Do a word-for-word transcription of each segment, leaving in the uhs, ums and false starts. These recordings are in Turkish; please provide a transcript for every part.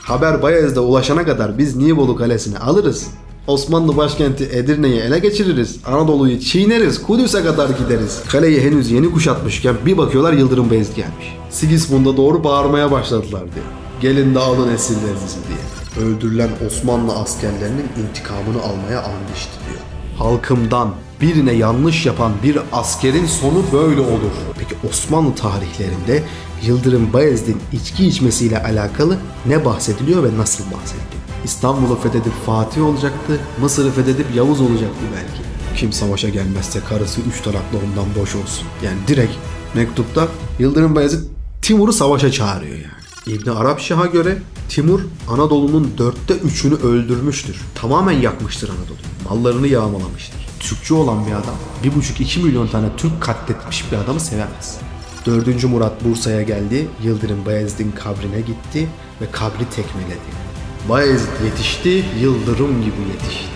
Haber Bayezid'e ulaşana kadar biz Nibolu Kalesi'ni alırız. Osmanlı başkenti Edirne'yi ele geçiririz. Anadolu'yu çiğneriz. Kudüs'e kadar gideriz. Kaleyi henüz yeni kuşatmışken bir bakıyorlar Yıldırım Beyazıt gelmiş. Sigismund'a doğru bağırmaya başladılar diye. Gelin de alın esirlerinizi diye. Öldürülen Osmanlı askerlerinin intikamını almaya and içti diyor. Halkımdan birine yanlış yapan bir askerin sonu böyle olur. Peki Osmanlı tarihlerinde Yıldırım Bayezid'in içki içmesiyle alakalı ne bahsediliyor ve nasıl bahsediliyor? İstanbul'u fethedip Fatih olacaktı, Mısır'ı fethedip Yavuz olacaktı belki. Kim savaşa gelmezse karısı üç tarakla ondan boş olsun. Yani direkt mektupta Yıldırım Bayezid Timur'u savaşa çağırıyor yani. İbn Arapşah'a göre Timur Anadolu'nun dörtte üçünü öldürmüştür. Tamamen yakmıştır Anadolu'yu. Mallarını yağmalamıştır. Türkçü olan bir adam bir buçuk iki milyon tane Türk katletmiş bir adamı sevemez. dördüncü Murat Bursa'ya geldi, Yıldırım Bayezid'in kabrine gitti ve kabri tekmeledi. Bayezid yetişti, Yıldırım gibi yetişti.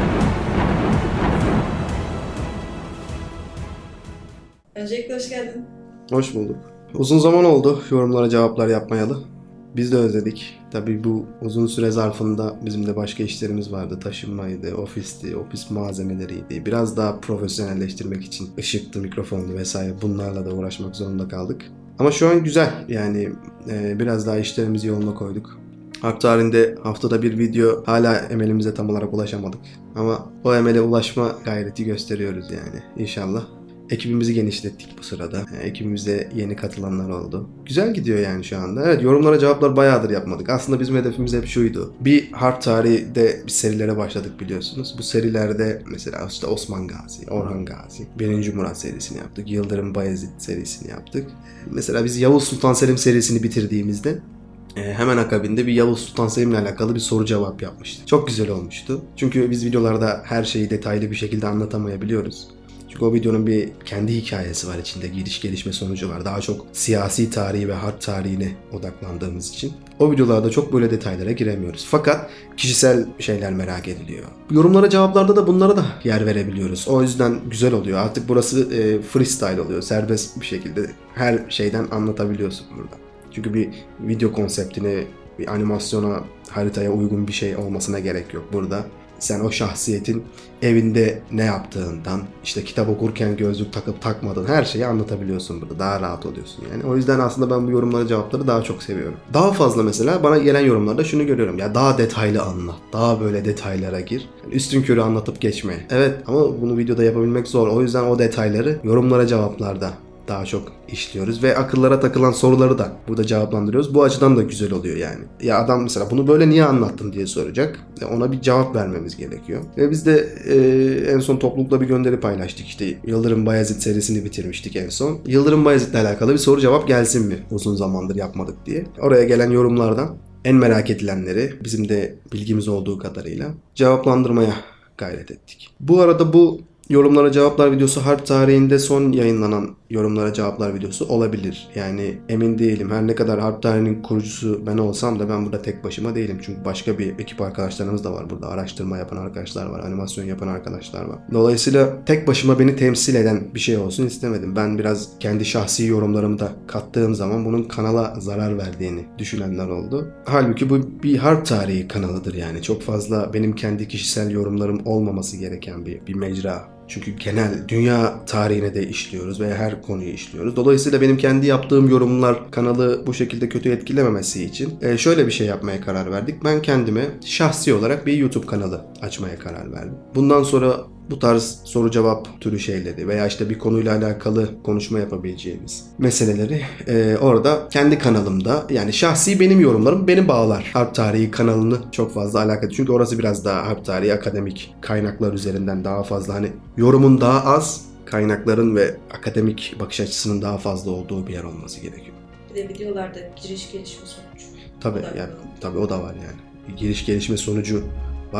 Öncelikle hoş geldin. Hoş bulduk. Uzun zaman oldu yorumlara cevaplar yapmayalı. Biz de özledik. Tabii bu uzun süre zarfında bizim de başka işlerimiz vardı. Taşınmaydı, ofisti, ofis malzemeleriydi. Biraz daha profesyonelleştirmek için ışıktı, mikrofondu vesaire bunlarla da uğraşmak zorunda kaldık. Ama şu an güzel. Yani e, biraz daha işlerimizi yoluna koyduk. Harp tarihinde haftada bir video, hala emelimize tam olarak ulaşamadık. Ama o emele ulaşma gayreti gösteriyoruz yani inşallah. Ekibimizi genişlettik bu sırada. Yani ekibimize yeni katılanlar oldu. Güzel gidiyor yani şu anda. Evet, yorumlara cevaplar bayağıdır yapmadık. Aslında bizim hedefimiz hep şuydu. Bir harp tarihinde bir serilere başladık biliyorsunuz. Bu serilerde mesela işte Osman Gazi, Orhan Gazi, birinci Murat serisini yaptık. Yıldırım Bayezid serisini yaptık. Mesela biz Yavuz Sultan Selim serisini bitirdiğimizde hemen akabinde bir Yavuz Sultan Selim'le alakalı bir soru cevap yapmıştık. Çok güzel olmuştu. Çünkü biz videolarda her şeyi detaylı bir şekilde anlatamayabiliyoruz. Çünkü o videonun bir kendi hikayesi var içinde. Giriş gelişme sonucu var. Daha çok siyasi tarihi ve harp tarihine odaklandığımız için. O videolarda çok böyle detaylara giremiyoruz. Fakat kişisel şeyler merak ediliyor. Yorumlara cevaplarda da bunlara da yer verebiliyoruz. O yüzden güzel oluyor. Artık burası e, freestyle oluyor. Serbest bir şekilde her şeyden anlatabiliyorsun burada. Çünkü bir video konseptine, bir animasyona, haritaya uygun bir şey olmasına gerek yok burada. Sen o şahsiyetin evinde ne yaptığından, işte kitap okurken gözlük takıp takmadığın her şeyi anlatabiliyorsun burada. Daha rahat oluyorsun yani. O yüzden aslında ben bu yorumlara cevapları daha çok seviyorum. Daha fazla mesela bana gelen yorumlarda şunu görüyorum. Ya daha detaylı anlat. Daha böyle detaylara gir. Yani üstünkörü anlatıp geçme. Evet ama bunu videoda yapabilmek zor. O yüzden o detayları yorumlara cevaplarda daha çok işliyoruz ve akıllara takılan soruları da burada cevaplandırıyoruz. Bu açıdan da güzel oluyor yani. Ya adam mesela bunu böyle niye anlattın diye soracak. Ona bir cevap vermemiz gerekiyor. Ve biz de e, en son toplulukla bir gönderi paylaştık. İşte Yıldırım Bayezid serisini bitirmiştik en son. Yıldırım Bayezid'le alakalı bir soru cevap gelsin mi? Uzun zamandır yapmadık diye. Oraya gelen yorumlardan en merak edilenleri bizim de bilgimiz olduğu kadarıyla cevaplandırmaya gayret ettik. Bu arada bu yorumlara cevaplar videosu harp tarihinde son yayınlanan yorumlara cevaplar videosu olabilir. Yani emin değilim. Her ne kadar harp tarihinin kurucusu ben olsam da ben burada tek başıma değilim. Çünkü başka bir ekip arkadaşlarımız da var burada. Araştırma yapan arkadaşlar var. Animasyon yapan arkadaşlar var. Dolayısıyla tek başıma beni temsil eden bir şey olsun istemedim. Ben biraz kendi şahsi yorumlarımı da kattığım zaman bunun kanala zarar verdiğini düşünenler oldu. Halbuki bu bir harp tarihi kanalıdır yani. Çok fazla benim kendi kişisel yorumlarım olmaması gereken bir, bir mecra. Çünkü genel dünya tarihine de işliyoruz veya her konuyu işliyoruz. Dolayısıyla benim kendi yaptığım yorumlar kanalı bu şekilde kötü etkilememesi için şöyle bir şey yapmaya karar verdik. Ben kendime şahsi olarak bir YouTube kanalı açmaya karar verdim. Bundan sonra bu tarz soru cevap türü şeyleri veya işte bir konuyla alakalı konuşma yapabileceğimiz meseleleri e, orada kendi kanalımda, yani şahsi benim yorumlarım beni bağlar. Harp tarihi kanalını çok fazla alakalı. Çünkü orası biraz daha harp tarihi akademik kaynaklar üzerinden daha fazla, hani yorumun daha az, kaynakların ve akademik bakış açısının daha fazla olduğu bir yer olması gerekiyor. Bir de videolarda giriş gelişme sonucu. Tabii yani, tabii o da var yani. Bir giriş gelişme sonucu var.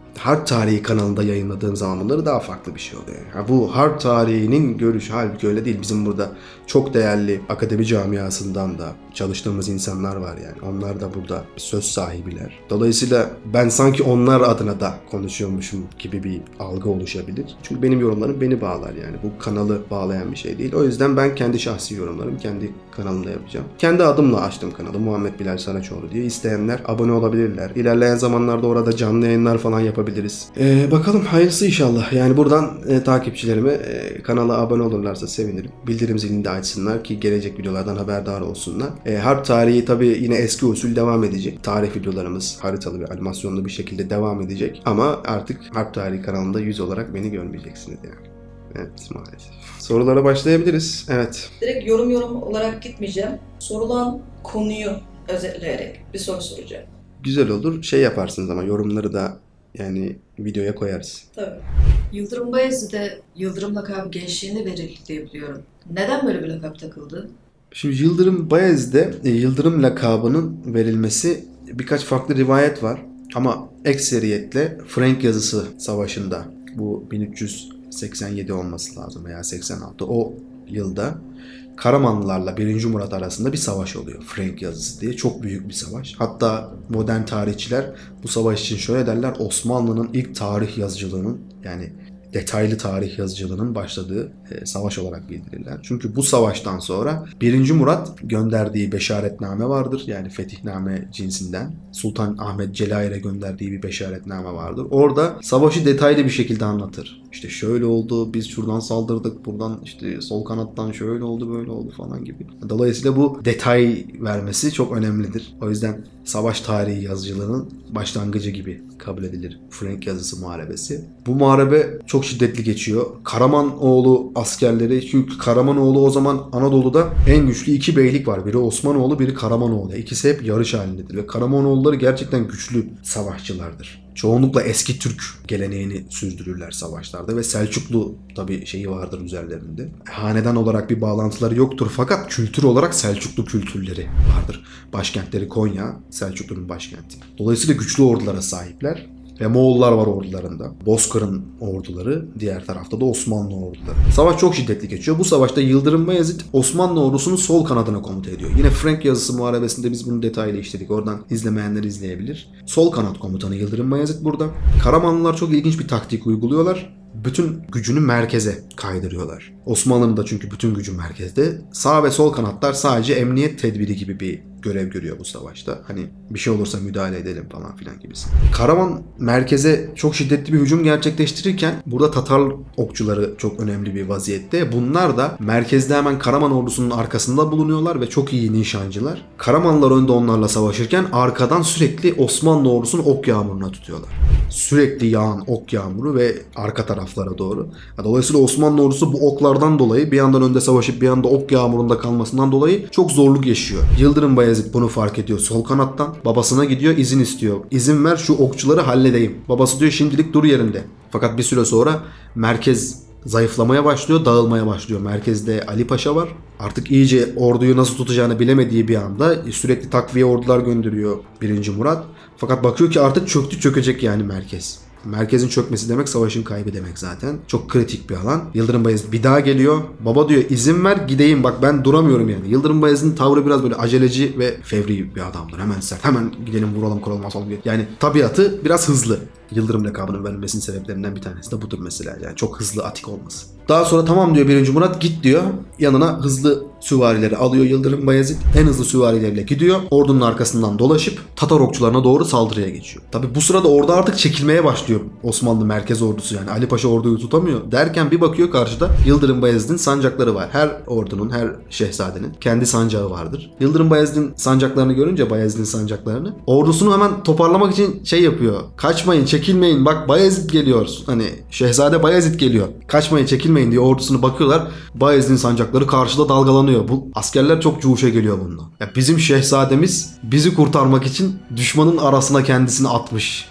Harp Tarihi kanalında yayınladığım zaman bunları daha farklı bir şey oluyor. Yani bu harp tarihinin görüşü halbuki öyle değil. Bizim burada çok değerli akademi camiasından da çalıştığımız insanlar var yani. Onlar da burada söz sahibiler. Dolayısıyla ben sanki onlar adına da konuşuyormuşum gibi bir algı oluşabilir. Çünkü benim yorumlarım beni bağlar yani. Bu kanalı bağlayan bir şey değil. O yüzden ben kendi şahsi yorumlarımı kendi kanalımda yapacağım. Kendi adımla açtım kanalı. Muhammed Bilal Saraçoğlu diye. İsteyenler abone olabilirler. İlerleyen zamanlarda orada canlı yayınlar falan yapabiliriz. Ee, bakalım hayırlısı inşallah. Yani buradan e, takipçilerime e, kanala abone olurlarsa sevinirim. Bildirim zilini de açsınlar ki gelecek videolardan haberdar olsunlar. E, harp tarihi tabii yine eski usul devam edecek. Tarih videolarımız haritalı ve animasyonlu bir şekilde devam edecek. Ama artık harp tarihi kanalında yüz olarak beni görmeyeceksiniz yani. Evet maalesef. Sorulara başlayabiliriz. Evet. Direkt yorum yorum olarak gitmeyeceğim. Sorulan konuyu özetleyerek bir soru soracağım. Güzel olur. Şey yaparsınız ama yorumları da yani videoya koyarız. Tabii. Yıldırım Bayezid'e Yıldırım lakabı gençliğinde verildi diye biliyorum. Neden böyle bir lakap takıldı? Şimdi Yıldırım Bayezid'e e, Yıldırım lakabının verilmesi birkaç farklı rivayet var. Ama ekseriyetle Frank Yazısı Savaşı'nda bu bin üç yüz seksen yedi olması lazım veya seksen altı o yılda Karamanlılarla birinci. Murat arasında bir savaş oluyor. Frank Yazısı diye. Çok büyük bir savaş. Hatta modern tarihçiler bu savaş için şöyle derler. Osmanlı'nın ilk tarih yazıcılığının yani detaylı tarih yazıcılığının başladığı e, savaş olarak bildirirler. Çünkü bu savaştan sonra birinci. Murat gönderdiği beşaretname vardır. Yani fetihname cinsinden. Sultan Ahmet Celair'e gönderdiği bir beşaretname vardır. Orada savaşı detaylı bir şekilde anlatır. İşte şöyle oldu, biz şuradan saldırdık, buradan işte sol kanattan şöyle oldu, böyle oldu falan gibi. Dolayısıyla bu detay vermesi çok önemlidir. O yüzden savaş tarihi yazıcılığının başlangıcı gibi kabul edilir Frank Yazısı Muharebesi. Bu muharebe çok şiddetli geçiyor. Karamanoğlu askerleri, çünkü Karamanoğlu o zaman Anadolu'da en güçlü iki beylik var. Biri Osmanoğlu, biri Karamanoğlu. İkisi hep yarış halindedir ve Karamanoğulları gerçekten güçlü savaşçılardır. Çoğunlukla eski Türk geleneğini sürdürürler savaşlarda ve Selçuklu tabii şeyi vardır üzerlerinde. Hanedan olarak bir bağlantıları yoktur fakat kültür olarak Selçuklu kültürleri vardır. Başkentleri Konya, Selçuklu'nun başkenti. Dolayısıyla güçlü ordulara sahipler. Ve Moğollar var ordularında. Bozkır'ın orduları, diğer tarafta da Osmanlı orduları. Savaş çok şiddetli geçiyor. Bu savaşta Yıldırım Bayezid Osmanlı ordusunun sol kanadına komuta ediyor. Yine Frank Yazısı Muharebesi'nde biz bunu detaylı işledik. Oradan izlemeyenler izleyebilir. Sol kanat komutanı Yıldırım Bayezid burada. Karamanlılar çok ilginç bir taktik uyguluyorlar. Bütün gücünü merkeze kaydırıyorlar. Osmanlı'nın da çünkü bütün gücü merkezde. Sağ ve sol kanatlar sadece emniyet tedbiri gibi bir görev görüyor bu savaşta. Hani bir şey olursa müdahale edelim falan filan gibisi. Karaman merkeze çok şiddetli bir hücum gerçekleştirirken burada Tatar okçuları çok önemli bir vaziyette. Bunlar da merkezde hemen Karaman ordusunun arkasında bulunuyorlar ve çok iyi nişancılar. Karamanlılar önde onlarla savaşırken arkadan sürekli Osmanlı ordusunu ok yağmuruna tutuyorlar. Sürekli yağan ok yağmuru ve arka taraflara doğru. Dolayısıyla Osmanlı ordusu bu oklardan dolayı bir yandan önde savaşıp bir yandan ok yağmurunda kalmasından dolayı çok zorluk yaşıyor. Yıldırım Bayezid bunu fark ediyor sol kanattan. Babasına gidiyor, izin istiyor. İzin ver şu okçuları halledeyim. Babası diyor şimdilik dur yerinde. Fakat bir süre sonra merkez zayıflamaya başlıyor, dağılmaya başlıyor. Merkezde Ali Paşa var. Artık iyice orduyu nasıl tutacağını bilemediği bir anda sürekli takviye ordular gönderiyor birinci. Murat. Fakat bakıyor ki artık çöktü, çökecek yani merkez. Merkezin çökmesi demek savaşın kaybı demek zaten. Çok kritik bir alan. Yıldırım Bayezid bir daha geliyor. Baba diyor izin ver gideyim bak ben duramıyorum yani. Yıldırım Bayezid'in tavrı biraz böyle aceleci ve fevri bir adamdır. Hemen sert. Hemen gidelim vuralım kuralım asalım diye. Yani tabiatı biraz hızlı. Yıldırım lakabının verilmesinin sebeplerinden bir tanesi de budur mesela. Yani çok hızlı atik olması. Daha sonra tamam diyor birinci. Murat git diyor. Yanına hızlı süvarileri alıyor Yıldırım Bayezid. En hızlı süvarileriyle gidiyor. Ordunun arkasından dolaşıp Tatar okçularına doğru saldırıya geçiyor. Tabi bu sırada orada artık çekilmeye başlıyor Osmanlı merkez ordusu yani. Ali Paşa orduyu tutamıyor. Derken bir bakıyor karşıda Yıldırım Bayezid'in sancakları var. Her ordunun, her şehzadenin kendi sancağı vardır. Yıldırım Bayezid'in sancaklarını görünce Bayezid'in sancaklarını ordusunu hemen toparlamak için şey yapıyor. Kaçmayın, çekilmeyin. Bak Bayezid geliyor. Hani Şehzade Bayezid geliyor. Kaçmayın, çekilmeyin diye ordusunu bakıyorlar. Bayezid'in sancakları karşıda dalgalanıyor. Bu askerler çok cuşa geliyor bundan. Ya bizim şehzademiz bizi kurtarmak için düşmanın arasına kendisini atmış.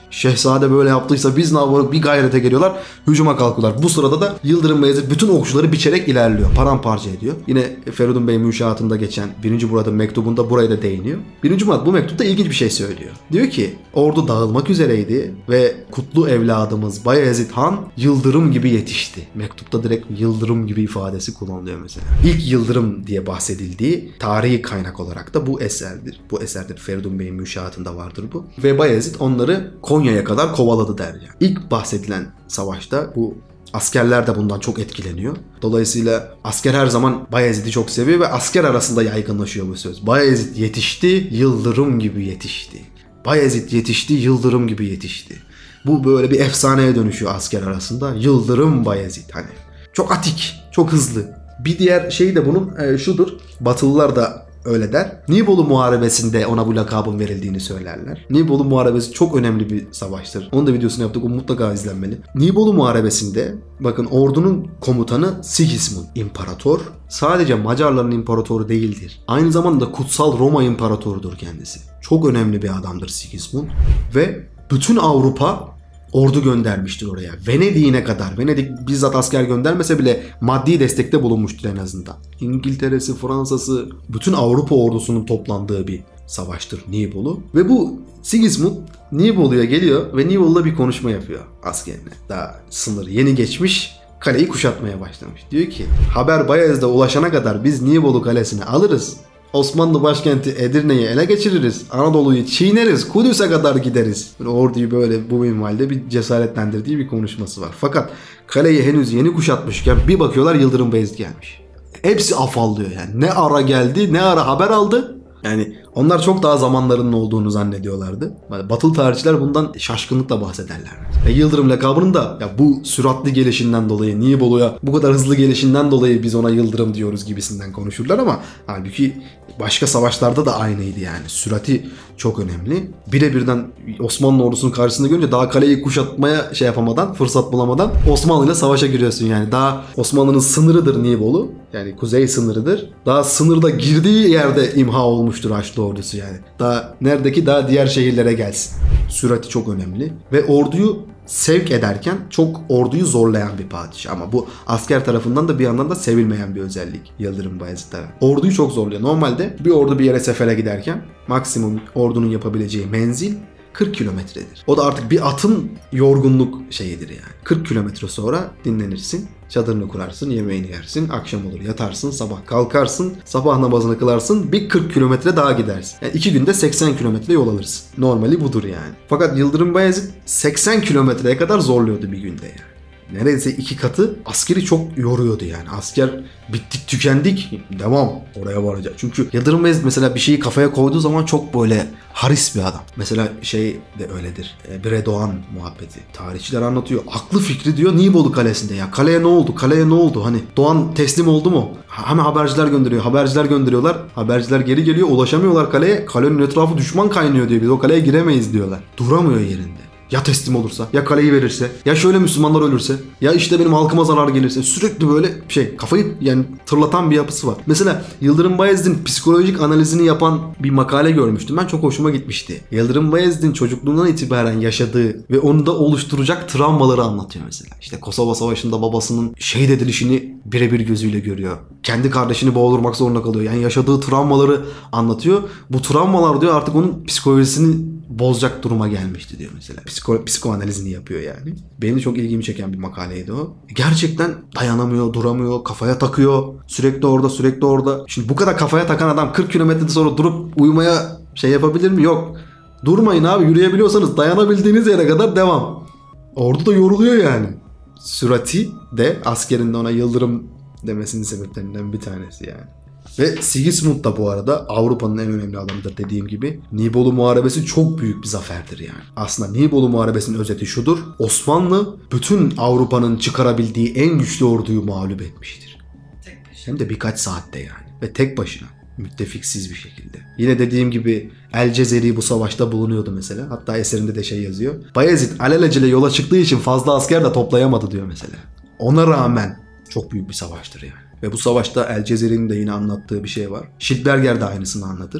Şehzade böyle yaptıysa biz ne yapalım, bir gayrete geliyorlar, hücuma kalkıyorlar. Bu sırada da Yıldırım Beyazıt bütün okçuları biçerek ilerliyor, paramparça ediyor. Yine Feridun Bey münşaatında geçen birinci Murad'ın mektubunda buraya da değiniyor. birinci Murad bu mektupta ilginç bir şey söylüyor. Diyor ki ordu dağılmak üzereydi ve kutlu evladımız Bayezid Han yıldırım gibi yetişti. Mektupta direkt yıldırım gibi ifadesi kullanılıyor mesela. İlk yıldırım diye bahsedildiği tarihi kaynak olarak da bu eserdir. Bu eserdir, Feridun Bey'in münşaatında vardır bu. Ve Bayezid onları Konya'ya kadar kovaladı der yani. İlk bahsedilen savaşta bu askerler de bundan çok etkileniyor. Dolayısıyla asker her zaman Bayezid'i çok seviyor ve asker arasında yaygınlaşıyor bu söz. Bayezid yetişti, yıldırım gibi yetişti. Bayezid yetişti, yıldırım gibi yetişti. Bu böyle bir efsaneye dönüşüyor asker arasında. Yıldırım Bayezid hani. Çok atik, çok hızlı. Bir diğer şey de bunun e, şudur. Batılılar da öyle der. Nibolu Muharebesi'nde ona bu lakabın verildiğini söylerler. Nibolu Muharebesi çok önemli bir savaştır. Onun da videosunu yaptık. O mutlaka izlenmeli. Nibolu Muharebesi'nde bakın ordunun komutanı Sigismund İmparator. Sadece Macarların imparatoru değildir. Aynı zamanda Kutsal Roma İmparatorudur kendisi. Çok önemli bir adamdır Sigismund. Ve bütün Avrupa ordu göndermiştir oraya. Venedik'ine kadar. Venedik bizzat asker göndermese bile maddi destekte bulunmuştur en azından. İngiltere'si, Fransa'sı, bütün Avrupa ordusunun toplandığı bir savaştır Nibolu. Ve bu Sigismund Nibolu'ya geliyor ve Nibolu'da bir konuşma yapıyor askerine. Daha sınır yeni geçmiş, kaleyi kuşatmaya başlamış. Diyor ki haber Bayezid'e ulaşana kadar biz Nibolu kalesini alırız. Osmanlı başkenti Edirne'yi ele geçiririz. Anadolu'yu çiğneriz. Kudüs'e kadar gideriz. Böyle orduyu böyle bu minvalde bir cesaretlendirdiği bir konuşması var. Fakat kaleyi henüz yeni kuşatmışken bir bakıyorlar Yıldırım Beyazıt gelmiş. Hepsi afallıyor yani. Ne ara geldi, ne ara haber aldı. Yani onlar çok daha zamanlarının olduğunu zannediyorlardı. Batılı tarihçiler bundan şaşkınlıkla bahsederler. Ve Yıldırım lakabının da ya bu süratli gelişinden dolayı, Nibolu'ya bu kadar hızlı gelişinden dolayı biz ona Yıldırım diyoruz gibisinden konuşurlar ama halbuki başka savaşlarda da aynıydı yani. Sürati çok önemli. Birebirden Osmanlı ordusunun karşısında görünce daha kaleyi kuşatmaya şey yapamadan, fırsat bulamadan Osmanlı ile savaşa giriyorsun yani. Daha Osmanlı'nın sınırıdır Nibolu. Yani kuzey sınırıdır. Daha sınırda girdiği yerde imha olmuştur Haçlı ordusu yani. Daha neredeki daha diğer şehirlere gelsin. Sürati çok önemli. Ve orduyu sevk ederken çok orduyu zorlayan bir padişah. Ama bu asker tarafından da bir yandan da sevilmeyen bir özellik Yıldırım Bayezid tarafından. Orduyu çok zorluyor. Normalde bir ordu bir yere sefere giderken maksimum ordunun yapabileceği menzil kırk kilometredir. O da artık bir atın yorgunluk şeyidir yani. kırk kilometre sonra dinlenirsin. Çadırını kurarsın, yemeğini yersin, akşam olur yatarsın, sabah kalkarsın, sabah namazını kılarsın, bir kırk kilometre daha gidersin. Yani iki günde seksen kilometre yol alırsın. Normali budur yani. Fakat Yıldırım Bayezid seksen kilometreye kadar zorluyordu bir günde yani. Neredeyse iki katı askeri çok yoruyordu yani. Asker bittik tükendik devam oraya varacak. Çünkü Yıldırım Bayezid mesela bir şeyi kafaya koyduğu zaman çok böyle haris bir adam. Mesela şey de öyledir. Bre Doğan muhabbeti. Tarihçiler anlatıyor. Aklı fikri diyor Nibolu Kalesi'nde ya. Kaleye ne oldu? Kaleye ne oldu? Hani Doğan teslim oldu mu? Hemen haberciler gönderiyor. Haberciler gönderiyorlar. Haberciler geri geliyor. Ulaşamıyorlar kaleye. Kalenin etrafı düşman kaynıyor diyor. Biz o kaleye giremeyiz diyorlar. Duramıyor yerinde. Ya teslim olursa, ya kaleyi verirse, ya şöyle Müslümanlar ölürse, ya işte benim halkıma zarar gelirse, sürekli böyle şey kafayı yani tırlatan bir yapısı var. Mesela Yıldırım Bayezid'in psikolojik analizini yapan bir makale görmüştüm. Ben çok hoşuma gitmişti. Yıldırım Bayezid'in çocukluğundan itibaren yaşadığı ve onu da oluşturacak travmaları anlatıyor mesela. İşte Kosova Savaşı'nda babasının şehit edilişini birebir gözüyle görüyor. Kendi kardeşini boğdurmak zorunda kalıyor. Yani yaşadığı travmaları anlatıyor. Bu travmalar diyor artık onun psikolojisini bozacak duruma gelmişti diyor mesela. Psiko, psikoanalizini yapıyor yani. Benim de çok ilgimi çeken bir makaleydi o. Gerçekten dayanamıyor, duramıyor, kafaya takıyor. Sürekli orada, sürekli orada. Şimdi bu kadar kafaya takan adam kırk kilometrede sonra durup uyumaya şey yapabilir mi? Yok. Durmayın abi, yürüyebiliyorsanız dayanabildiğiniz yere kadar devam. Ordu da yoruluyor yani. Sürati de askerin de ona Yıldırım demesinin sebeplerinden bir tanesi yani. Ve Sigismund da bu arada Avrupa'nın en önemli adamıdır dediğim gibi. Nibolu Muharebesi çok büyük bir zaferdir yani. Aslında Nibolu Muharebesi'nin özeti şudur. Osmanlı bütün Avrupa'nın çıkarabildiği en güçlü orduyu mağlup etmiştir. Tek başına. Hem de birkaç saatte yani. Ve tek başına. Müttefiksiz bir şekilde. Yine dediğim gibi El Cezeri bu savaşta bulunuyordu mesela. Hatta eserinde de şey yazıyor. Bayezid alelacele yola çıktığı için fazla asker de toplayamadı diyor mesela. Ona rağmen çok büyük bir savaştır yani. Ve bu savaşta El Cezeri'nin de yine anlattığı bir şey var. Schildberger de aynısını anlatır.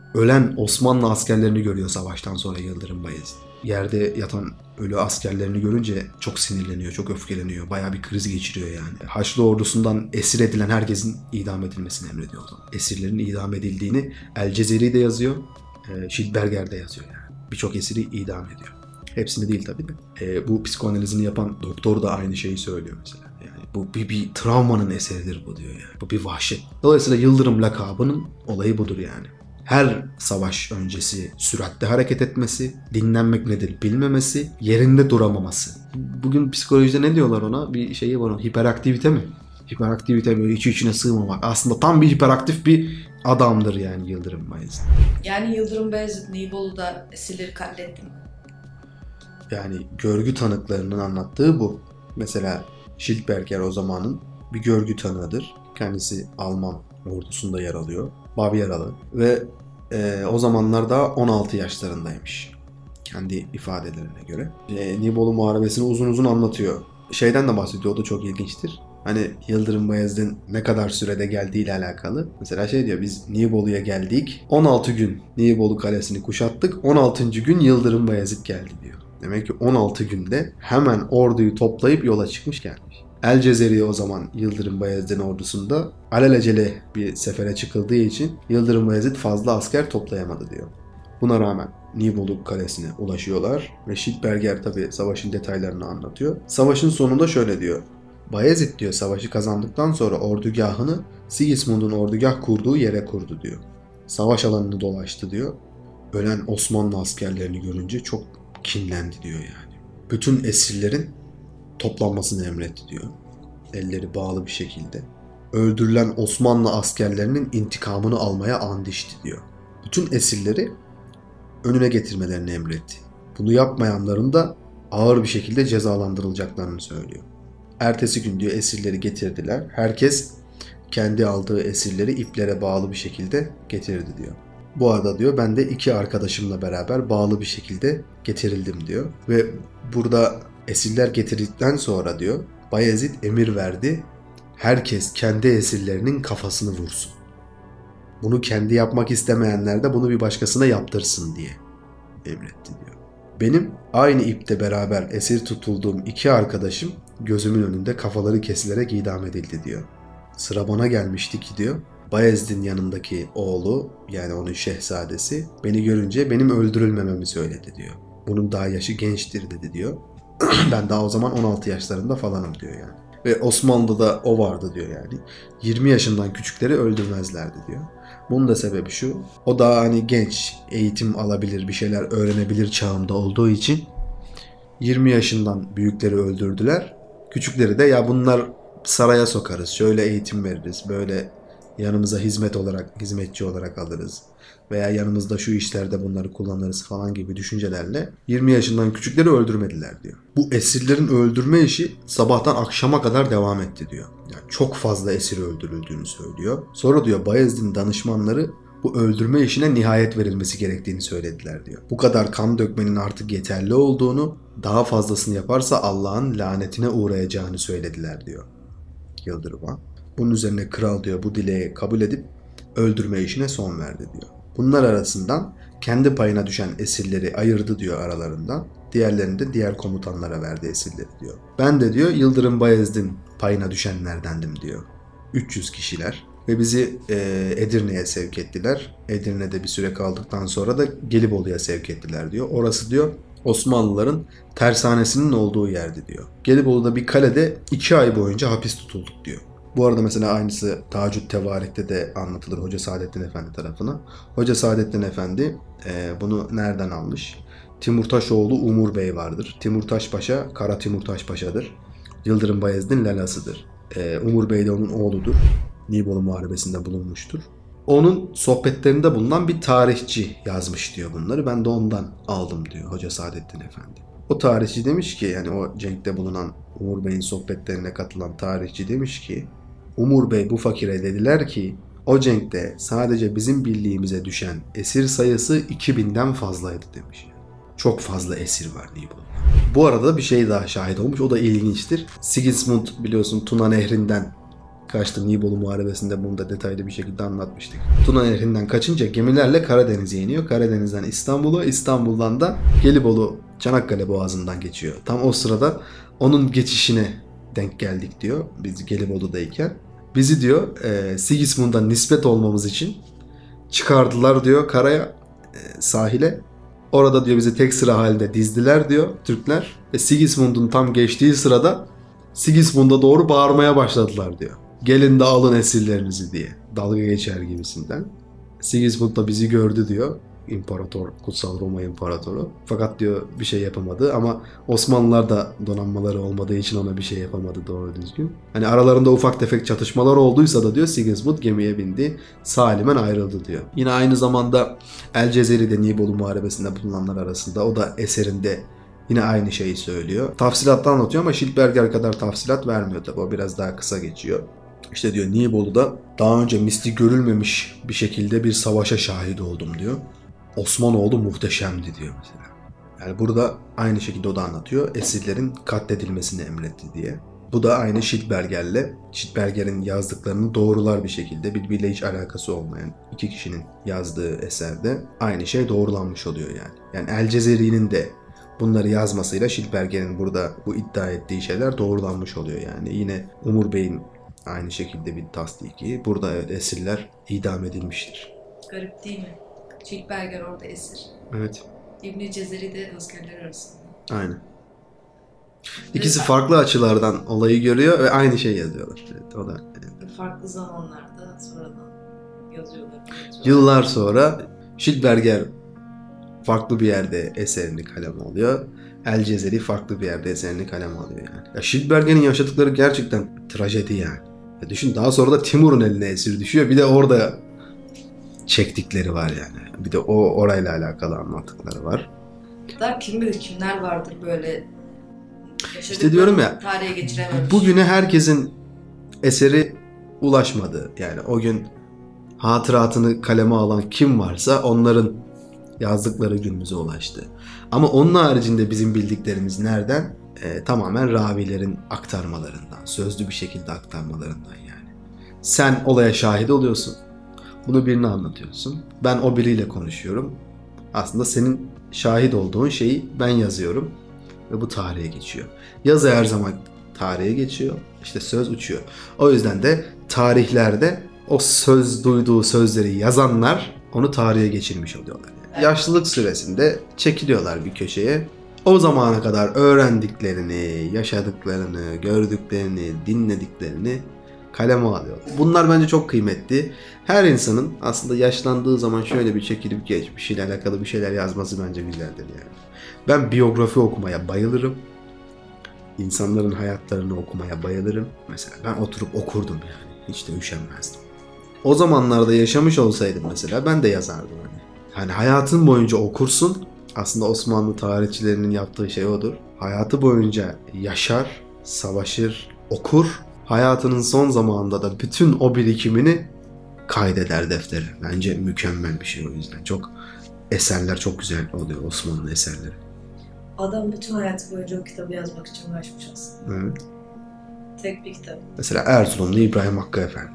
ölen Osmanlı askerlerini görüyor savaştan sonra Yıldırım Bayezid. Yerde yatan ölü askerlerini görünce çok sinirleniyor, çok öfkeleniyor. Bayağı bir kriz geçiriyor yani. Haçlı ordusundan esir edilen herkesin idam edilmesini emrediyor o zaman. Esirlerin idam edildiğini El Cezeri'de yazıyor, e, Schildberger'de yazıyor yani. Birçok esiri idam ediyor. Hepsini değil tabii de. E, bu psikoanalizini yapan doktor da aynı şeyi söylüyor mesela. Yani bu bir, bir travmanın eseridir bu diyor yani. Bu bir vahşet. Dolayısıyla Yıldırım lakabının olayı budur yani. Her savaş öncesi süratle hareket etmesi, dinlenmek nedir bilmemesi, yerinde duramaması. Bugün psikolojide ne diyorlar ona? Bir şeyi var, hiperaktivite mi? Hiperaktivite böyle içi içine sığmamak. Aslında tam bir hiperaktif bir adamdır yani Yıldırım Bayezid. Yani Yıldırım Bayezid Nibolu'da esirleri katletti mi? Yani görgü tanıklarının anlattığı bu. Mesela Schildberger o zamanın bir görgü tanığıdır. Kendisi Alman ordusunda yer alıyor. Bavyeralı ve e, o zamanlar daha on altı yaşlarındaymış. Kendi ifadelerine göre. E, Nibolu Muharebesi'ni uzun uzun anlatıyor. Şeyden de bahsediyor, o da çok ilginçtir. Hani Yıldırım Bayezid'in ne kadar sürede geldiğiyle alakalı. Mesela şey diyor, biz Nibolu'ya geldik. on altı gün Nibolu Kalesi'ni kuşattık. on altıncı gün Yıldırım Bayezid geldi diyor. Demek ki on altı günde hemen orduyu toplayıp yola çıkmış gelmiş. El Cezeri o zaman Yıldırım Bayezid'in ordusunda alelacele bir sefere çıkıldığı için Yıldırım Bayezid fazla asker toplayamadı diyor. Buna rağmen Nibolu Kalesi'ne ulaşıyorlar ve Schildberger tabi savaşın detaylarını anlatıyor. Savaşın sonunda şöyle diyor. Bayezid diyor savaşı kazandıktan sonra ordugahını Sigismund'un ordugah kurduğu yere kurdu diyor. Savaş alanını dolaştı diyor. Ölen Osmanlı askerlerini görünce çok kinlendi diyor yani. Bütün esirlerin toplanmasını emretti diyor. Elleri bağlı bir şekilde. Öldürülen Osmanlı askerlerinin intikamını almaya and içti diyor. Bütün esirleri önüne getirmelerini emretti. Bunu yapmayanların da ağır bir şekilde cezalandırılacaklarını söylüyor. Ertesi gün diyor esirleri getirdiler. Herkes kendi aldığı esirleri iplere bağlı bir şekilde getirdi diyor. Bu arada diyor ben de iki arkadaşımla beraber bağlı bir şekilde getirildim diyor. Ve burada esirler getirildikten sonra diyor Bayezid emir verdi. Herkes kendi esirlerinin kafasını vursun. Bunu kendi yapmak istemeyenler de bunu bir başkasına yaptırsın diye emretti diyor. Benim aynı ipte beraber esir tutulduğum iki arkadaşım gözümün önünde kafaları kesilerek idam edildi diyor. Sıra bana gelmişti ki diyor. Bayezid'in yanındaki oğlu yani onun şehzadesi beni görünce benim öldürülmememi söyledi diyor. Bunun daha yaşı gençtir dedi diyor. Ben daha o zaman on altı yaşlarında falanım diyor yani. Ve Osmanlı'da o vardı diyor yani. yirmi yaşından küçükleri öldürmezlerdi diyor. Bunun da sebebi şu. O daha hani genç, eğitim alabilir, bir şeyler öğrenebilir çağında olduğu için yirmi yaşından büyükleri öldürdüler. Küçükleri de ya bunlar saraya sokarız, şöyle eğitim veririz, böyle yanımıza hizmet olarak, hizmetçi olarak alırız veya yanımızda şu işlerde bunları kullanırız falan gibi düşüncelerle yirmi yaşından küçükleri öldürmediler diyor. Bu esirlerin öldürme işi sabahtan akşama kadar devam etti diyor. Yani çok fazla esir öldürüldüğünü söylüyor. Sonra diyor Bayezid'in danışmanları bu öldürme işine nihayet verilmesi gerektiğini söylediler diyor. Bu kadar kan dökmenin artık yeterli olduğunu, daha fazlasını yaparsa Allah'ın lanetine uğrayacağını söylediler diyor Yıldırım'a. Bunun üzerine kral diyor bu dileği kabul edip öldürme işine son verdi diyor. Bunlar arasından kendi payına düşen esirleri ayırdı diyor aralarından. Diğerlerini de diğer komutanlara verdi esirleri diyor. Ben de diyor Yıldırım Bayezid'in payına düşenlerdendim diyor. üç yüz kişiler ve bizi e, Edirne'ye sevk ettiler. Edirne'de bir süre kaldıktan sonra da Gelibolu'ya sevk ettiler diyor. Orası diyor Osmanlıların tersanesinin olduğu yerdi diyor. Gelibolu'da bir kalede iki ay boyunca hapis tutulduk diyor. Bu arada mesela aynısı Tacüt Tevarik'te de anlatılır Hoca Saadettin Efendi tarafına. Hoca Saadettin Efendi e, bunu nereden almış? Timurtaşoğlu Umur Bey vardır. Timurtaş Paşa, Kara Timurtaş Paşa'dır. Yıldırım Bayezid'in lalasıdır. E, Umur Bey de onun oğludur. Nibolu Muharebesi'nde bulunmuştur. Onun sohbetlerinde bulunan bir tarihçi yazmış diyor bunları. Ben de ondan aldım diyor Hoca Saadettin Efendi. O tarihçi demiş ki yani o cenkte bulunan Umur Bey'in sohbetlerine katılan tarihçi demiş ki Umur Bey bu fakire dediler ki o cenkte sadece bizim birliğimize düşen esir sayısı iki binden fazlaydı demiş. Çok fazla esir var Nibolu'da. Bu arada bir şey daha şahit olmuş, o da ilginçtir. Sigismund biliyorsun Tuna Nehri'nden kaçtı. Nibolu Muharebesi'nde bunu da detaylı bir şekilde anlatmıştık. Tuna Nehri'nden kaçınca gemilerle Karadeniz'e iniyor. Karadeniz'den İstanbul'a, İstanbul'dan da Gelibolu Çanakkale Boğazı'ndan geçiyor. Tam o sırada onun geçişine denk geldik diyor biz Gelibolu'dayken. Bizi diyor e, Sigismund'a nispet olmamız için çıkardılar diyor karaya, e, sahile. Orada diyor bizi tek sıra halinde dizdiler diyor Türkler. Ve Sigismund'un tam geçtiği sırada Sigismund'a doğru bağırmaya başladılar diyor. Gelin de alın esirlerinizi diye. Dalga geçer gibisinden. Sigismund da bizi gördü diyor. İmparator, Kutsal Roma İmparatoru. Fakat diyor bir şey yapamadı ama Osmanlılar da donanmaları olmadığı için ona bir şey yapamadı doğru düzgün. Hani aralarında ufak tefek çatışmalar olduysa da diyor Sigismund gemiye bindi, salimen ayrıldı diyor. Yine aynı zamanda El Cezeri'de Nibolu Muharebesi'nde bulunanlar arasında o da eserinde yine aynı şeyi söylüyor. Tafsilatla anlatıyor ama Schildberger kadar tafsilat vermiyor tabi. O biraz daha kısa geçiyor. İşte diyor Nibolu'da daha önce misli görülmemiş bir şekilde bir savaşa şahit oldum diyor. Osmanoğlu muhteşemdi diyor mesela. Yani burada aynı şekilde o da anlatıyor. Esirlerin katledilmesini emretti diye. Bu da aynı Schildberger'le, Schildberger'in yazdıklarını doğrular bir şekilde, birbiriyle hiç alakası olmayan iki kişinin yazdığı eserde aynı şey doğrulanmış oluyor yani. Yani El Cezeri'nin de bunları yazmasıyla Schildberger'in burada bu iddia ettiği şeyler doğrulanmış oluyor yani. Yine Umur Bey'in aynı şekilde bir tasdiki. Burada evet, esirler idam edilmiştir. Garip değil mi? Schildberger orada esir. Evet. İbn Cezeri de askerler arasında. Aynen. İkisi farklı açılardan olayı görüyor ve aynı şeyi yazıyorlar. Evet, o da evet. Farklı zamanlarda sonradan yazıyorlar. yazıyorlar. Yıllar sonra Schildberger farklı bir yerde eserini kaleme alıyor. El Cezeri farklı bir yerde eserini kaleme alıyor yani. Ya Schildberger'in yaşadıkları gerçekten trajedi yani. Ya düşün, daha sonra da Timur'un eline esir düşüyor. Bir de orada çektikleri var yani. Bir de o orayla alakalı anlattıkları var. Daha kim bilir kimler vardır böyle. İşte diyorum ya, tarihe geçirememiş. Bugüne herkesin eseri ulaşmadı. Yani o gün hatıratını kaleme alan kim varsa onların yazdıkları günümüze ulaştı. Ama onun haricinde bizim bildiklerimiz nereden? E, tamamen ravilerin aktarmalarından, sözlü bir şekilde aktarmalarından yani. Sen olaya şahit oluyorsun. Bunu birine anlatıyorsun. Ben o biriyle konuşuyorum. Aslında senin şahit olduğun şeyi ben yazıyorum. Ve bu tarihe geçiyor. Yazı her zaman tarihe geçiyor. İşte söz uçuyor. O yüzden de tarihlerde o söz duyduğu sözleri yazanlar onu tarihe geçirmiş oluyorlar. Yani. Yaşlılık süresinde çekiliyorlar bir köşeye. O zamana kadar öğrendiklerini, yaşadıklarını, gördüklerini, dinlediklerini kaleme alıyorlar. Bunlar bence çok kıymetli. Her insanın aslında yaşlandığı zaman şöyle bir çekilip geçmişiyle alakalı bir şeyler yazması bence güzeldir yani. Ben biyografi okumaya bayılırım. İnsanların hayatlarını okumaya bayılırım. Mesela ben oturup okurdum yani. Hiç de üşenmezdim. O zamanlarda yaşamış olsaydım mesela ben de yazardım hani. Hani hayatın boyunca okursun. Aslında Osmanlı tarihçilerinin yaptığı şey odur. Hayatı boyunca yaşar, savaşır, okur. Hayatının son zamanında da bütün o birikimini kaydeder deftere. Bence mükemmel bir şey o yüzden. Çok eserler çok güzel oluyor, Osmanlı eserleri. Adam bütün hayatı boyunca o kitabı yazmak için uğraşmış aslında. Evet. Tek bir kitap. Mesela Erzurumlu İbrahim Hakkı Efendi.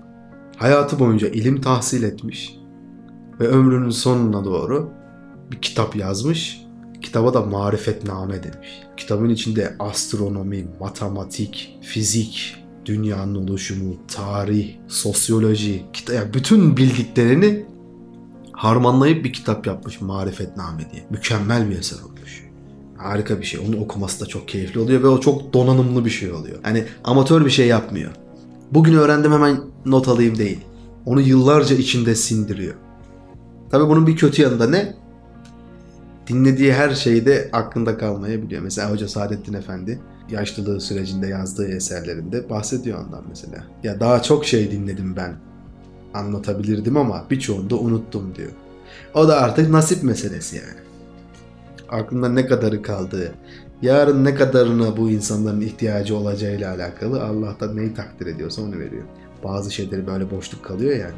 Hayatı boyunca ilim tahsil etmiş ve ömrünün sonuna doğru bir kitap yazmış. Kitaba da Marifetname demiş. Kitabın içinde astronomi, matematik, fizik, dünyanın oluşumu, tarih, sosyoloji, yani bütün bildiklerini harmanlayıp bir kitap yapmış Marifetname diye. Mükemmel bir eser olmuş. Harika bir şey. Onu okuması da çok keyifli oluyor ve o çok donanımlı bir şey oluyor. Yani amatör bir şey yapmıyor. Bugün öğrendim hemen not alayım değil. Onu yıllarca içinde sindiriyor. Tabii bunun bir kötü yanı da ne? Dinlediği her şeyde aklında kalmayabiliyor. Mesela Hoca Saadettin Efendi yaşlılığı sürecinde yazdığı eserlerinde bahsediyor ondan mesela. Ya daha çok şey dinledim ben. Anlatabilirdim ama birçoğunu da unuttum diyor. O da artık nasip meselesi yani. Aklında ne kadarı kaldığı, yarın ne kadarına bu insanların ihtiyacı olacağıyla alakalı Allah da neyi takdir ediyorsa onu veriyor. Bazı şeyleri böyle boşluk kalıyor yani.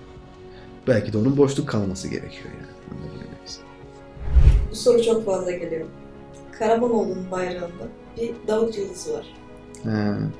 Belki de onun boşluk kalması gerekiyor yani. Bu soru çok fazla geliyor. Karamanoğlu'nun bayrağında bir Davut yıldızı var. He.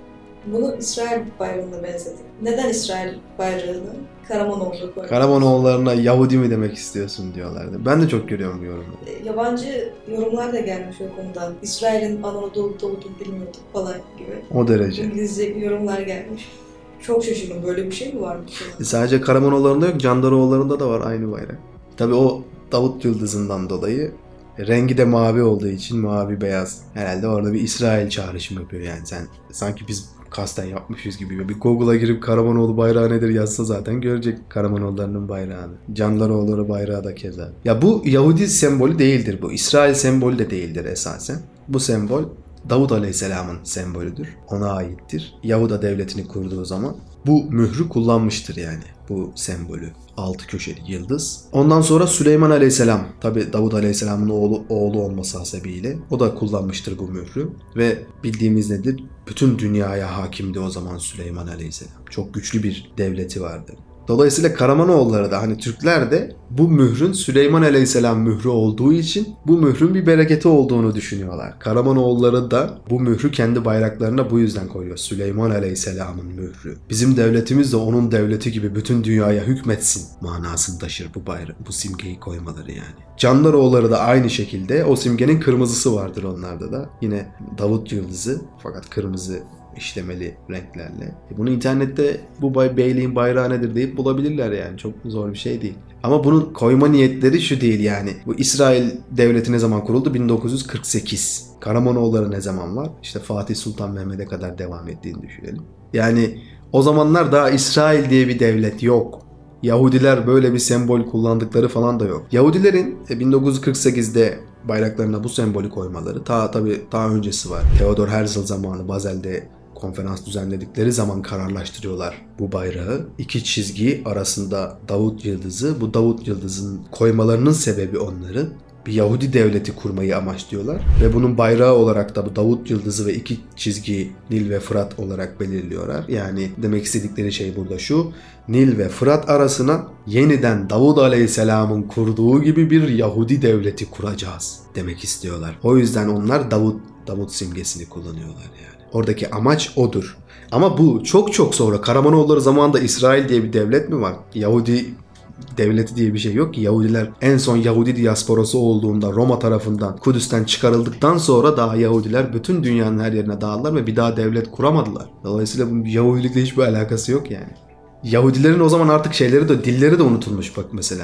Bunu İsrail bayrağına benzedik. Neden İsrail bayrağını Karamanoğlu koydu? Karamanoğullarına Yahudi mi demek istiyorsun diyorlardı. Ben de çok görüyorum bu yorumu. Yabancı yorumlar da gelmiş o konuda. İsrail'in Anadolu'da olduğunu bilmiyorduk falan gibi. O derece. İngilizce yorumlar gelmiş. Çok şaşırdım. Böyle bir şey mi var? E sadece Karamanoğullarında yok, Candaroğullarında da var aynı bayrak. Tabii o Davut Yıldızı'ndan dolayı rengi de mavi olduğu için mavi beyaz. Herhalde orada bir İsrail çağrışımı yapıyor yani. Sen sanki biz kasten yapmışız gibi. Bir Google'a girip Karamanoğlu bayrağı nedir yazsa zaten görecek Karamanoğullarının bayrağını. Candaroğulları bayrağı da keza. Ya bu Yahudi sembolü değildir bu. İsrail sembolü de değildir esasen. Bu sembol Davud Aleyhisselam'ın sembolüdür. Ona aittir. Yahuda devletini kurduğu zaman bu mührü kullanmıştır yani. Bu sembolü. Altı köşeli yıldız. Ondan sonra Süleyman Aleyhisselam, tabi Davud Aleyhisselam'ın oğlu, oğlu olması hasebiyle o da kullanmıştır bu mührü. Ve bildiğimiz nedir? Bütün dünyaya hakimdi o zaman Süleyman Aleyhisselam. Çok güçlü bir devleti vardı. Dolayısıyla Karamanoğulları da hani Türkler de bu mührün Süleyman Aleyhisselam mührü olduğu için bu mührün bir bereketi olduğunu düşünüyorlar. Karamanoğulları da bu mührü kendi bayraklarına bu yüzden koyuyor. Süleyman Aleyhisselam'ın mührü. Bizim devletimiz de onun devleti gibi bütün dünyaya hükmetsin manasını taşır bu bayrak, bu simgeyi koymaları yani. Candaroğulları da aynı şekilde o simgenin kırmızısı vardır onlarda da. Yine Davut Yıldızı fakat kırmızı işlemeli renklerle. Bunu internette bu bay, beyliğin bayrağı nedir deyip bulabilirler yani. Çok zor bir şey değil. Ama bunun koyma niyetleri şu değil yani. Bu İsrail devleti ne zaman kuruldu? bin dokuz yüz kırk sekiz. Karamanoğulları ne zaman var? İşte Fatih Sultan Mehmet'e kadar devam ettiğini düşünelim. Yani o zamanlar daha İsrail diye bir devlet yok. Yahudiler böyle bir sembol kullandıkları falan da yok. Yahudilerin bin dokuz yüz kırk sekizde bayraklarına bu sembolü koymaları ta tabii daha öncesi var. Theodor Herzl zamanı Bazel'de konferans düzenledikleri zaman kararlaştırıyorlar bu bayrağı. İki çizgi arasında Davut Yıldızı. Bu Davut Yıldızı'nın koymalarının sebebi onların bir Yahudi devleti kurmayı amaçlıyorlar. Ve bunun bayrağı olarak da bu Davut Yıldızı ve iki çizgi Nil ve Fırat olarak belirliyorlar. Yani demek istedikleri şey burada şu: Nil ve Fırat arasına yeniden Davud Aleyhisselam'ın kurduğu gibi bir Yahudi devleti kuracağız demek istiyorlar. O yüzden onlar Davut, Davut simgesini kullanıyorlar yani. Oradaki amaç odur. Ama bu çok çok sonra Karamanoğulları zamanında İsrail diye bir devlet mi var? Yahudi devleti diye bir şey yok ki. Yahudiler en son Yahudi diasporası olduğunda Roma tarafından Kudüs'ten çıkarıldıktan sonra daha Yahudiler bütün dünyanın her yerine dağıldılar ve bir daha devlet kuramadılar. Dolayısıyla bu Yahudilikle hiçbir alakası yok yani. Yahudilerin o zaman artık şeyleri de dilleri de unutulmuş bak mesela.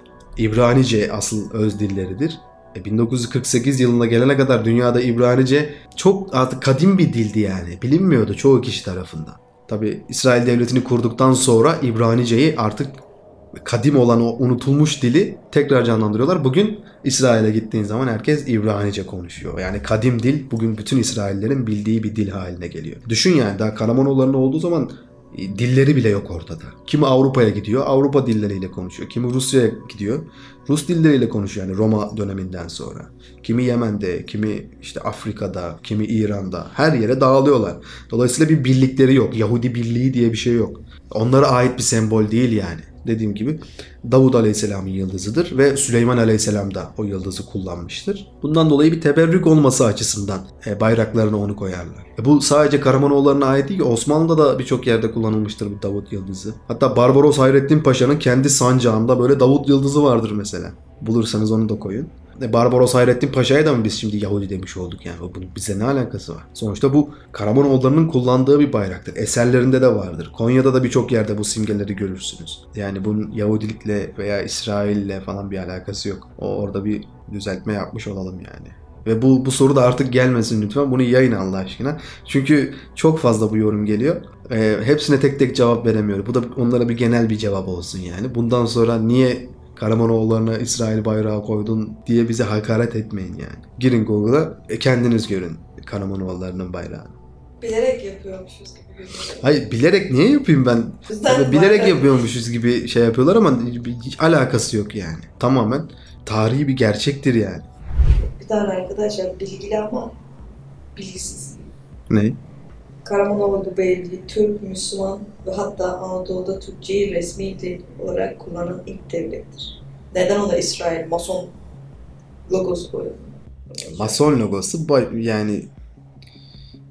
İbranice asıl öz dilleridir. E bin dokuz yüz kırk sekiz yılına gelene kadar dünyada İbranice çok artık kadim bir dildi yani. Bilinmiyordu çoğu kişi tarafından. Tabi İsrail devletini kurduktan sonra İbranice'yi artık kadim olan o unutulmuş dili tekrar canlandırıyorlar. Bugün İsrail'e gittiğin zaman herkes İbranice konuşuyor. Yani kadim dil bugün bütün İsraillerin bildiği bir dil haline geliyor. Düşün yani daha Karamanoğulları'nın olduğu zaman dilleri bile yok ortada. Kimi Avrupa'ya gidiyor, Avrupa dilleriyle konuşuyor. Kimi Rusya'ya gidiyor, Rus dilleriyle konuşuyor yani Roma döneminden sonra. Kimi Yemen'de, kimi işte Afrika'da, kimi İran'da, her yere dağılıyorlar. Dolayısıyla bir birlikleri yok. Yahudi birliği diye bir şey yok. Onlara ait bir sembol değil yani. Dediğim gibi Davud Aleyhisselam'ın yıldızıdır ve Süleyman Aleyhisselam da o yıldızı kullanmıştır. Bundan dolayı bir teberrük olması açısından e, bayraklarına onu koyarlar. E, bu sadece Karamanoğulları'na ait değil ki Osmanlı'da da birçok yerde kullanılmıştır bu Davud yıldızı. Hatta Barbaros Hayrettin Paşa'nın kendi sancağında böyle Davud yıldızı vardır mesela. Bulursanız onu da koyun. E, Barbaros Hayrettin Paşa'ya da mı biz şimdi Yahudi demiş olduk yani? Bunun bize ne alakası var? Sonuçta bu Karamanoğulları'nın kullandığı bir bayraktır. Eserlerinde de vardır. Konya'da da birçok yerde bu simgeleri görürsünüz. Yani bunun Yahudilikle veya İsrail'le falan bir alakası yok. O orada bir düzeltme yapmış olalım yani. Ve bu bu soru da artık gelmesin lütfen. Bunu yayın Allah aşkına. Çünkü çok fazla bu yorum geliyor. E, hepsine tek tek cevap veremiyorum. Bu da onlara bir genel bir cevap olsun yani. Bundan sonra niye Karamanoğulları'na İsrail bayrağı koydun diye bize hakaret etmeyin yani. Girin Google'a e, kendiniz görün Karamanoğulları'nın bayrağını. Bilerek yapıyormuşuz gibi görünüyor. Hayır bilerek niye yapayım ben? Tabii bilerek bayrağı yapıyormuşuz gibi şey yapıyorlar ama hiç alakası yok yani. Tamamen tarihi bir gerçektir yani. Bir tane arkadaşlar bilgili ama bilgisiz. Ne? Karamanoğlu Beyliği Türk, Müslüman ve hatta Anadolu'da Türkçeyi resmi dil olarak kullanan ilk devlettir. Neden ona İsrail Mason logosu koyuyor? Mason logosu yani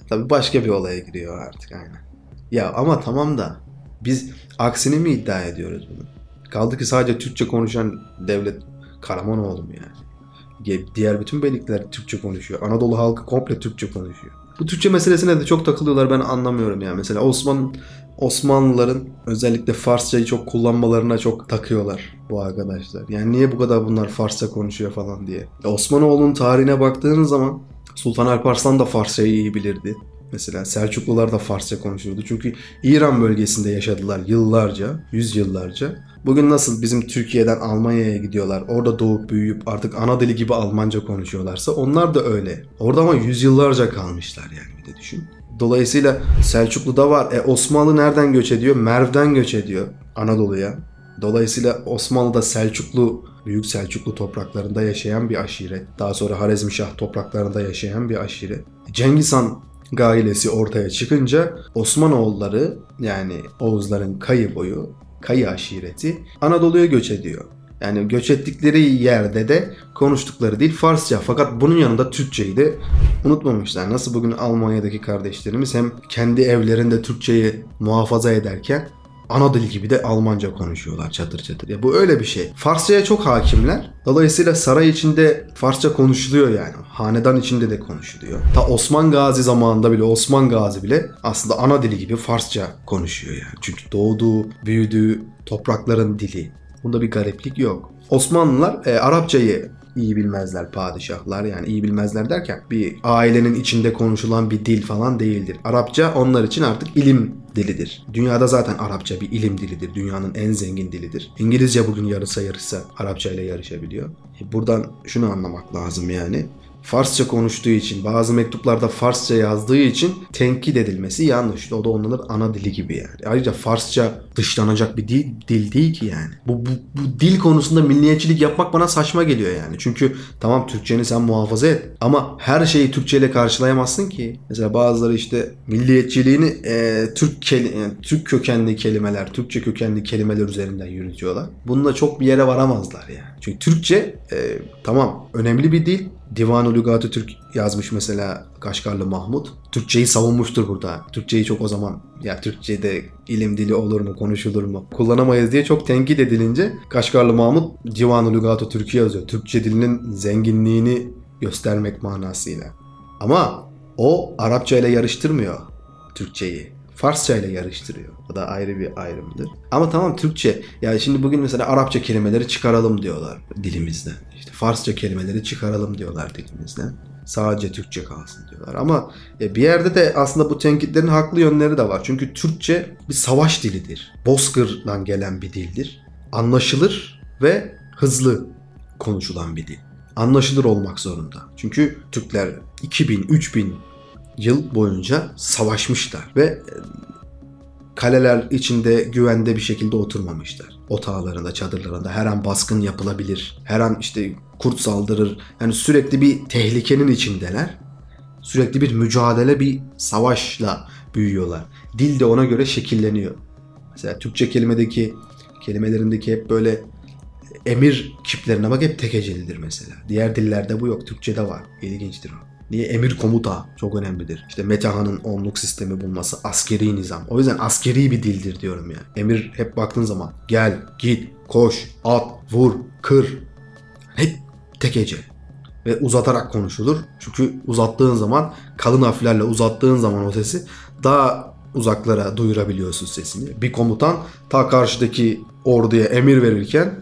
tabii başka bir olaya giriyor artık aynen. Ya ama tamam da biz aksini mi iddia ediyoruz bunu? Kaldı ki sadece Türkçe konuşan devlet Karamanoğlu mu yani? Diğer bütün beylikler Türkçe konuşuyor. Anadolu halkı komple Türkçe konuşuyor. Bu Türkçe meselesine de çok takılıyorlar, ben anlamıyorum yani. Mesela Osman Osmanlıların özellikle Farsçayı çok kullanmalarına çok takıyorlar bu arkadaşlar. Yani niye bu kadar bunlar Farsça konuşuyor falan diye. Ya Osmanoğlu'nun tarihine baktığın zaman Sultan Alparslan da Farsçayı iyi bilirdi. Mesela Selçuklular da Farsça konuşurdu. Çünkü İran bölgesinde yaşadılar yıllarca, yüzyıllarca. Bugün nasıl bizim Türkiye'den Almanya'ya gidiyorlar, orada doğup büyüyüp artık ana dili gibi Almanca konuşuyorlarsa onlar da öyle. Orada ama yüzyıllarca kalmışlar yani, bir de düşün. Dolayısıyla Selçuklu'da var. E Osmanlı nereden göç ediyor? Merv'den göç ediyor Anadolu'ya. Dolayısıyla Osmanlı'da Selçuklu, Büyük Selçuklu topraklarında yaşayan bir aşiret. Daha sonra Harezmşah topraklarında yaşayan bir aşiret. Cengiz Han gailesi ortaya çıkınca Osmanoğulları, yani Oğuzların kayı boyu, kayı aşireti Anadolu'ya göç ediyor. Yani göç ettikleri yerde de konuştukları dil Farsça. Fakat bunun yanında Türkçeyi de unutmamışlar. Nasıl bugün Almanya'daki kardeşlerimiz hem kendi evlerinde Türkçeyi muhafaza ederken ana dil gibi de Almanca konuşuyorlar çatır çatır. Ya bu öyle bir şey. Farsçaya çok hakimler. Dolayısıyla saray içinde Farsça konuşuluyor yani. Hanedan içinde de konuşuluyor. Ta Osman Gazi zamanında bile, Osman Gazi bile aslında ana dili gibi Farsça konuşuyor yani. Çünkü doğduğu, büyüdüğü toprakların dili. Bunda bir gariplik yok. Osmanlılar e, Arapçayı iyi bilmezler padişahlar. Yani iyi bilmezler derken bir ailenin içinde konuşulan bir dil falan değildir. Arapça onlar için artık ilim dilidir. Dünyada zaten Arapça bir ilim dilidir. Dünyanın en zengin dilidir. İngilizce bugün yarısa yarışsa Arapça ile yarışabiliyor. E, buradan şunu anlamak lazım yani. Farsça konuştuğu için, bazı mektuplarda Farsça yazdığı için tenkit edilmesi yanlış. O da onların ana dili gibi yani. Ayrıca Farsça dışlanacak bir dil, dil değil ki yani. Bu, bu, bu dil konusunda milliyetçilik yapmak bana saçma geliyor yani. Çünkü tamam Türkçeni sen muhafaza et ama her şeyi Türkçe ile karşılayamazsın ki. Mesela bazıları işte milliyetçiliğini e, Türk yani Türk kökenli kelimeler, Türkçe kökenli kelimeler üzerinden yürütüyorlar. Bununla çok bir yere varamazlar yani. Çünkü Türkçe e, tamam önemli bir dil. Divan-ı Lügat-ı Türk yazmış mesela Kaşgarlı Mahmut. Türkçeyi savunmuştur burada. Türkçeyi çok o zaman ya Türkçe'de ilim dili olur mu, konuşulur mu, kullanamayız diye çok tenkit edilince Kaşgarlı Mahmut Divan-ı Lügat-ı Türk'ü yazıyor. Türkçe dilinin zenginliğini göstermek manasıyla. Ama o Arapça ile yarıştırmıyor Türkçeyi. Farsça ile yarıştırıyor. O da ayrı bir ayrımdır. Ama tamam Türkçe. Yani şimdi bugün mesela Arapça kelimeleri çıkaralım diyorlar dilimizden. İşte Farsça kelimeleri çıkaralım diyorlar dilimizden. Sadece Türkçe kalsın diyorlar. Ama bir yerde de aslında bu tenkitlerin haklı yönleri de var. Çünkü Türkçe bir savaş dilidir. Bozkır'dan gelen bir dildir. Anlaşılır ve hızlı konuşulan bir dil. Anlaşılır olmak zorunda. Çünkü Türkler iki bin üç bin yıl boyunca savaşmışlar ve kaleler içinde güvende bir şekilde oturmamışlar. Otağlarında, çadırlarında her an baskın yapılabilir. Her an işte kurt saldırır. Yani sürekli bir tehlikenin içindeler. Sürekli bir mücadele, bir savaşla büyüyorlar. Dil de ona göre şekilleniyor. Mesela Türkçe kelimedeki kelimelerindeki hep böyle emir kiplerine bak, hep tek hecelidir mesela. Diğer dillerde bu yok. Türkçe'de var. İlginçtir o. Niye? Emir komuta çok önemlidir. İşte Metehan'ın onluk sistemi bulması, askeri nizam. O yüzden askeri bir dildir diyorum ya. Emir hep baktığın zaman gel, git, koş, at, vur, kır. Hep tek hece. Ve uzatarak konuşulur. Çünkü uzattığın zaman, kalın harflerle uzattığın zaman o sesi daha uzaklara duyurabiliyorsun sesini. Bir komutan ta karşıdaki orduya emir verirken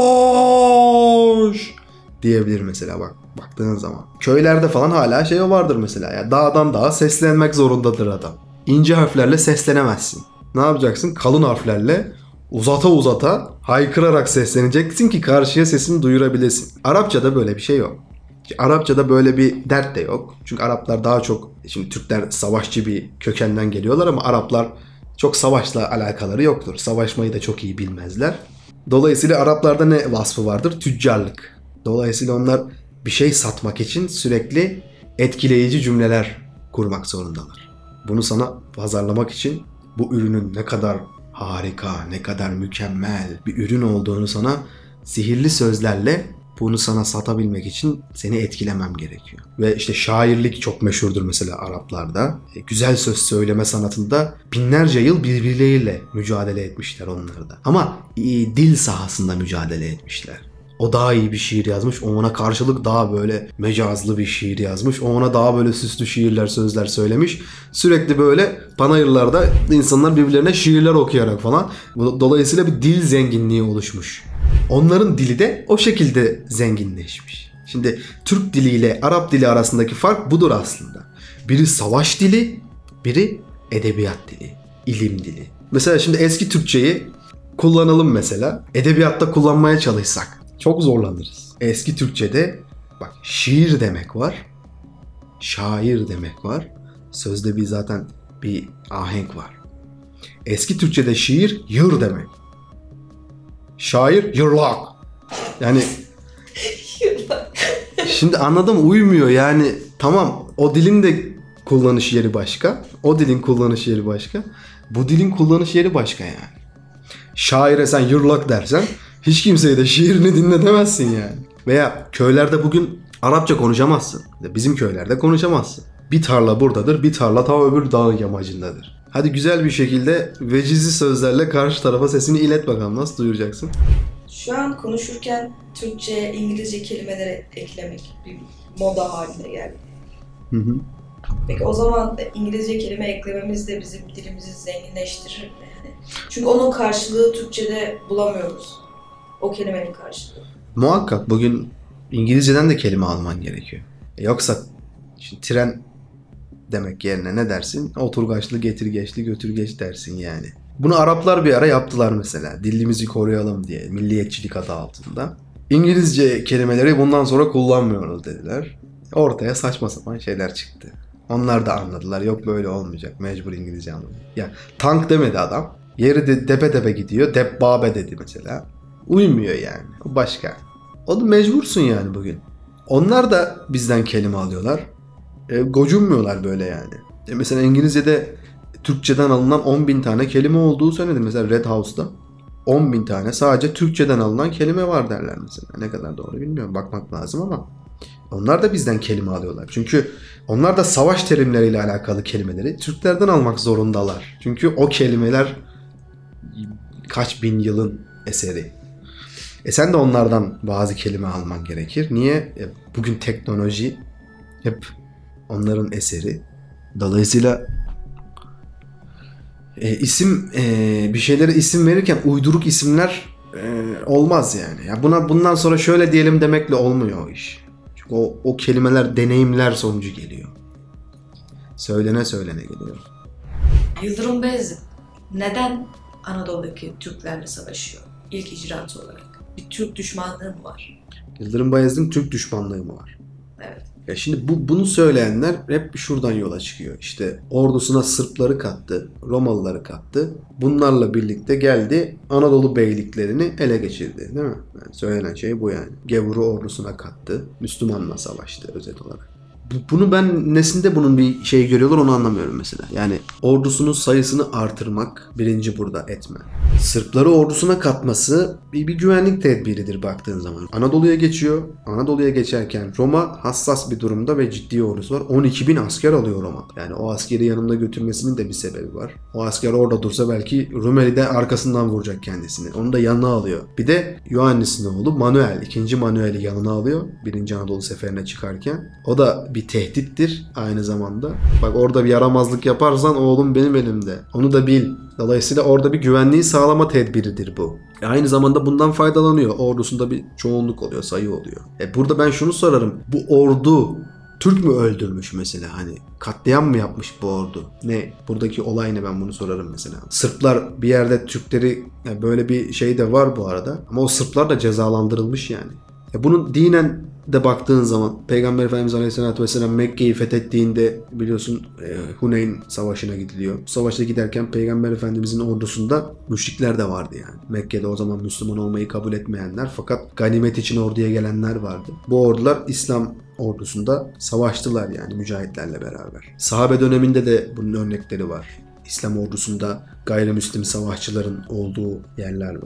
koş diyebilir mesela bak. Baktığın zaman. Köylerde falan hala şey vardır mesela. Yani dağdan dağa seslenmek zorundadır adam. İnce harflerle seslenemezsin. Ne yapacaksın? Kalın harflerle uzata uzata haykırarak sesleneceksin ki karşıya sesini duyurabilesin. Arapçada böyle bir şey yok. Arapçada böyle bir dert de yok. Çünkü Araplar daha çok, şimdi Türkler savaşçı bir kökenden geliyorlar ama Araplar çok savaşla alakaları yoktur. Savaşmayı da çok iyi bilmezler. Dolayısıyla Araplarda ne vasfı vardır? Tüccarlık. Dolayısıyla onlar bir şey satmak için sürekli etkileyici cümleler kurmak zorundalar. Bunu sana pazarlamak için bu ürünün ne kadar harika, ne kadar mükemmel bir ürün olduğunu sana sihirli sözlerle bunu sana satabilmek için seni etkilemem gerekiyor. Ve işte şairlik çok meşhurdur mesela Araplarda. E, güzel söz söyleme sanatında binlerce yıl birbirleriyle mücadele etmişler onlar da. Ama e, dil sahasında mücadele etmişler. O daha iyi bir şiir yazmış. O ona karşılık daha böyle mecazlı bir şiir yazmış. O ona daha böyle süslü şiirler, sözler söylemiş. Sürekli böyle panayırlarda insanlar birbirlerine şiirler okuyarak falan. Dolayısıyla bir dil zenginliği oluşmuş. Onların dili de o şekilde zenginleşmiş. Şimdi Türk diliyle Arap dili arasındaki fark budur aslında. Biri savaş dili, biri edebiyat dili, ilim dili. Mesela şimdi eski Türkçeyi kullanalım mesela. Edebiyatta kullanmaya çalışsak çok zorlanırız. Eski Türkçe'de bak şiir demek var, şair demek var. Sözde bir zaten bir ahenk var. Eski Türkçe'de şiir yır demek. Şair yırlak. Yani şimdi anladım, uymuyor yani. Tamam, o dilin de kullanış yeri başka. O dilin kullanış yeri başka. Bu dilin kullanış yeri başka yani. Şaire sen yırlak dersen hiç kimseye de şiirini dinle demezsin yani. Veya köylerde bugün Arapça konuşamazsın. Bizim köylerde konuşamazsın. Bir tarla buradadır, bir tarla ta öbür dağ yamacındadır. Hadi güzel bir şekilde vecizi sözlerle karşı tarafa sesini ilet bakalım, nasıl duyuracaksın? Şu an konuşurken Türkçe, İngilizce kelimeleri eklemek bir moda haline geldi. Hı hı. Peki o zaman İngilizce kelime eklememiz de bizim dilimizi zenginleştirir mi? Yani çünkü onun karşılığı Türkçe'de bulamıyoruz. O kelimenin karşılığı. Muhakkak bugün İngilizceden de kelime alman gerekiyor. Yoksa şimdi tren demek yerine ne dersin? Oturgaçlı, getirgeçli, götürgeç dersin yani. Bunu Araplar bir ara yaptılar mesela. Dilimizi koruyalım diye, milliyetçilik adı altında. İngilizce kelimeleri bundan sonra kullanmıyoruz dediler. Ortaya saçma sapan şeyler çıktı. Onlar da anladılar. Yok böyle olmayacak. Mecbur İngilizce anladı. Ya tank demedi adam. Yeri de tepe tepe gidiyor. Debbabe dedi mesela. Uymuyor yani. O başka. O da mecbursun yani bugün. Onlar da bizden kelime alıyorlar. E, gocunmuyorlar böyle yani. E, mesela İngilizce'de Türkçeden alınan on bin tane kelime olduğu söyledi. Mesela Red House'da on bin tane sadece Türkçeden alınan kelime var derler mesela. Ne kadar doğru bilmiyorum. Bakmak lazım ama onlar da bizden kelime alıyorlar. Çünkü onlar da savaş terimleriyle alakalı kelimeleri Türklerden almak zorundalar. Çünkü o kelimeler kaç bin yılın eseri. E sen de onlardan bazı kelime alman gerekir. Niye? E bugün teknoloji hep onların eseri. Dolayısıyla e, isim e, bir şeylere isim verirken uyduruk isimler e, olmaz yani. Ya buna bundan sonra şöyle diyelim demekle olmuyor o iş. Çünkü o, o kelimeler deneyimler sonucu geliyor. Söylene söylene geliyor. Yıldırım Beyazıt neden Anadolu'daki Türklerle savaşıyor? İlk icraatı olarak. Bir Türk düşmanlığı mı var? Yıldırım Bayezid'in Türk düşmanlığı mı var? Evet. Ya şimdi bu, bunu söyleyenler hep şuradan yola çıkıyor. İşte ordusuna Sırpları kattı, Romalıları kattı. Bunlarla birlikte geldi, Anadolu beyliklerini ele geçirdi, değil mi? Yani söylenen şey bu yani. Gevur'u ordusuna kattı, Müslümanla savaştı özet olarak. Bunu ben nesinde bunun bir şey görüyorlar onu anlamıyorum mesela. Yani ordusunun sayısını artırmak birinci burada etme. Sırpları ordusuna katması bir, bir güvenlik tedbiridir baktığın zaman. Anadolu'ya geçiyor. Anadolu'ya geçerken Roma hassas bir durumda ve ciddi ordusu var. on iki bin asker alıyor Roma. Yani o askeri yanında götürmesinin de bir sebebi var. O asker orada dursa belki Rumeli de arkasından vuracak kendisini. Onu da yanına alıyor. Bir de Ioannis'in oğlu Manuel, ikinci Manuel'i yanına alıyor. Birinci Anadolu seferine çıkarken. O da bir tehdittir aynı zamanda. Bak orada bir yaramazlık yaparsan oğlum benim elimde. Onu da bil. Dolayısıyla orada bir güvenliği sağlama tedbiridir bu. E aynı zamanda bundan faydalanıyor. Ordusunda bir çoğunluk oluyor, sayı oluyor. E burada ben şunu sorarım. Bu ordu Türk mü öldürmüş mesela? Hani katliam mı yapmış bu ordu? Ne? Buradaki olay ne? Ben bunu sorarım mesela. Sırplar bir yerde Türkleri, yani böyle bir şey de var bu arada. Ama o Sırplar da cezalandırılmış yani. E bunun dinen de baktığın zaman Peygamber Efendimiz Aleyhisselatü Vesselam Mekke'yi fethettiğinde biliyorsun e, Huneyn Savaşı'na gidiliyor. Bu savaşta giderken Peygamber Efendimizin ordusunda müşrikler de vardı yani. Mekke'de o zaman Müslüman olmayı kabul etmeyenler fakat ganimet için orduya gelenler vardı. Bu ordular İslam ordusunda savaştılar yani mücahitlerle beraber. Sahabe döneminde de bunun örnekleri var. İslam ordusunda gayrimüslim savaşçıların olduğu yerler var.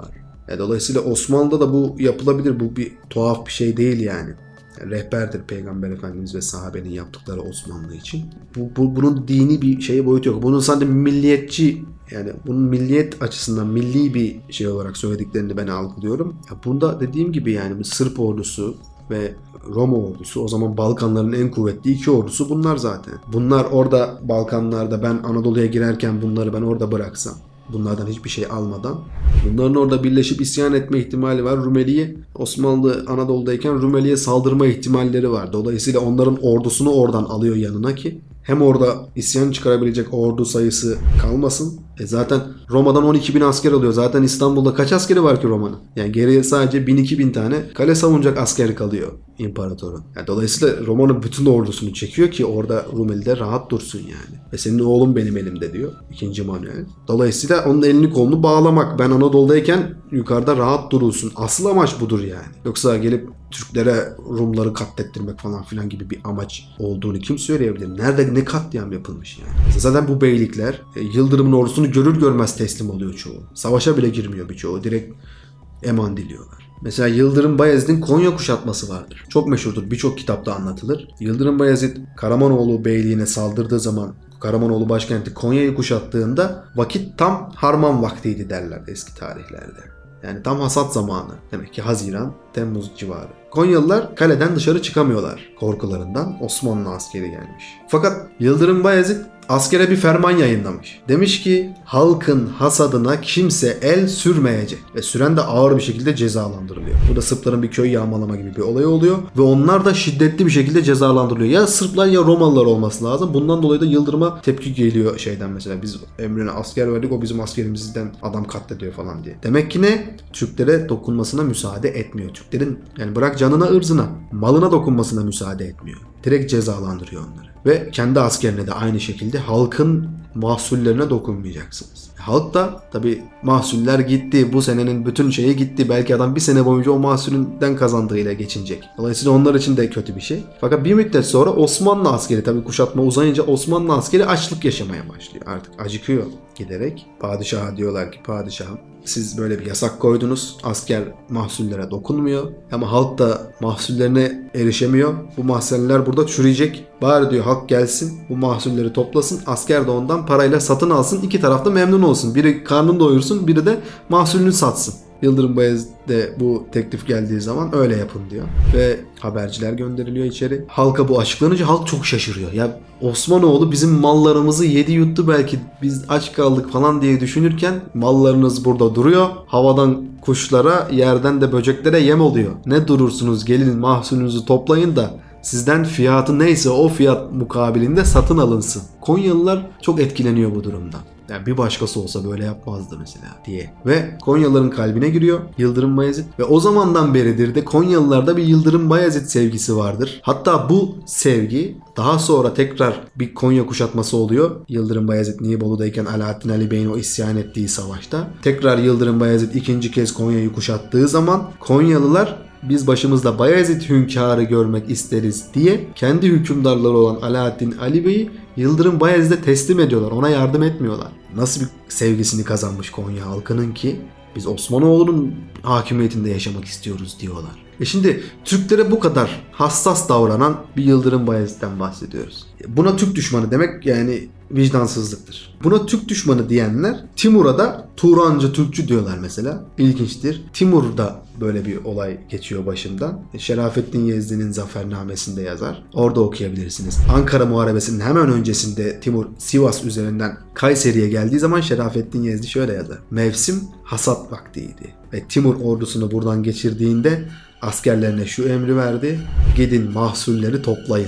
Yani dolayısıyla Osmanlı'da da bu yapılabilir. Bu bir tuhaf bir şey değil yani. Yani rehberdir Peygamber Efendimiz ve sahabenin yaptıkları Osmanlı için. Bu, bu bunun dini bir şey boyutu yok. Bunun sadece milliyetçi, yani bunun milliyet açısından milli bir şey olarak söylediklerini ben algılıyorum. Ya bunda dediğim gibi yani Sırp ordusu ve Roma ordusu, o zaman Balkanların en kuvvetli iki ordusu bunlar zaten. Bunlar orada Balkanlarda, ben Anadolu'ya girerken bunları ben orada bıraksam, bunlardan hiçbir şey almadan, bunların orada birleşip isyan etme ihtimali var. Rumeli'ye, Osmanlı Anadolu'dayken Rumeli'ye saldırma ihtimalleri var. Dolayısıyla onların ordusunu oradan alıyor yanına ki hem orada isyan çıkarabilecek ordu sayısı kalmasın. E zaten Roma'dan on iki bin asker alıyor. Zaten İstanbul'da kaç askeri var ki Roma'nın? Yani geriye sadece bin iki bin tane kale savunacak asker kalıyor imparatorun. Yani dolayısıyla Roma'nın bütün ordusunu çekiyor ki orada Rumeli'de rahat dursun yani. Ve senin oğlum benim elimde diyor ikinci Manuel. Dolayısıyla onun elini kolunu bağlamak. Ben Anadolu'dayken yukarıda rahat durulsun. Asıl amaç budur yani. Yoksa gelip Türklere Rumları katlettirmek falan filan gibi bir amaç olduğunu kim söyleyebilir? Nerede ne katliam yapılmış yani? Zaten bu beylikler e, Yıldırım'ın ordusunu görür görmez teslim oluyor çoğu. Savaşa bile girmiyor birçoğu. Direkt eman diliyorlar. Mesela Yıldırım Bayezid'in Konya kuşatması vardır. Çok meşhurdur. Birçok kitapta anlatılır. Yıldırım Bayezid Karamanoğlu beyliğine saldırdığı zaman, Karamanoğlu başkenti Konya'yı kuşattığında vakit tam harman vaktiydi derler eski tarihlerde. Yani tam hasat zamanı. Demek ki Haziran, Temmuz civarı. Konyalılar kaleden dışarı çıkamıyorlar korkularından. Osmanlı askeri gelmiş. Fakat Yıldırım Bayezid askere bir ferman yayınlamış. Demiş ki halkın hasadına kimse el sürmeyecek. Ve süren de ağır bir şekilde cezalandırılıyor. Burada Sırpların bir köy yağmalama gibi bir olay oluyor. Ve onlar da şiddetli bir şekilde cezalandırılıyor. Ya Sırplar ya Romalılar olması lazım. Bundan dolayı da Yıldırım'a tepki geliyor şeyden mesela. Biz emrine asker verdik, o bizim askerimizden adam katlediyor falan diye. Demek ki ne? Türklere dokunmasına müsaade etmiyor. Türklerin yani bırak canına ırzına, malına dokunmasına müsaade etmiyor. Direkt cezalandırıyor onları. Ve kendi askerine de aynı şekilde halkın mahsullerine dokunmayacaksınız. Halk da tabii mahsuller gitti. Bu senenin bütün şeyi gitti. Belki adam bir sene boyunca o mahsulünden kazandığıyla geçinecek. Dolayısıyla onlar için de kötü bir şey. Fakat bir müddet sonra Osmanlı askeri, tabii kuşatma uzayınca Osmanlı askeri açlık yaşamaya başlıyor. Artık acıkıyor giderek. Padişaha diyorlar ki padişahım, siz böyle bir yasak koydunuz. Asker mahsullere dokunmuyor. Ama halk da mahsullerine erişemiyor. Bu mahsuller burada çürüyecek. Bari diyor halk gelsin, bu mahsulleri toplasın. Asker de ondan parayla satın alsın. İki taraf da memnun olsun. Biri karnını doyursun, biri de mahsulünü satsın. Yıldırım Bayezid'de bu teklif geldiği zaman öyle yapın diyor. Ve haberciler gönderiliyor içeri. Halka bu açıklanınca halk çok şaşırıyor. Ya Osmanoğlu bizim mallarımızı yedi yuttu, belki biz aç kaldık falan diye düşünürken mallarınız burada duruyor. Havadan kuşlara, yerden de böceklere yem oluyor. Ne durursunuz, gelin mahsulünüzü toplayın da sizden fiyatı neyse o fiyat mukabilinde satın alınsın. Konyalılar çok etkileniyor bu durumdan. Yani bir başkası olsa böyle yapmazdı mesela diye. Ve Konyalıların kalbine giriyor Yıldırım Bayezid. Ve o zamandan beridir de Konyalılarda bir Yıldırım Bayezid sevgisi vardır. Hatta bu sevgi daha sonra tekrar bir Konya kuşatması oluyor. Yıldırım Bayezid Nibolu'dayken Alaaddin Ali Bey'in o isyan ettiği savaşta. Tekrar Yıldırım Bayezid ikinci kez Konya'yı kuşattığı zaman Konyalılar biz başımızda Bayezid hünkârı görmek isteriz diye kendi hükümdarları olan Alaaddin Ali Bey'i Yıldırım Bayezid'e teslim ediyorlar. Ona yardım etmiyorlar. Nasıl bir sevgisini kazanmış Konya halkının ki biz Osmanoğlu'nun hakimiyetinde yaşamak istiyoruz diyorlar. E şimdi Türklere bu kadar hassas davranan bir Yıldırım Bayezid'den bahsediyoruz. Buna Türk düşmanı demek yani vicdansızlıktır. Buna Türk düşmanı diyenler Timur'a da Turancı Türkçü diyorlar mesela. İlginçtir. Timur'da böyle bir olay geçiyor başından. Şerafettin Yezdi'nin Zafernamesinde yazar. Orada okuyabilirsiniz. Ankara Muharebesi'nin hemen öncesinde Timur Sivas üzerinden Kayseri'ye geldiği zaman Şerafettin Yezdi şöyle yazar. Mevsim hasat vaktiydi. Ve Timur ordusunu buradan geçirdiğinde askerlerine şu emri verdi. Gidin mahsulleri toplayın.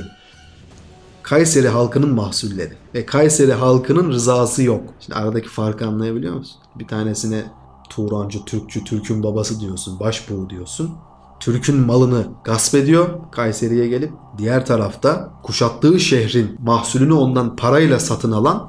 Kayseri halkının mahsulleri ve Kayseri halkının rızası yok. Şimdi aradaki farkı anlayabiliyor musun? Bir tanesine Turancı, Türkçü, Türk'ün babası diyorsun, başbuğ diyorsun. Türk'ün malını gasp ediyor Kayseri'ye gelip. Diğer tarafta kuşattığı şehrin mahsulünü ondan parayla satın alan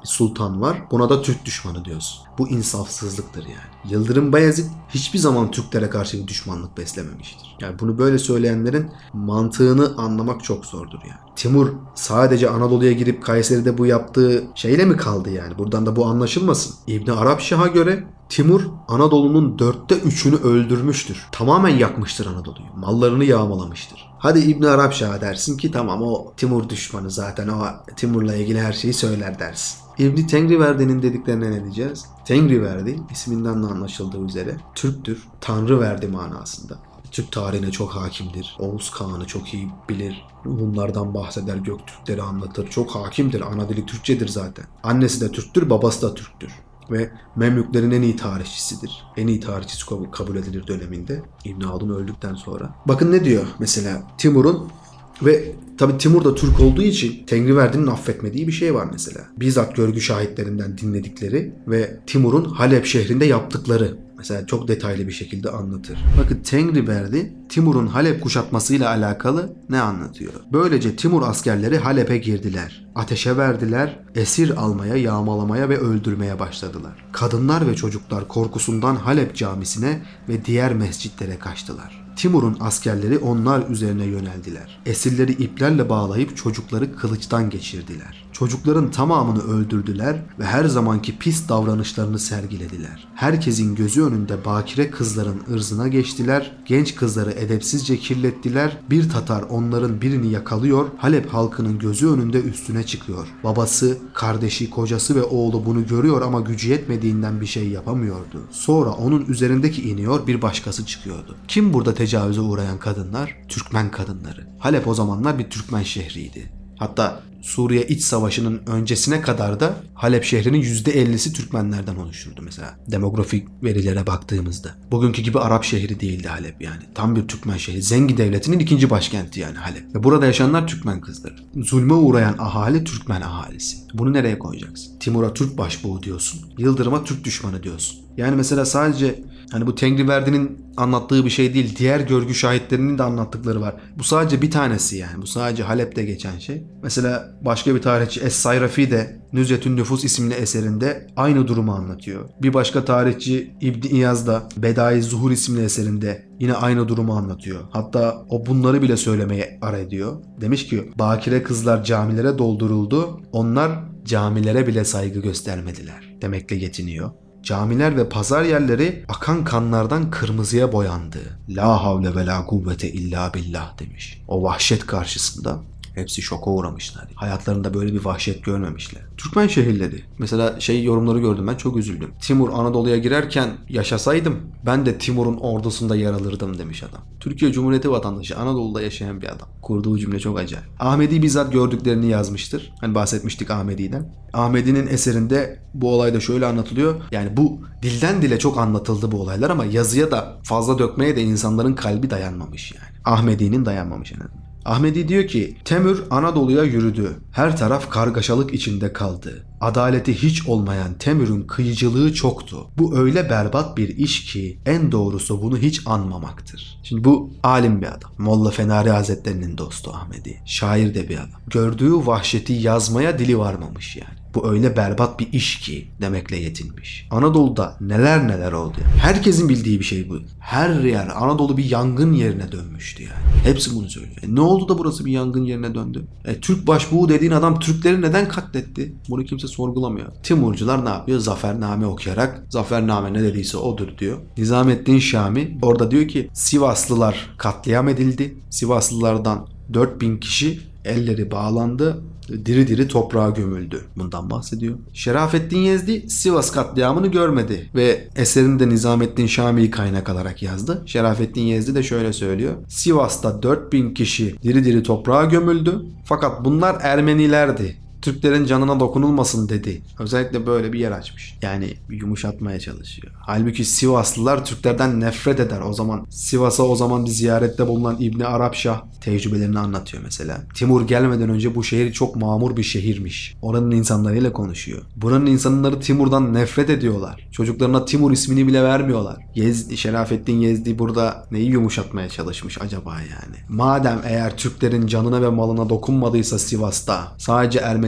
bir sultan var. Buna da Türk düşmanı diyorsun. Bu insafsızlıktır yani. Yıldırım Bayezid hiçbir zaman Türklere karşı bir düşmanlık beslememiştir. Yani bunu böyle söyleyenlerin mantığını anlamak çok zordur yani. Timur sadece Anadolu'ya girip Kayseri'de bu yaptığı şeyle mi kaldı yani? Buradan da bu anlaşılmasın. İbni Arapşah'a göre Timur Anadolu'nun dörtte üçünü öldürmüştür. Tamamen yakmıştır Anadolu'yu. Mallarını yağmalamıştır. Hadi İbni Arapşah dersin ki tamam o Timur düşmanı zaten, o Timur'la ilgili her şeyi söyler dersin. İbni Tengriverdi'nin dediklerine ne diyeceğiz? Tengriverdi isminden de anlaşıldığı üzere Türktür. Tanrı verdi manasında. Türk tarihine çok hakimdir. Oğuz Kağan'ı çok iyi bilir. Hunlardan bahseder, Göktürkleri anlatır. Çok hakimdir. Ana dili Türkçedir zaten. Annesi de Türktür, babası da Türktür. Ve Memlüklerin en iyi tarihçisidir. En iyi tarihçisi kabul edilir döneminde. İbn Haldun öldükten sonra. Bakın ne diyor mesela Timur'un ve tabi Timur da Türk olduğu için Tengriverdi'nin affetmediği bir şey var mesela. Bizzat görgü şahitlerinden dinledikleri ve Timur'un Halep şehrinde yaptıkları mesela çok detaylı bir şekilde anlatır. Bakın Tengriverdi Timur'un Halep kuşatmasıyla alakalı ne anlatıyor? Böylece Timur askerleri Halep'e girdiler. Ateşe verdiler, esir almaya, yağmalamaya ve öldürmeye başladılar. Kadınlar ve çocuklar korkusundan Halep camisine ve diğer mescitlere kaçtılar. Timur'un askerleri onlar üzerine yöneldiler. Esirleri iplerle bağlayıp çocukları kılıçtan geçirdiler. Çocukların tamamını öldürdüler ve her zamanki pis davranışlarını sergilediler. Herkesin gözü önünde bakire kızların ırzına geçtiler. Genç kızları edepsizce kirlettiler. Bir Tatar onların birini yakalıyor. Halep halkının gözü önünde üstüne çıkıyor. Babası, kardeşi, kocası ve oğlu bunu görüyor ama gücü yetmediğinden bir şey yapamıyordu. Sonra onun üzerindeki iniyor, bir başkası çıkıyordu. Kim burada tecavüze uğrayan kadınlar? Türkmen kadınları. Halep o zamanlar bir Türkmen şehriydi. Hatta Suriye İç Savaşı'nın öncesine kadar da Halep şehrinin yüzde ellisi Türkmenlerden oluşurdu mesela. Demografik verilere baktığımızda. Bugünkü gibi Arap şehri değildi Halep yani. Tam bir Türkmen şehri. Zengi devletinin ikinci başkenti yani Halep. Ve burada yaşayanlar Türkmen kızları. Zulme uğrayan ahali Türkmen ahalisi. Bunu nereye koyacaksın? Timur'a Türk başbuğu diyorsun. Yıldırım'a Türk düşmanı diyorsun. Yani mesela sadece hani bu Tengriverdi'nin anlattığı bir şey değil. Diğer görgü şahitlerinin de anlattıkları var. Bu sadece bir tanesi yani. Bu sadece Halep'te geçen şey. Mesela başka bir tarihçi Es-Sayrafi de Nüzhetün Nüfus isimli eserinde aynı durumu anlatıyor. Bir başka tarihçi İbn İyaz da Bedai Zuhur isimli eserinde yine aynı durumu anlatıyor. Hatta o bunları bile söylemeye ar ediyor. Demiş ki bakire kızlar camilere dolduruldu. Onlar camilere bile saygı göstermediler demekle yetiniyor. Camiler ve pazar yerleri akan kanlardan kırmızıya boyandı. La havle ve la kuvvete illa billah demiş. O vahşet karşısında hepsi şoka uğramışlar. Hayatlarında böyle bir vahşet görmemişler. Türkmen şehirleri. Mesela şey yorumları gördüm, ben çok üzüldüm. Timur Anadolu'ya girerken yaşasaydım ben de Timur'un ordusunda yer alırdım demiş adam. Türkiye Cumhuriyeti vatandaşı, Anadolu'da yaşayan bir adam. Kurduğu cümle çok acayip. Ahmedi bizzat gördüklerini yazmıştır. Hani bahsetmiştik Ahmedi'den. Ahmedi'nin eserinde bu olay da şöyle anlatılıyor. Yani bu dilden dile çok anlatıldı bu olaylar ama yazıya da fazla dökmeye de insanların kalbi dayanmamış yani. Ahmedi'nin dayanmamış en azından. Ahmedi diyor ki, Temür Anadolu'ya yürüdü. Her taraf kargaşalık içinde kaldı. Adaleti hiç olmayan Temür'ün kıyıcılığı çoktu. Bu öyle berbat bir iş ki en doğrusu bunu hiç anmamaktır. Şimdi bu alim bir adam. Molla Fenari Hazretleri'nin dostu Ahmedi. Şair de bir adam. Gördüğü vahşeti yazmaya dili varmamış yani. Bu öyle berbat bir iş ki demekle yetinmiş. Anadolu'da neler neler oldu. Herkesin bildiği bir şey bu. Her yer Anadolu bir yangın yerine dönmüştü yani. Hepsi bunu söylüyor. E ne oldu da burası bir yangın yerine döndü? E, Türk başbuğu dediğin adam Türkleri neden katletti? Bunu kimse sorgulamıyor. Timurcular ne yapıyor? Zafername okuyarak zafername ne dediyse odur diyor. Nizamettin Şami orada diyor ki Sivaslılar katliam edildi. Sivaslılardan dört bin kişi elleri bağlandı. Diri diri toprağa gömüldü. Bundan bahsediyor. Şerafettin Yezdi Sivas katliamını görmedi ve eserini de Nizamettin Şami'yi kaynak alarak yazdı. Şerafettin Yezdi de şöyle söylüyor. Sivas'ta dört bin kişi diri diri toprağa gömüldü. Fakat bunlar Ermenilerdi. Türklerin canına dokunulmasın dedi. Özellikle böyle bir yer açmış. Yani yumuşatmaya çalışıyor. Halbuki Sivaslılar Türklerden nefret eder. O zaman Sivas'a o zaman bir ziyarette bulunan İbni Arapşah tecrübelerini anlatıyor mesela. Timur gelmeden önce bu şehir çok mamur bir şehirmiş. Oranın insanlarıyla konuşuyor. Buranın insanları Timur'dan nefret ediyorlar. Çocuklarına Timur ismini bile vermiyorlar. Yezdi, Şerafettin Yezdi burada neyi yumuşatmaya çalışmış acaba yani? Madem eğer Türklerin canına ve malına dokunmadıysa Sivas'ta sadece Ermeni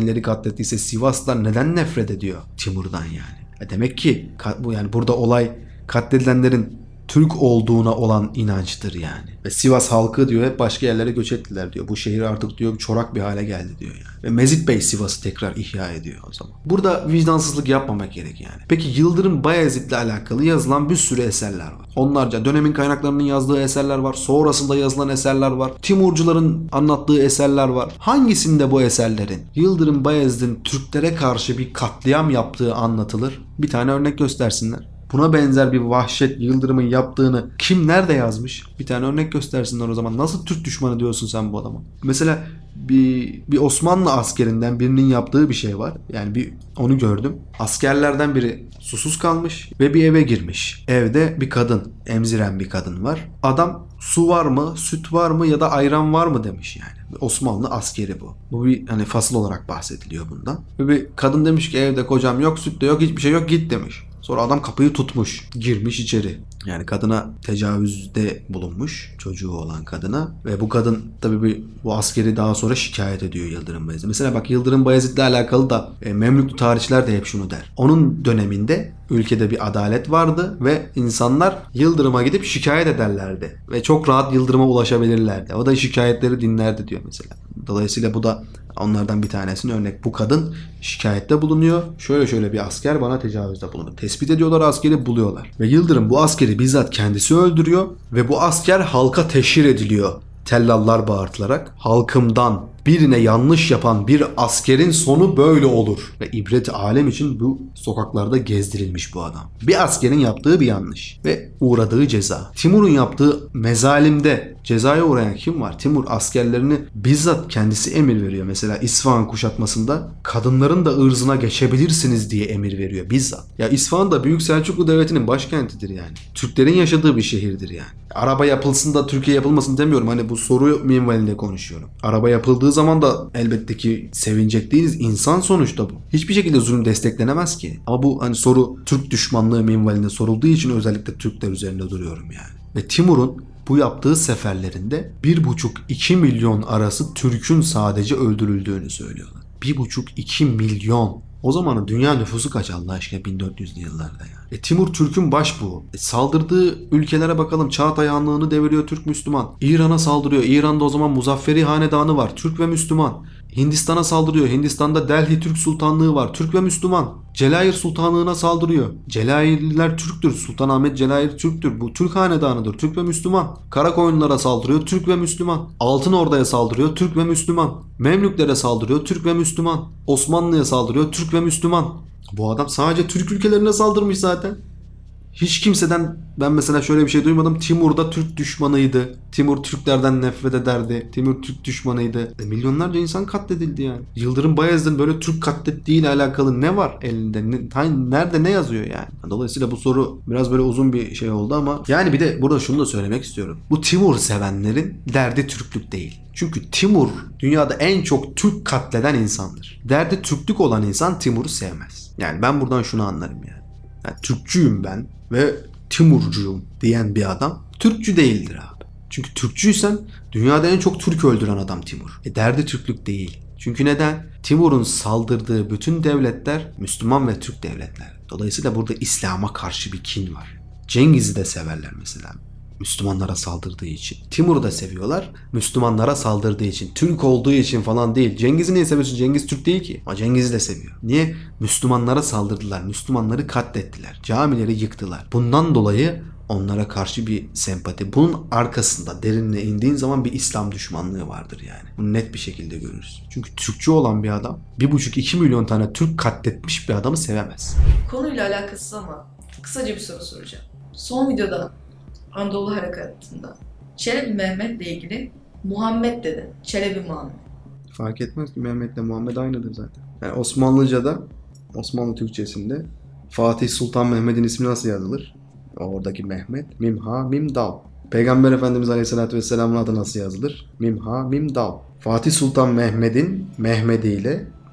Babilleri katlettiyse Sivaslılar neden nefret ediyor Timur'dan yani? E demek ki bu yani burada olay katledilenlerin Türk olduğuna olan inançtır yani. Ve Sivas halkı diyor hep başka yerlere göç ettiler diyor. Bu şehir artık diyor çorak bir hale geldi diyor yani. Ve Mezit Bey Sivas'ı tekrar ihya ediyor o zaman. Burada vicdansızlık yapmamak gerek yani. Peki Yıldırım Bayezid'le alakalı yazılan bir sürü eserler var. Onlarca dönemin kaynaklarının yazdığı eserler var. Sonrasında yazılan eserler var. Timurcuların anlattığı eserler var. Hangisinde bu eserlerin Yıldırım Bayezid'in Türklere karşı bir katliam yaptığı anlatılır? Bir tane örnek göstersinler. Buna benzer bir vahşet Yıldırım'ın yaptığını kim nerede yazmış? Bir tane örnek göstersinler o zaman. Nasıl Türk düşmanı diyorsun sen bu adama? Mesela bir, bir Osmanlı askerinden birinin yaptığı bir şey var. Yani bir onu gördüm. Askerlerden biri susuz kalmış ve bir eve girmiş. Evde bir kadın, emziren bir kadın var. Adam su var mı, süt var mı ya da ayran var mı demiş yani. Osmanlı askeri bu. Bu bir hani fasıl olarak bahsediliyor bundan. Ve bir kadın demiş ki evde kocam yok, süt de yok, hiçbir şey yok, git demiş. Sonra adam kapıyı tutmuş, girmiş içeri. Yani kadına tecavüzde bulunmuş, çocuğu olan kadına. Ve bu kadın tabii bir, bu askeri daha sonra şikayet ediyor Yıldırım Bayezid. Mesela bak Yıldırım Bayezid'le alakalı da e, Memlüklü tarihçiler de hep şunu der. Onun döneminde ülkede bir adalet vardı ve insanlar Yıldırım'a gidip şikayet ederlerdi. Ve çok rahat Yıldırım'a ulaşabilirlerdi. O da şikayetleri dinlerdi diyor mesela. Dolayısıyla bu da onlardan bir tanesinin örnek. Bu kadın şikayette bulunuyor. Şöyle şöyle bir asker bana tecavüzde bulunuyor. Tespit ediyorlar, askeri buluyorlar. Ve Yıldırım bu askeri bizzat kendisi öldürüyor ve bu asker halka teşhir ediliyor. Tellallar bağırtılarak halkımdan birine yanlış yapan bir askerin sonu böyle olur. Ve ibret alem için bu sokaklarda gezdirilmiş bu adam. Bir askerin yaptığı bir yanlış ve uğradığı ceza. Timur'un yaptığı mezalimde cezaya uğrayan kim var? Timur askerlerini bizzat kendisi emir veriyor. Mesela İsfahan kuşatmasında kadınların da ırzına geçebilirsiniz diye emir veriyor bizzat. Ya İsfahan da Büyük Selçuklu Devleti'nin başkentidir yani. Türklerin yaşadığı bir şehirdir yani. Araba yapılsın da Türkiye yapılmasın demiyorum. Hani bu soru minvalinde konuşuyorum. Araba yapıldığı zaman da elbette ki sevinecek değiliz. İnsan sonuçta bu. Hiçbir şekilde zulüm desteklenemez ki. Ama bu hani soru Türk düşmanlığı minvalinde sorulduğu için özellikle Türkler üzerinde duruyorum yani. Ve Timur'un bu yaptığı seferlerinde bir buçuk iki milyon arası Türk'ün sadece öldürüldüğünü söylüyorlar. bir buçuk iki milyon. O zamanın dünya nüfusu kaç Allah aşkına bin dört yüzlü yıllarda yani. E, Timur Türk'ün başbuğu. E, saldırdığı ülkelere bakalım. Çağatay Hanlığı'nı deviriyor Türk Müslüman. İran'a saldırıyor. İran'da o zaman Muzafferi Hanedanı var. Türk ve Müslüman. Hindistan'a saldırıyor. Hindistan'da Delhi Türk Sultanlığı var. Türk ve Müslüman. Celayir Sultanlığı'na saldırıyor. Celayirliler Türktür. Sultanahmet Celayir Türktür. Bu Türk hanedanıdır. Türk ve Müslüman. Karakoyunlulara saldırıyor. Türk ve Müslüman. Altınordu'ya saldırıyor. Türk ve Müslüman. Memlüklere saldırıyor. Türk ve Müslüman. Osmanlı'ya saldırıyor. Türk ve Müslüman. Bu adam sadece Türk ülkelerine saldırmış zaten. Hiç kimseden ben mesela şöyle bir şey duymadım. Timur da Türk düşmanıydı. Timur Türklerden nefret ederdi. Timur Türk düşmanıydı. E, milyonlarca insan katledildi yani. Yıldırım Bayezid'in böyle Türk katlettiğiyle alakalı ne var elinde? Ne, nerede ne yazıyor yani? Dolayısıyla bu soru biraz böyle uzun bir şey oldu ama yani bir de burada şunu da söylemek istiyorum. Bu Timur sevenlerin derdi Türklük değil. Çünkü Timur dünyada en çok Türk katleden insandır. Derdi Türklük olan insan Timur'u sevmez. Yani ben buradan şunu anlarım yani. Yani Türkçüyüm ben ve Timurcuyum diyen bir adam Türkçü değildir abi. Çünkü Türkçüysen dünyada en çok Türk öldüren adam Timur. E derdi Türklük değil. Çünkü neden? Timur'un saldırdığı bütün devletler Müslüman ve Türk devletler. Dolayısıyla burada İslam'a karşı bir kin var. Cengiz'i de severler mesela. Müslümanlara saldırdığı için. Timur'u da seviyorlar. Müslümanlara saldırdığı için. Türk olduğu için falan değil. Cengiz'i niye seviyorsun? Cengiz Türk değil ki. Ama Cengiz'i de seviyor. Niye? Müslümanlara saldırdılar. Müslümanları katlettiler. Camileri yıktılar. Bundan dolayı onlara karşı bir sempati. Bunun arkasında derinine indiğin zaman bir İslam düşmanlığı vardır yani. Bunu net bir şekilde görürüz. Çünkü Türkçü olan bir adam bir buçuk iki milyon tane Türk katletmiş bir adamı sevemez. Konuyla alakasız ama kısaca bir soru soracağım. Son videoda Anadolu Harekatı'nda Çelebi Mehmet'le ilgili Muhammed dedi. Çelebi Muhammed. Fark etmez ki Mehmet'le Muhammed aynıdır zaten. Yani Osmanlıca'da, Osmanlı Türkçesinde Fatih Sultan Mehmet'in ismi nasıl yazılır? Oradaki Mehmet. Mimha Mim Dal. Peygamber Efendimiz Aleyhisselatü Vesselam'ın adı nasıl yazılır? Mimha Mim Dal. Fatih Sultan Mehmet'in Mehmedi ile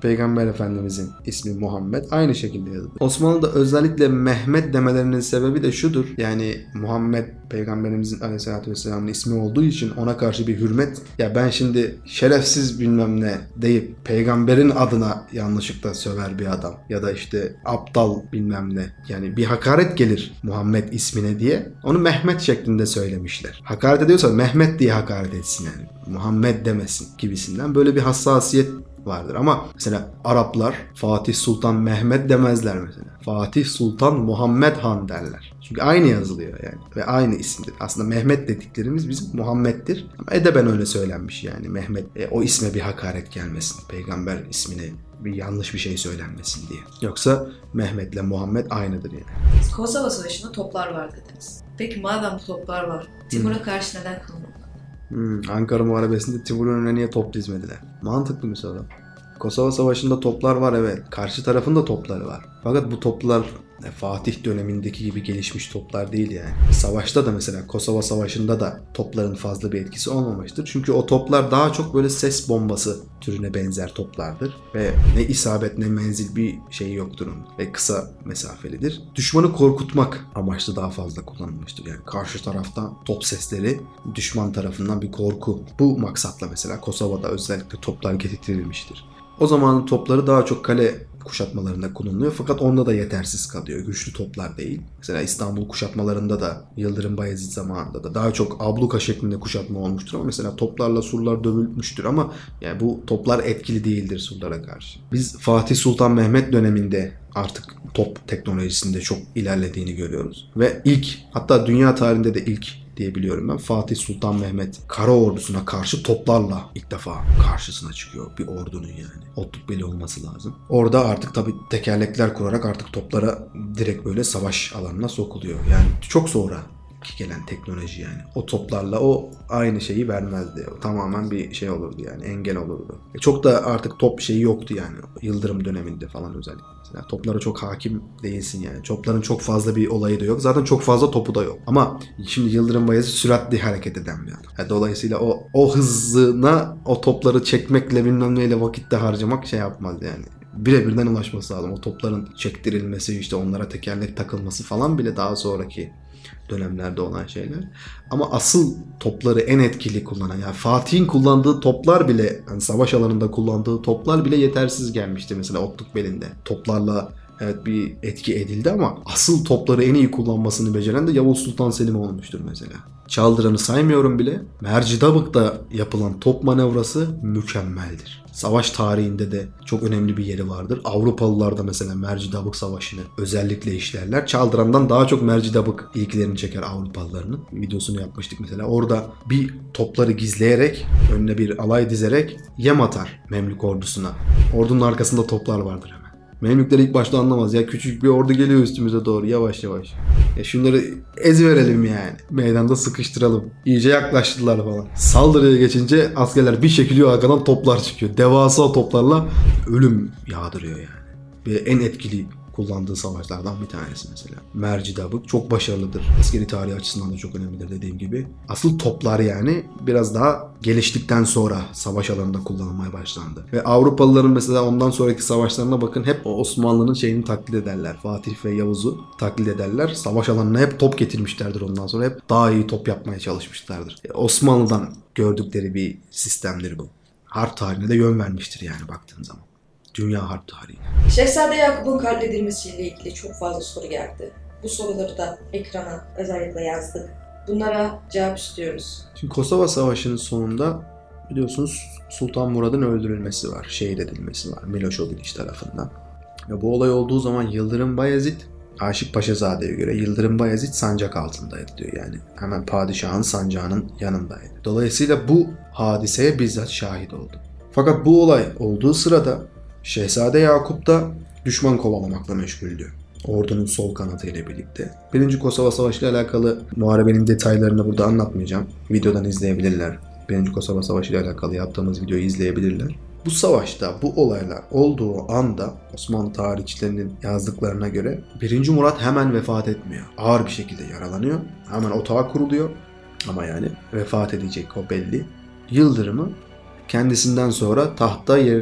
Peygamber Efendimizin ismi Muhammed aynı şekilde yazılıyor. Osmanlı'da özellikle Mehmet demelerinin sebebi de şudur. Yani Muhammed Peygamberimizin Aleyhisselatü Vesselam'ın ismi olduğu için ona karşı bir hürmet. Ya ben şimdi şerefsiz bilmem ne deyip peygamberin adına yanlışlıkla söver bir adam. Ya da işte aptal bilmem ne. Yani bir hakaret gelir Muhammed ismine diye. Onu Mehmet şeklinde söylemişler. Hakaret ediyorsa Mehmet diye hakaret etsin yani. Muhammed demesin gibisinden. Böyle bir hassasiyet vardır. Ama mesela Araplar Fatih Sultan Mehmet demezler mesela. Fatih Sultan Muhammed Han derler. Çünkü aynı yazılıyor yani. Ve aynı isimdir. Aslında Mehmet dediklerimiz bizim Muhammed'dir. Ama edeben öyle söylenmiş yani. Mehmet e, o isme bir hakaret gelmesin. Peygamber ismine bir yanlış bir şey söylenmesin diye. Yoksa Mehmet'le Muhammed aynıdır yani. Kosova Savaşı'nda toplar var dediniz. Peki madem bu toplar var, Timur'a hmm. karşı neden kılınmadı? Hmm, Ankara Muharebesi'nde Timur'un önüne niye top dizmediler? Mantıklı bir soru. Kosova Savaşı'nda toplar var evet. Karşı tarafın da topları var. Fakat bu toplar Fatih dönemindeki gibi gelişmiş toplar değil yani. Savaşta da mesela Kosova Savaşı'nda da topların fazla bir etkisi olmamıştır. Çünkü o toplar daha çok böyle ses bombası türüne benzer toplardır. Ve ne isabet ne menzil bir şey yoktur onun. Ve kısa mesafelidir. Düşmanı korkutmak amaçlı daha fazla kullanılmıştır. Yani karşı taraftan top sesleri düşman tarafından bir korku. Bu maksatla mesela Kosova'da özellikle toplar getirtilmiştir. O zamanın topları daha çok kale kuşatmalarında kullanılıyor fakat onda da yetersiz kalıyor. Güçlü toplar değil. Mesela İstanbul kuşatmalarında da Yıldırım Bayezid zamanında da daha çok abluka şeklinde kuşatma olmuştur ama mesela toplarla surlar dövülmüştür ama yani bu toplar etkili değildir surlara karşı. Biz Fatih Sultan Mehmet döneminde artık top teknolojisinde çok ilerlediğini görüyoruz. Ve ilk hatta dünya tarihinde de ilk diyebiliyorum ben. Fatih Sultan Mehmet kara ordusuna karşı toplarla ilk defa karşısına çıkıyor bir ordunun yani. Otlukbeli olması lazım. Orada artık tabii tekerlekler kurarak artık toplara direkt böyle savaş alanına sokuluyor. Yani çok sonra gelen teknoloji yani. O toplarla o aynı şeyi vermezdi. O tamamen bir şey olurdu yani. Engel olurdu. E çok da artık top şeyi yoktu yani. Yıldırım döneminde falan özellikle. Mesela toplara çok hakim değilsin yani. Topların çok fazla bir olayı da yok. Zaten çok fazla topu da yok. Ama şimdi Yıldırım Bayezid süratli hareket eden bir adam. Yani dolayısıyla o o hızına o topları çekmekle bilmem neyle vakitte harcamak şey yapmaz yani. Birebirden ulaşması lazım. O topların çektirilmesi, işte onlara tekerlek takılması falan bile daha sonraki dönemlerde olan şeyler. Ama asıl topları en etkili kullanan, yani Fatih'in kullandığı toplar bile, yani savaş alanında kullandığı toplar bile yetersiz gelmişti mesela Otlukbeli'nde. Toplarla evet bir etki edildi ama asıl topları en iyi kullanmasını beceren de Yavuz Sultan Selim olmuştur mesela. Çaldıran'ı saymıyorum bile. Mercidabık'ta yapılan top manevrası mükemmeldir. Savaş tarihinde de çok önemli bir yeri vardır. Avrupalılar da mesela Mercidabık Savaşı'nı özellikle işlerler. Çaldıran'dan daha çok Mercidabık ilgilerini çeker Avrupalılarının. Videosunu yapmıştık mesela. Orada bir topları gizleyerek, önüne bir alay dizerek yem atar Memlük ordusuna. Ordunun arkasında toplar vardır hemen. Memlükler ilk başta anlamaz. Ya küçük bir ordu geliyor üstümüze doğru yavaş yavaş. Ya şunları eziverelim yani. Meydanda sıkıştıralım. İyice yaklaştılar falan. Saldırıya geçince askerler bir çekiliyor, arkadan toplar çıkıyor. Devasa toplarla ölüm yağdırıyor yani. Ve en etkili kullandığı savaşlardan bir tanesi mesela. Mercidabık çok başarılıdır. Askeri tarihi açısından da çok önemlidir dediğim gibi. Asıl toplar yani biraz daha geliştikten sonra savaş alanında kullanılmaya başlandı. Ve Avrupalıların mesela ondan sonraki savaşlarına bakın, hep o Osmanlı'nın şeyini taklit ederler. Fatih ve Yavuz'u taklit ederler. Savaş alanına hep top getirmişlerdir ondan sonra. Hep daha iyi top yapmaya çalışmışlardır. E, Osmanlı'dan gördükleri bir sistemdir bu. Harp tarihine de yön vermiştir yani baktığın zaman. Dünya harp tarihi. Şehzade Yakup'un katledilmesiyle ilgili çok fazla soru geldi. Bu soruları da ekrana özellikle yazdık. Bunlara cevap istiyoruz. Şimdi Kosova Savaşı'nın sonunda biliyorsunuz Sultan Murad'ın öldürülmesi var. Şehit edilmesi var Milošević tarafından. Ve bu olay olduğu zaman Yıldırım Bayezid, Aşık Paşazade'ye göre Yıldırım Bayezid sancak altındaydı diyor yani. Hemen padişahın sancağının yanındaydı. Dolayısıyla bu hadiseye bizzat şahit oldu. Fakat bu olay olduğu sırada Şehzade Yakup da düşman kovalamakla meşguldü. Ordunun sol kanatı ile birlikte. Birinci Kosova Savaşı ile alakalı muharebenin detaylarını burada anlatmayacağım. Videodan izleyebilirler. Birinci Kosova Savaşı ile alakalı yaptığımız videoyu izleyebilirler. Bu savaşta bu olaylar olduğu anda Osmanlı tarihçilerinin yazdıklarına göre birinci Murat hemen vefat etmiyor. Ağır bir şekilde yaralanıyor. Hemen otağa kuruluyor. Ama yani vefat edecek o belli. Yıldırım'ı kendisinden sonra tahta yerine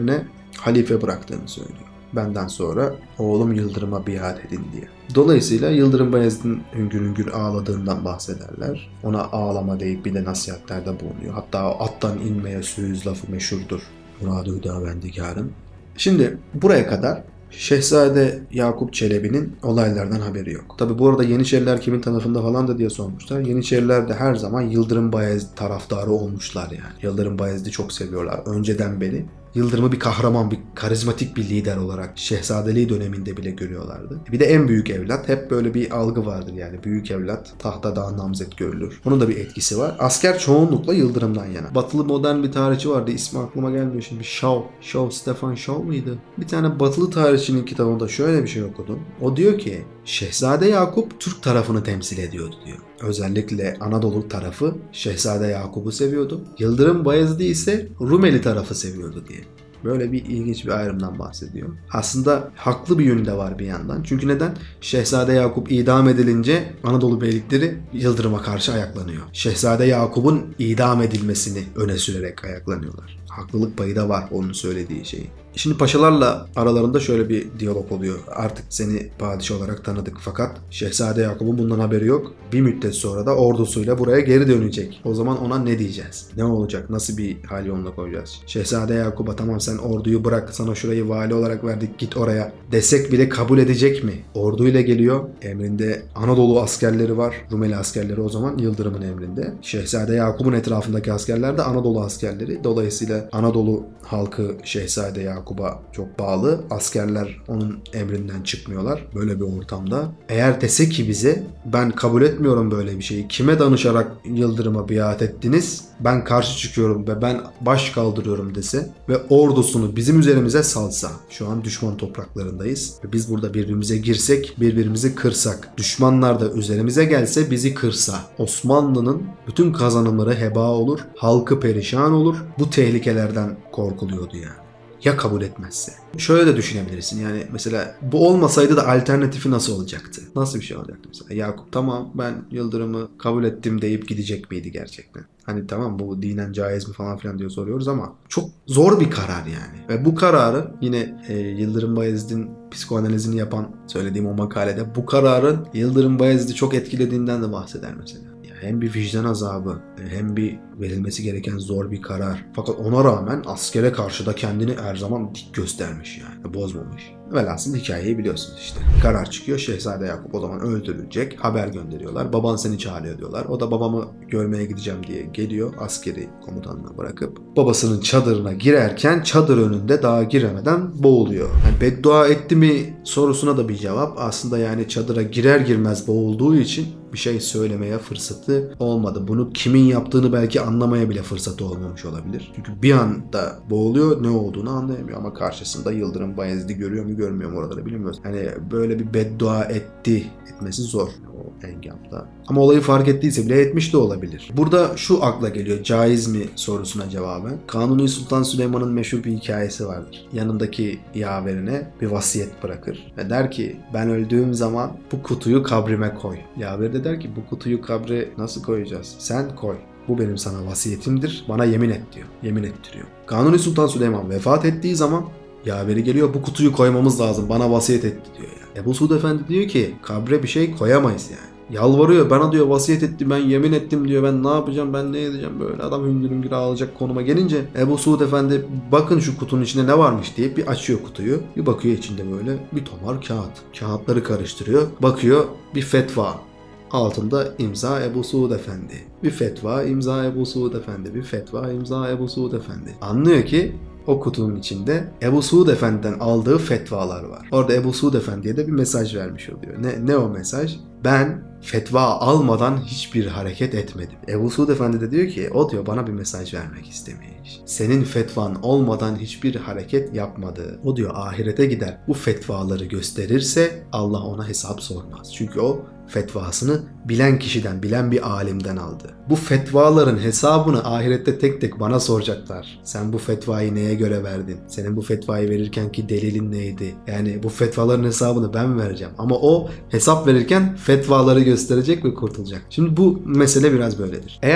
halife bıraktığını söylüyor. Benden sonra oğlum Yıldırım'a biat edin diye. Dolayısıyla Yıldırım Bayezid'in hüngür hüngür ağladığından bahsederler. Ona ağlama deyip bir de nasihatlerde bulunuyor. Hatta attan inmeye söz lafı meşhurdur. Murad-ı Hüdavendigar'ın. Şimdi buraya kadar Şehzade Yakup Çelebi'nin olaylardan haberi yok. Tabi bu arada Yeniçeriler kimin tarafında falan da diye sormuşlar. Yeniçeriler de her zaman Yıldırım Bayezid taraftarı olmuşlar yani. Yıldırım Bayezid'i çok seviyorlar önceden beri. Yıldırım'ı bir kahraman, bir karizmatik bir lider olarak şehzadeliği döneminde bile görüyorlardı. Bir de en büyük evlat. Hep böyle bir algı vardır yani. Büyük evlat tahta daha namzet görülür. Onun da bir etkisi var. Asker çoğunlukla Yıldırım'dan yana. Batılı modern bir tarihçi vardı. İsmi aklıma gelmiyor şimdi. Shaw. Shaw, Stefan Shaw mıydı? Bir tane batılı tarihçinin kitabında şöyle bir şey okudum. O diyor ki Şehzade Yakup Türk tarafını temsil ediyordu diyor. Özellikle Anadolu tarafı Şehzade Yakup'u seviyordu. Yıldırım Bayezid'i ise Rumeli tarafı seviyordu diye. Böyle bir ilginç bir ayrımdan bahsediyor. Aslında haklı bir yönü de var bir yandan. Çünkü neden? Şehzade Yakup idam edilince Anadolu beylikleri Yıldırım'a karşı ayaklanıyor. Şehzade Yakup'un idam edilmesini öne sürerek ayaklanıyorlar. Haklılık payı da var onun söylediği şeyi. Şimdi paşalarla aralarında şöyle bir diyalog oluyor. Artık seni padişah olarak tanıdık fakat Şehzade Yakup'un bundan haberi yok. Bir müddet sonra da ordusuyla buraya geri dönecek. O zaman ona ne diyeceğiz? Ne olacak? Nasıl bir hal yoluna koyacağız? Şehzade Yakup'a tamam sen orduyu bırak, sana şurayı vali olarak verdik, git oraya desek bile kabul edecek mi? Orduyla geliyor. Emrinde Anadolu askerleri var. Rumeli askerleri o zaman Yıldırım'ın emrinde. Şehzade Yakup'un etrafındaki askerler de Anadolu askerleri. Dolayısıyla Anadolu halkı Şehzade Yakup'a çok bağlı. Askerler onun emrinden çıkmıyorlar. Böyle bir ortamda. Eğer dese ki bize ben kabul etmiyorum böyle bir şeyi. Kime danışarak Yıldırım'a biat ettiniz? Ben karşı çıkıyorum ve ben baş kaldırıyorum dese ve ordusunu bizim üzerimize salsa. Şu an düşman topraklarındayız. Ve biz burada birbirimize girsek, birbirimizi kırsak. Düşmanlar da üzerimize gelse bizi kırsa. Osmanlı'nın bütün kazanımları heba olur. Halkı perişan olur. Bu tehlikelerden korkuluyordu yani. Ya kabul etmezse? Şöyle de düşünebilirsin yani mesela bu olmasaydı da alternatifi nasıl olacaktı? Nasıl bir şey olacaktı mesela? Yakup tamam ben Yıldırım'ı kabul ettim deyip gidecek miydi gerçekten? Hani tamam bu dinen caiz mi falan filan diye soruyoruz ama çok zor bir karar yani. Ve bu kararı yine e, Yıldırım Bayezid'in psikoanalizini yapan söylediğim o makalede bu kararın Yıldırım Bayezid'i çok etkilediğinden de bahseder mesela. Hem bir vicdan azabı hem bir verilmesi gereken zor bir karar. Fakat ona rağmen askere karşı da kendini her zaman dik göstermiş yani. Bozmamış. Velhasıl hikayeyi biliyorsunuz işte. Karar çıkıyor. Şehzade Yakup o zaman öldürülecek. Haber gönderiyorlar. Baban seni çağırıyor diyorlar. O da babamı görmeye gideceğim diye geliyor. Askeri komutanına bırakıp. Babasının çadırına girerken çadır önünde daha giremeden boğuluyor. Yani beddua etti mi sorusuna da bir cevap. Aslında yani çadıra girer girmez boğulduğu için bir şey söylemeye fırsatı olmadı. Bunu kimin yaptığını belki anlamaya bile fırsatı olmamış olabilir. Çünkü bir anda boğuluyor, ne olduğunu anlayamıyor ama karşısında Yıldırım Bayezid'i görüyor mu görmüyor mu oraları bilmiyoruz. Hani böyle bir beddua etti etmesi zor o engamda. Ama olayı fark ettiyse bile etmiş de olabilir. Burada şu akla geliyor, caiz mi sorusuna cevaben. Kanuni Sultan Süleyman'ın meşhur bir hikayesi vardır. Yanındaki yaverine bir vasiyet bırakır ve der ki ben öldüğüm zaman bu kutuyu kabrime koy. Yaver de der ki bu kutuyu kabre nasıl koyacağız? Sen koy. Bu benim sana vasiyetimdir. Bana yemin et diyor. Yemin ettiriyor. Kanuni Sultan Süleyman vefat ettiği zaman yaveri geliyor bu kutuyu koymamız lazım. Bana vasiyet etti diyor yani. Ebu Suud Efendi diyor ki kabre bir şey koyamayız yani. Yalvarıyor bana diyor vasiyet etti ben yemin ettim diyor ben ne yapacağım ben ne edeceğim böyle adam hüngür hüngür ağlayacak konuma gelince Ebu Suud Efendi bakın şu kutunun içinde ne varmış diye bir açıyor kutuyu bir bakıyor içinde böyle bir tomar kağıt kağıtları karıştırıyor bakıyor bir fetva altında imza Ebu Suud Efendi bir fetva imza Ebu Suud Efendi bir fetva imza Ebu Suud Efendi anlıyor ki o kutunun içinde Ebu Suud Efendi'den aldığı fetvalar var. Orada Ebu Suud Efendi'ye de bir mesaj vermiş oluyor. Ne, ne o mesaj? Ben fetva almadan hiçbir hareket etmedim. Ebu Suud Efendi de diyor ki o diyor bana bir mesaj vermek istemiş. Senin fetvan olmadan hiçbir hareket yapmadı. O diyor ahirete gider. Bu fetvaları gösterirse Allah ona hesap sormaz. Çünkü o fetvasını bilen kişiden, bilen bir alimden aldı. Bu fetvaların hesabını ahirette tek tek bana soracaklar. Sen bu fetvayı neye göre verdin? Senin bu fetvayı verirken ki delilin neydi? Yani bu fetvaların hesabını ben vereceğim. Ama o hesap verirken fetvaları gösterecek ve kurtulacak. Şimdi bu mesele biraz böyledir. Eğer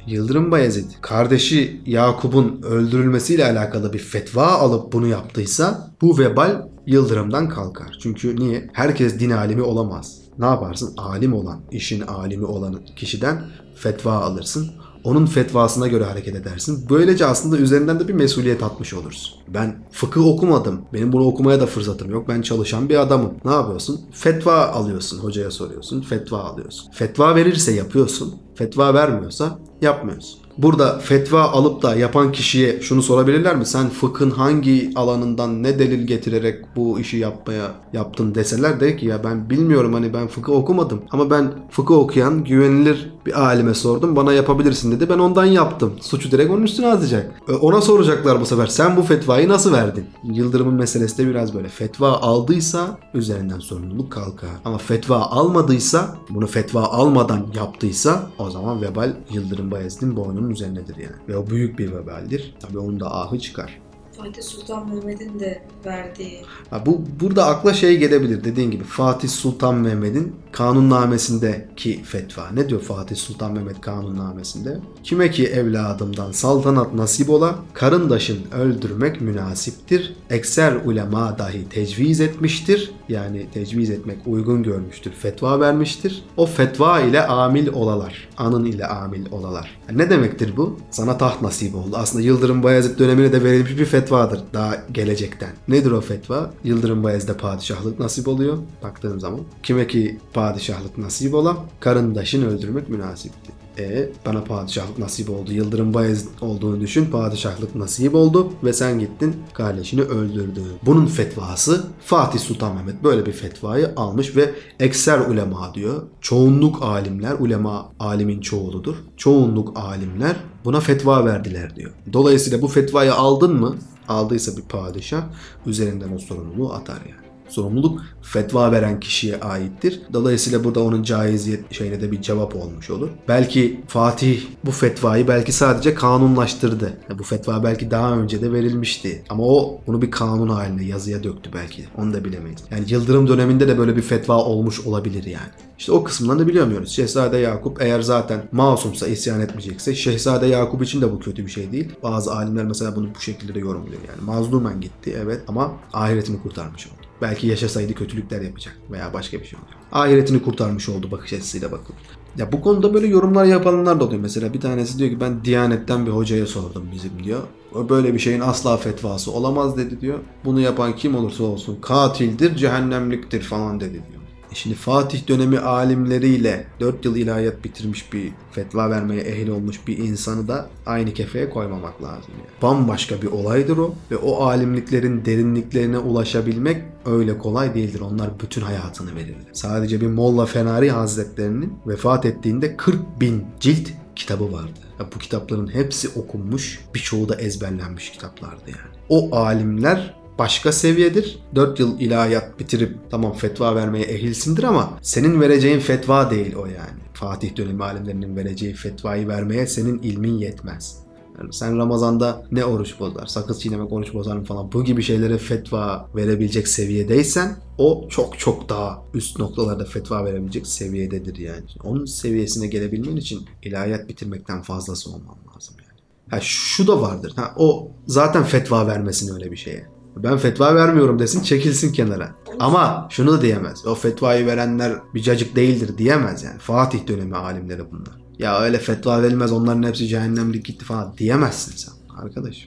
Yıldırım Bayezid kardeşi Yakup'un öldürülmesiyle alakalı bir fetva alıp bunu yaptıysa bu vebal Yıldırım'dan kalkar. Çünkü niye? Herkes din alimi olamaz. Ne yaparsın? Alim olan, işin alimi olan kişiden fetva alırsın. Onun fetvasına göre hareket edersin. Böylece aslında üzerinden de bir mesuliyet atmış olursun. Ben fıkıh okumadım. Benim bunu okumaya da fırsatım yok. Ben çalışan bir adamım. Ne yapıyorsun? Fetva alıyorsun. Hocaya soruyorsun. Fetva alıyorsun. Fetva verirse yapıyorsun. Fetva vermiyorsa yapmıyorsun. Burada fetva alıp da yapan kişiye şunu sorabilirler mi? Sen fıkhın hangi alanından ne delil getirerek bu işi yapmaya yaptın deseler de ki ya ben bilmiyorum, hani ben fıkıh okumadım ama ben fıkıh okuyan güvenilir bir alime sordum, bana yapabilirsin dedi, ben ondan yaptım. Suçu direkt onun üstüne atacak. Ona soracaklar bu sefer, sen bu fetvayı nasıl verdin? Yıldırım'ın meselesi de biraz böyle. Fetva aldıysa üzerinden sorumluluk kalkar. Ama fetva almadıysa, bunu fetva almadan yaptıysa o zaman vebal Yıldırım Bayezid'in boynunun üzerindedir yani. Ve o büyük bir vebaldir. Tabii onun da ahı çıkar. Fatih Sultan Mehmet'in de verdiği... Ha, bu burada akla şey gelebilir, dediğin gibi Fatih Sultan Mehmet'in kanunnamesindeki fetva. Ne diyor Fatih Sultan Mehmet kanunnamesinde? Kime ki evladımdan saltanat nasip ola, karındaşın öldürmek münasiptir. Ekser ulema dahi tecviz etmiştir. Yani tecviz etmek uygun görmüştür. Fetva vermiştir. O fetva ile amil olalar. Anın ile amil olalar. Yani ne demektir bu? Sana taht nasip oldu. Aslında Yıldırım Bayezid dönemine de verilmiş bir fetvadır daha gelecekten. Nedir o fetva? Yıldırım Bayezid'e padişahlık nasip oluyor. Baktığım zaman. Kime ki padişahlık nasip olan, karındaşını öldürmek münasiptir. E bana padişahlık nasip oldu. Yıldırım Bayezid olduğunu düşün. Padişahlık nasip oldu ve sen gittin kardeşini öldürdün. Bunun fetvası Fatih Sultan Mehmet böyle bir fetvayı almış ve ekser ulema diyor. Çoğunluk alimler, ulema alimin çoğuludur. Çoğunluk alimler buna fetva verdiler diyor. Dolayısıyla bu fetvayı aldın mı? Aldıysa bir padişah üzerinden o sorumluluğu atar yani. Sorumluluk fetva veren kişiye aittir. Dolayısıyla burada onun caiziyet şeyine de bir cevap olmuş olur. Belki Fatih bu fetvayı belki sadece kanunlaştırdı. Bu fetva belki daha önce de verilmişti. Ama o bunu bir kanun haline yazıya döktü belki. Onu da bilemeyiz. Yani Yıldırım döneminde de böyle bir fetva olmuş olabilir yani. İşte o kısmından da bilemiyoruz. Şehzade Yakup eğer zaten masumsa, isyan etmeyecekse, Şehzade Yakup için de bu kötü bir şey değil. Bazı alimler mesela bunu bu şekilde de yorumluyor. Yani mazlumen gitti evet ama ahiretini kurtarmış oldu. Belki yaşasaydı kötülükler yapacak veya başka bir şey olacak. Ahiretini kurtarmış oldu bakış açısıyla bakın. Ya bu konuda böyle yorumlar yapanlar da oluyor. Mesela bir tanesi diyor ki ben Diyanet'ten bir hocaya sordum bizim diyor. Böyle bir şeyin asla fetvası olamaz dedi diyor. Bunu yapan kim olursa olsun katildir, cehennemliktir falan dedi diyor. Şimdi Fatih dönemi alimleriyle dört yıl ilahiyat bitirmiş bir fetva vermeye ehil olmuş bir insanı da aynı kefeye koymamak lazım. Yani. Bambaşka bir olaydır o ve o alimliklerin derinliklerine ulaşabilmek öyle kolay değildir. Onlar bütün hayatını verirler. Sadece bir Molla Fenari Hazretlerinin vefat ettiğinde kırk bin cilt kitabı vardı. Ya bu kitapların hepsi okunmuş, birçoğu da ezberlenmiş kitaplardı yani. O alimler başka seviyedir. dört yıl ilahiyat bitirip tamam fetva vermeye ehilsindir ama senin vereceğin fetva değil o yani. Fatih dönemi alimlerinin vereceği fetvayı vermeye senin ilmin yetmez. Yani sen Ramazan'da ne oruç bozar, sakız çiğnemek oruç bozar mı falan bu gibi şeylere fetva verebilecek seviyedeysen o çok çok daha üst noktalarda fetva verebilecek seviyededir yani. Onun seviyesine gelebilmen için ilahiyat bitirmekten fazlası olman lazım yani. Ha şu da vardır. Ha o zaten fetva vermesin öyle bir şeye. Ben fetva vermiyorum desin, çekilsin kenara. Ama şunu da diyemez. O fetvayı verenler bir cacık değildir diyemez yani. Fatih dönemi alimleri bunlar. Ya öyle fetva verilmez, onların hepsi cehennemlik gitti falan diyemezsin sen arkadaşım.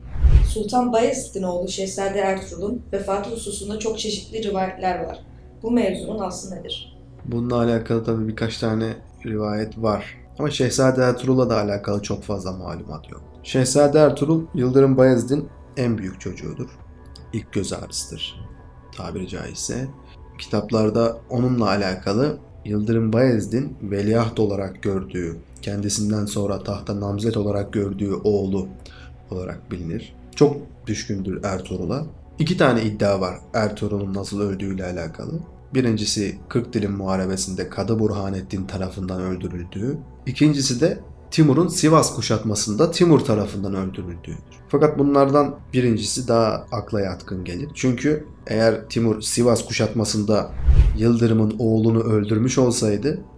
Sultan Bayezid'in oğlu Şehzade Ertuğrul'un vefatı hususunda çok çeşitli rivayetler var. Bu mevzunun aslı nedir? Bununla alakalı tabii birkaç tane rivayet var. Ama Şehzade Ertuğrul'la da alakalı çok fazla malumat yok. Şehzade Ertuğrul, Yıldırım Bayezid'in en büyük çocuğudur. İlk göz ağrısıdır tabiri caizse. Kitaplarda onunla alakalı Yıldırım Bayezid'in veliaht olarak gördüğü, kendisinden sonra tahta namzet olarak gördüğü oğlu olarak bilinir. Çok düşkündür Ertuğrul'a. İki tane iddia var Ertuğrul'un nasıl öldüğüyle alakalı. Birincisi Kırkdil'in muharebesinde Kadı Burhanettin tarafından öldürüldüğü. İkincisi de Timur'un Sivas kuşatmasında Timur tarafından öldürüldüğüdür. Fakat bunlardan birincisi daha akla yatkın gelir. Çünkü eğer Timur Sivas kuşatmasında Yıldırım'ın oğlunu öldürmüş olsaydı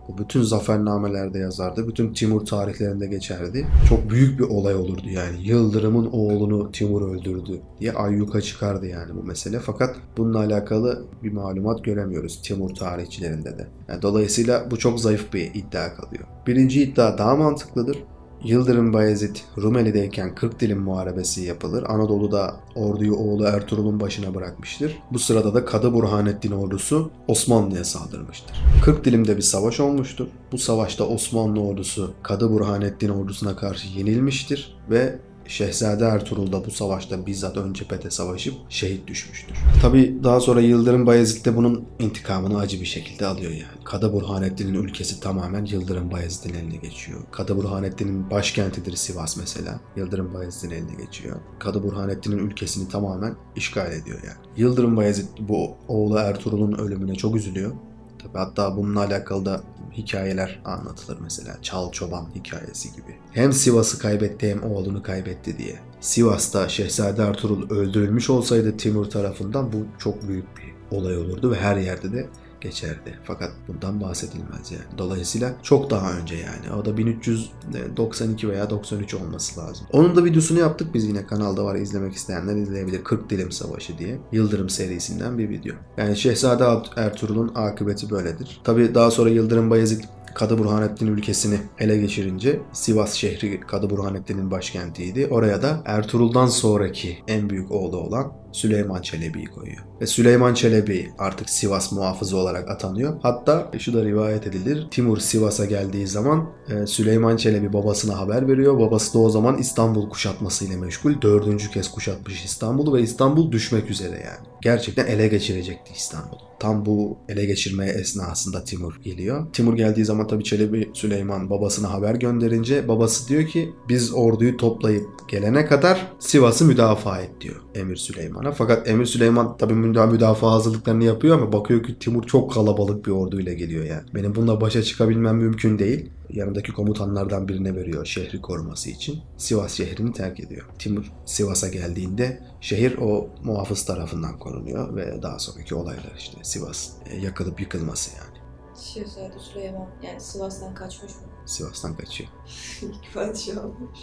Bu bütün zafernamelerde yazardı. Bütün Timur tarihlerinde geçerdi. Çok büyük bir olay olurdu yani. Yıldırım'ın oğlunu Timur öldürdü diye ayyuka çıkardı yani bu mesele. Fakat bununla alakalı bir malumat göremiyoruz Timur tarihçilerinde de. Yani dolayısıyla bu çok zayıf bir iddia kalıyor. Birinci iddia daha mantıklıdır. Yıldırım Bayezid Rumeli'deyken Kırkdilim Muharebesi yapılır. Anadolu'da orduyu oğlu Ertuğrul'un başına bırakmıştır. Bu sırada da Kadı Burhanettin ordusu Osmanlı'ya saldırmıştır. Kırkdilim'de bir savaş olmuştur. Bu savaşta Osmanlı ordusu Kadı Burhanettin ordusuna karşı yenilmiştir ve Şehzade Ertuğrul da bu savaşta bizzat ön cephede savaşıp şehit düşmüştür. Tabi daha sonra Yıldırım Bayezid de bunun intikamını acı bir şekilde alıyor yani. Kadı Burhanettin'in ülkesi tamamen Yıldırım Bayezid'in eline geçiyor. Kadı Burhanettin'in başkentidir Sivas mesela. Yıldırım Bayezid'in eline geçiyor. Kadı Burhanettin'in ülkesini tamamen işgal ediyor yani. Yıldırım Bayezid bu oğlu Ertuğrul'un ölümüne çok üzülüyor. Tabi hatta bununla alakalı da hikayeler anlatılır mesela. Çal Çoban hikayesi gibi. Hem Sivas'ı kaybetti hem oğlunu kaybetti diye. Sivas'ta Şehzade Ertuğrul öldürülmüş olsaydı Timur tarafından bu çok büyük bir olay olurdu ve her yerde de geçerdi. Fakat bundan bahsedilmez yani. Dolayısıyla çok daha önce yani. O da bin üç yüz doksan iki veya doksan üç olması lazım. Onun da videosunu yaptık biz yine. Kanalda var. İzlemek isteyenler izleyebilir. Kırkdilim Savaşı diye. Yıldırım serisinden bir video. Yani Şehzade Ertuğrul'un akıbeti böyledir. Tabi daha sonra Yıldırım Bayezid Kadı Burhanettin ülkesini ele geçirince Sivas şehri Kadı Burhanettin'in başkentiydi. Oraya da Ertuğrul'dan sonraki en büyük oğlu olan Süleyman Çelebi'yi koyuyor. Ve Süleyman Çelebi artık Sivas muhafızı olarak atanıyor. Hatta şu da rivayet edilir. Timur Sivas'a geldiği zaman Süleyman Çelebi babasına haber veriyor. Babası da o zaman İstanbul kuşatmasıyla meşgul. Dördüncü kez kuşatmış İstanbul'u ve İstanbul düşmek üzere yani. Gerçekten ele geçirecekti İstanbul'u. Tam bu ele geçirmeye esnasında Timur geliyor. Timur geldiği zaman tabii Çelebi Süleyman babasına haber gönderince babası diyor ki biz orduyu toplayıp gelene kadar Sivas'ı müdafaa et diyor Emir Süleyman'a. Fakat Emir Süleyman tabii müdafaa hazırlıklarını yapıyor ama bakıyor ki Timur çok kalabalık bir orduyla geliyor yani. Benim bununla başa çıkabilmem mümkün değil. Yanındaki komutanlardan birine veriyor şehri koruması için. Sivas şehrini terk ediyor. Timur Sivas'a geldiğinde şehir o muhafız tarafından korunuyor ve daha sonraki olaylar işte Sivas yakılıp yıkılması yani. Şehzade Süleyman yani Sivas'tan kaçmış mı? Sivas'tan kaçıyor. İlk padişah olmuş.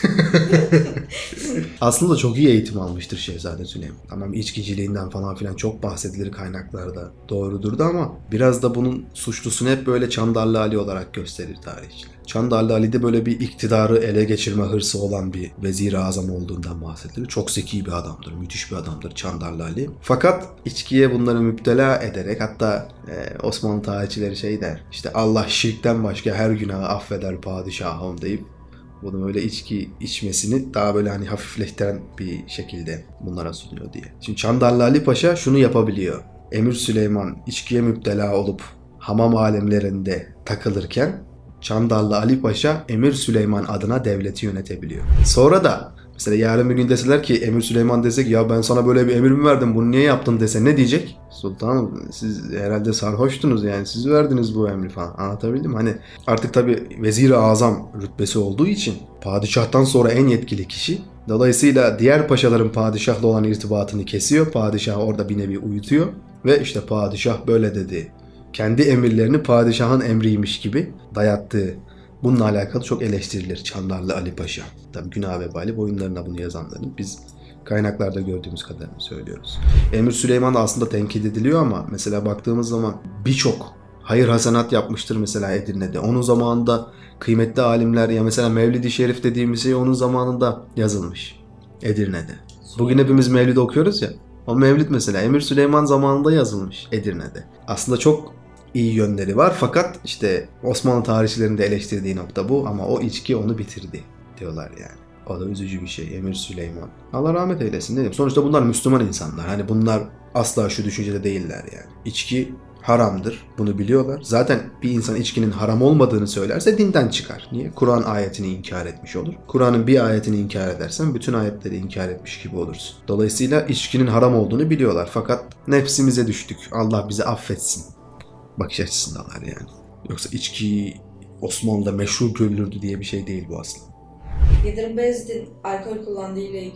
Aslında çok iyi eğitim almıştır Şehzade Süleyman. Tamam içkiciliğinden falan filan çok bahsedilir kaynaklarda. Doğrudur da ama biraz da bunun suçlusunu hep böyle Çandarlı Ali olarak gösterir tarihçiler. Çandarlı Ali'de böyle bir iktidarı ele geçirme hırsı olan bir vezir-i azam olduğundan bahsedilir. Çok zeki bir adamdır, müthiş bir adamdır Çandarlı Ali. Fakat içkiye bunları müptela ederek hatta e, Osmanlı tarihçileri şey der. İşte Allah şirkten başka her günahı affeder padişahım deyip bunu böyle içki içmesini daha böyle hani hafifleştiren bir şekilde bunlara sunuyor diye. Şimdi Çandarlı Ali Paşa şunu yapabiliyor. Emir Süleyman içkiye müptela olup hamam alemlerinde takılırken Çandarlı Ali Paşa Emir Süleyman adına devleti yönetebiliyor. Sonra da mesela yarın bir gün deseler ki Emir Süleyman desek ya ben sana böyle bir emir mi verdim bunu niye yaptın dese ne diyecek? Sultanım siz herhalde sarhoştunuz yani siz verdiniz bu emri falan anlatabildim. Hani artık tabi vezir-i azam rütbesi olduğu için padişahtan sonra en yetkili kişi. Dolayısıyla diğer paşaların padişahla olan irtibatını kesiyor. Padişahı orada bir nevi uyutuyor ve işte padişah böyle dedi. Kendi emirlerini padişahın emriymiş gibi dayattığı. Bununla alakalı çok eleştirilir Çandarlı Ali Paşa. Tabii günah vebali boyunlarına bunu yazanların biz kaynaklarda gördüğümüz kadarını söylüyoruz. Emir Süleyman da aslında tenkit ediliyor ama mesela baktığımız zaman birçok hayır hasenat yapmıştır mesela Edirne'de. Onun zamanında kıymetli alimler ya mesela Mevlid-i Şerif dediğimiz şey onun zamanında yazılmış Edirne'de. Bugün hepimiz Mevlid okuyoruz ya. O Mevlid mesela Emir Süleyman zamanında yazılmış Edirne'de. Aslında çok iyi yönleri var fakat işte Osmanlı tarihçilerinin de eleştirdiği nokta bu ama o içki onu bitirdi diyorlar yani. O da üzücü bir şey Emir Süleyman. Allah rahmet eylesin ne diyeyim. Sonuçta bunlar Müslüman insanlar. Hani bunlar asla şu düşüncede değiller yani. İçki haramdır. Bunu biliyorlar. Zaten bir insan içkinin haram olmadığını söylerse dinden çıkar. Niye? Kur'an ayetini inkar etmiş olur. Kur'an'ın bir ayetini inkar edersen bütün ayetleri inkar etmiş gibi olursun. Dolayısıyla içkinin haram olduğunu biliyorlar. Fakat nefsimize düştük. Allah bizi affetsin. Bakış açısındalar yani. Yoksa içki Osmanlı'da meşhur görülürdü diye bir şey değil bu aslında. Yıldırım Bayezid'in alkol kullandığı ile ilgili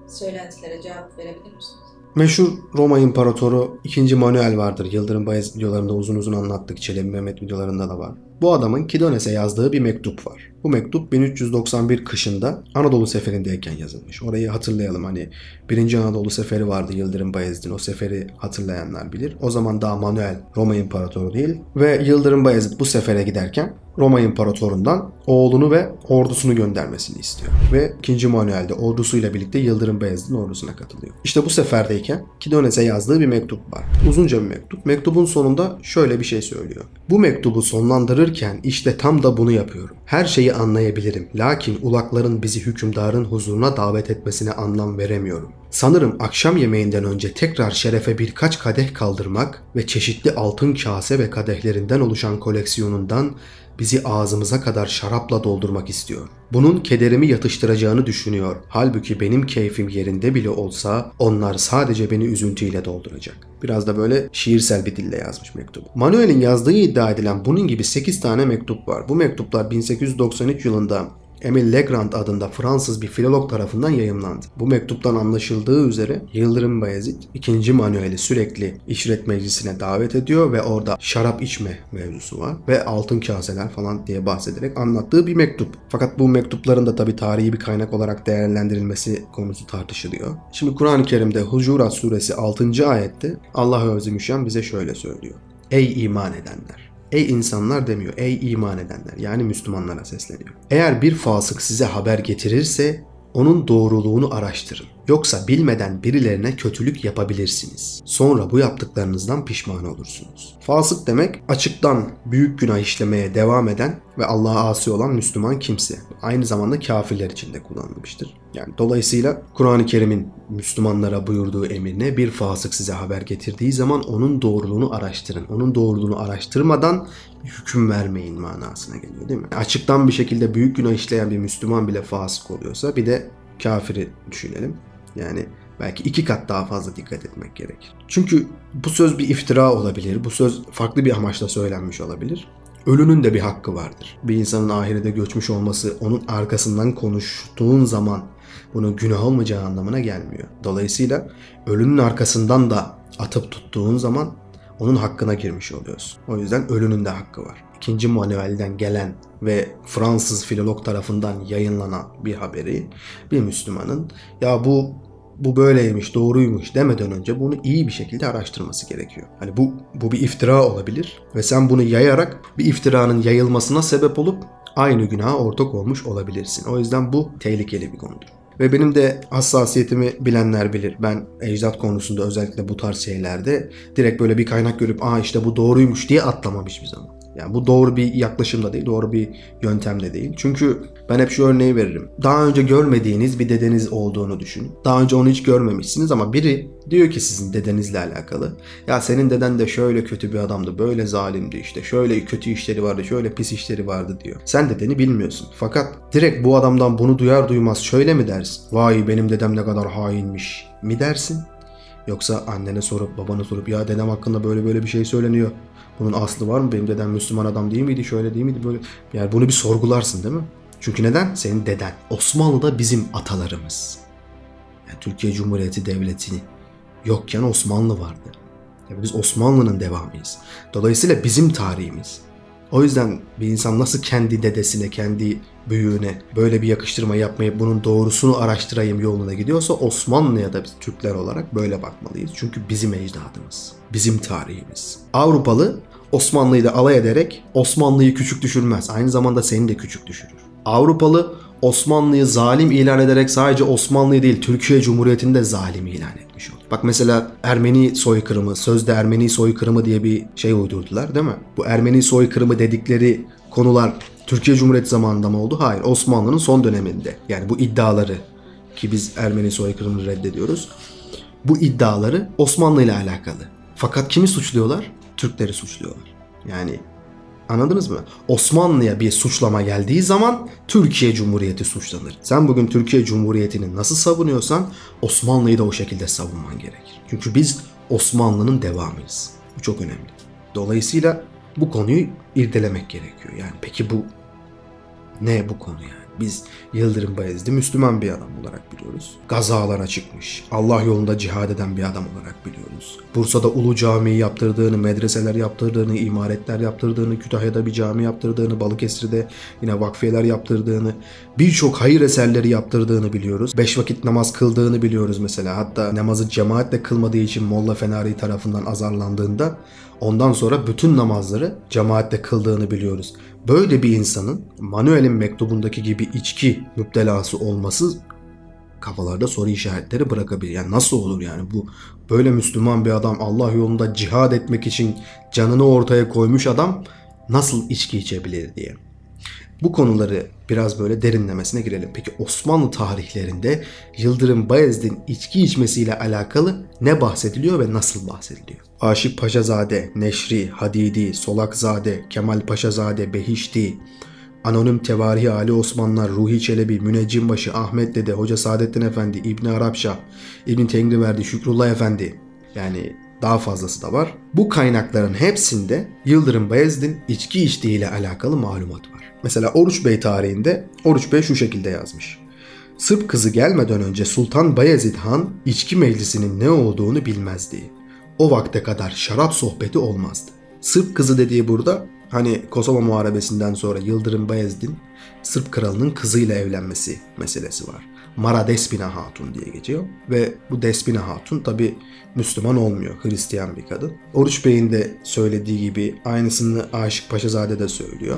söylentilere cevap verebilir misiniz? Meşhur Roma İmparatoru ikinci. Manuel vardır. Yıldırım Bayezid videolarında uzun uzun anlattık. Çelebi Mehmet videolarında da var. Bu adamın Kidones'e yazdığı bir mektup var. Bu mektup bin üç yüz doksan bir kışında Anadolu seferindeyken yazılmış. Orayı hatırlayalım, hani birinci. Anadolu seferi vardı Yıldırım Bayezid'in. O seferi hatırlayanlar bilir. O zaman daha Manuel Roma İmparatoru değil. Ve Yıldırım Bayezid bu sefere giderken Roma İmparatorundan oğlunu ve ordusunu göndermesini istiyor. Ve ikinci. Manuel de ordusuyla birlikte Yıldırım Bayezid'in ordusuna katılıyor. İşte bu seferdeyken Kidones'e yazdığı bir mektup var. Uzunca bir mektup. Mektubun sonunda şöyle bir şey söylüyor. Bu mektubu sonlandırırken işte tam da bunu yapıyorum. Her şeyi anlayabilirim. Lakin ulakların bizi hükümdarın huzuruna davet etmesine anlam veremiyorum. Sanırım akşam yemeğinden önce tekrar şerefe birkaç kadeh kaldırmak ve çeşitli altın kase ve kadehlerinden oluşan koleksiyonundan bizi ağzımıza kadar şarapla doldurmak istiyor. Bunun kederimi yatıştıracağını düşünüyor. Halbuki benim keyfim yerinde bile olsa onlar sadece beni üzüntüyle dolduracak. Biraz da böyle şiirsel bir dille yazmış mektubu. Manuel'in yazdığı iddia edilen bunun gibi sekiz tane mektup var. Bu mektuplar bin sekiz yüz doksan üç yılında Emile Legrand adında Fransız bir filolog tarafından yayımlandı. Bu mektuptan anlaşıldığı üzere Yıldırım Bayezid ikinci. Manuel'i sürekli işret meclisine davet ediyor ve orada şarap içme mevzusu var ve altın kaseler falan diye bahsederek anlattığı bir mektup. Fakat bu mektupların da tabii tarihi bir kaynak olarak değerlendirilmesi konusu tartışılıyor. Şimdi Kur'an-ı Kerim'de Hucurat suresi altıncı ayette Allah Azimüşşan bize şöyle söylüyor. Ey iman edenler! Ey insanlar demiyor, ey iman edenler, yani Müslümanlara sesleniyor. Eğer bir fasık size haber getirirse onun doğruluğunu araştırın. Yoksa bilmeden birilerine kötülük yapabilirsiniz. Sonra bu yaptıklarınızdan pişman olursunuz. Fasık demek açıktan büyük günah işlemeye devam eden ve Allah'a asi olan Müslüman kimse. Aynı zamanda kafirler için de kullanılmıştır. Yani dolayısıyla Kur'an-ı Kerim'in Müslümanlara buyurduğu emir ne? Bir fasık size haber getirdiği zaman onun doğruluğunu araştırın. Onun doğruluğunu araştırmadan hüküm vermeyin manasına geliyor, değil mi? Açıktan bir şekilde büyük günah işleyen bir Müslüman bile fasık oluyorsa bir de kafiri düşünelim. Yani belki iki kat daha fazla dikkat etmek gerekir. Çünkü bu söz bir iftira olabilir. Bu söz farklı bir amaçla söylenmiş olabilir. Ölünün de bir hakkı vardır. Bir insanın ahirete göçmüş olması onun arkasından konuştuğun zaman bunun günah olmayacağı anlamına gelmiyor. Dolayısıyla ölünün arkasından da atıp tuttuğun zaman onun hakkına girmiş oluyorsun. O yüzden ölünün de hakkı var. İkinci. Manuel'den gelen ve Fransız filolog tarafından yayınlanan bir haberi bir Müslümanın ya bu bu böyleymiş, doğruymuş demeden önce bunu iyi bir şekilde araştırması gerekiyor. Hani bu bu bir iftira olabilir ve sen bunu yayarak bir iftiranın yayılmasına sebep olup aynı günaha ortak olmuş olabilirsin. O yüzden bu tehlikeli bir konudur. Ve benim de hassasiyetimi bilenler bilir. Ben ecdat konusunda özellikle bu tarz şeylerde direkt böyle bir kaynak görüp aa işte bu doğruymuş diye atlamam hiçbir zaman. Yani bu doğru bir yaklaşım da değil, doğru bir yöntem de değil. Çünkü ben hep şu örneği veririm. Daha önce görmediğiniz bir dedeniz olduğunu düşünün. Daha önce onu hiç görmemişsiniz ama biri diyor ki sizin dedenizle alakalı. Ya senin deden de şöyle kötü bir adamdı, böyle zalimdi işte, şöyle kötü işleri vardı, şöyle pis işleri vardı diyor. Sen dedeni bilmiyorsun. Fakat direkt bu adamdan bunu duyar duymaz şöyle mi dersin? Vay benim dedem ne kadar hainmiş mi dersin? Yoksa annene sorup babana sorup ya dedem hakkında böyle böyle bir şey söyleniyor. Bunun aslı var mı? Benim dedem Müslüman adam değil miydi? Şöyle değil miydi? Böyle. Yani bunu bir sorgularsın değil mi? Çünkü neden? Senin deden. Osmanlı'da bizim atalarımız. Yani Türkiye Cumhuriyeti Devleti yokken Osmanlı vardı. Yani biz Osmanlı'nın devamıyız. Dolayısıyla bizim tarihimiz. O yüzden bir insan nasıl kendi dedesine, kendi büyüğüne böyle bir yakıştırma yapmayıp bunun doğrusunu araştırayım yoluna gidiyorsa Osmanlı'ya da biz Türkler olarak böyle bakmalıyız. Çünkü bizim ecdadımız, bizim tarihimiz. Avrupalı Osmanlı'yı da alay ederek Osmanlı'yı küçük düşürmez. Aynı zamanda seni de küçük düşürür. Avrupalı Osmanlı'yı zalim ilan ederek sadece Osmanlı'yı değil Türkiye Cumhuriyeti'ni de zalim ilan etmiş oldu. Bak mesela Ermeni soykırımı, sözde Ermeni soykırımı diye bir şey uydurdular değil mi? Bu Ermeni soykırımı dedikleri konular Türkiye Cumhuriyeti zamanında mı oldu? Hayır, Osmanlı'nın son döneminde. Yani bu iddiaları, ki biz Ermeni soykırımını reddediyoruz. Bu iddiaları Osmanlı ile alakalı. Fakat kimi suçluyorlar? Türkleri suçluyorlar. Yani anladınız mı? Osmanlı'ya bir suçlama geldiği zaman Türkiye Cumhuriyeti suçlanır. Sen bugün Türkiye Cumhuriyeti'ni nasıl savunuyorsan Osmanlı'yı da o şekilde savunman gerekir. Çünkü biz Osmanlı'nın devamıyız. Bu çok önemli. Dolayısıyla bu konuyu irdelemek gerekiyor. Yani peki bu ne bu konu yani? Biz Yıldırım Bayezid'i Müslüman bir adam olarak biliyoruz. Gazalara çıkmış, Allah yolunda cihad eden bir adam olarak biliyoruz. Bursa'da Ulu Cami'yi yaptırdığını, medreseler yaptırdığını, imaretler yaptırdığını, Kütahya'da bir cami yaptırdığını, Balıkesir'de yine vakfiyeler yaptırdığını, birçok hayır eserleri yaptırdığını biliyoruz. Beş vakit namaz kıldığını biliyoruz mesela. Hatta namazı cemaatle kılmadığı için Molla Fenari tarafından azarlandığında ondan sonra bütün namazları cemaatle kıldığını biliyoruz. Böyle bir insanın Manuel'in mektubundaki gibi içki müptelası olması kafalarda soru işaretleri bırakabilir. Yani nasıl olur yani bu böyle Müslüman bir adam, Allah yolunda cihad etmek için canını ortaya koymuş adam nasıl içki içebilir diye. Bu konuları biraz böyle derinlemesine girelim. Peki Osmanlı tarihlerinde Yıldırım Bayezid'in içki içmesiyle alakalı ne bahsediliyor ve nasıl bahsediliyor? Aşık Paşazade, Neşri, Hadidi, Solakzade, Kemal Paşazade, Behişti, Anonim Tevari Ali Osmanlar, Ruhi Çelebi, Müneccimbaşı, Ahmet Dede, Hoca Saadettin Efendi, İbni Arapşah, İbni Tengriverdi, Şükrullah Efendi, yani daha fazlası da var. Bu kaynakların hepsinde Yıldırım Bayezid'in içki içtiğiyle alakalı malumat var. Mesela Oruç Bey tarihinde Oruç Bey şu şekilde yazmış. Sırp kızı gelmeden önce Sultan Bayezid Han içki meclisinin ne olduğunu bilmezdi. O vakte kadar şarap sohbeti olmazdı. Sırp kızı dediği burada hani Kosova Muharebesi'nden sonra Yıldırım Bayezid'in Sırp kralının kızıyla evlenmesi meselesi var. Mara Despina Hatun diye geçiyor ve bu Despina Hatun tabi Müslüman olmuyor, Hristiyan bir kadın. Oruç Bey'in de söylediği gibi aynısını Aşık Paşazade de söylüyor.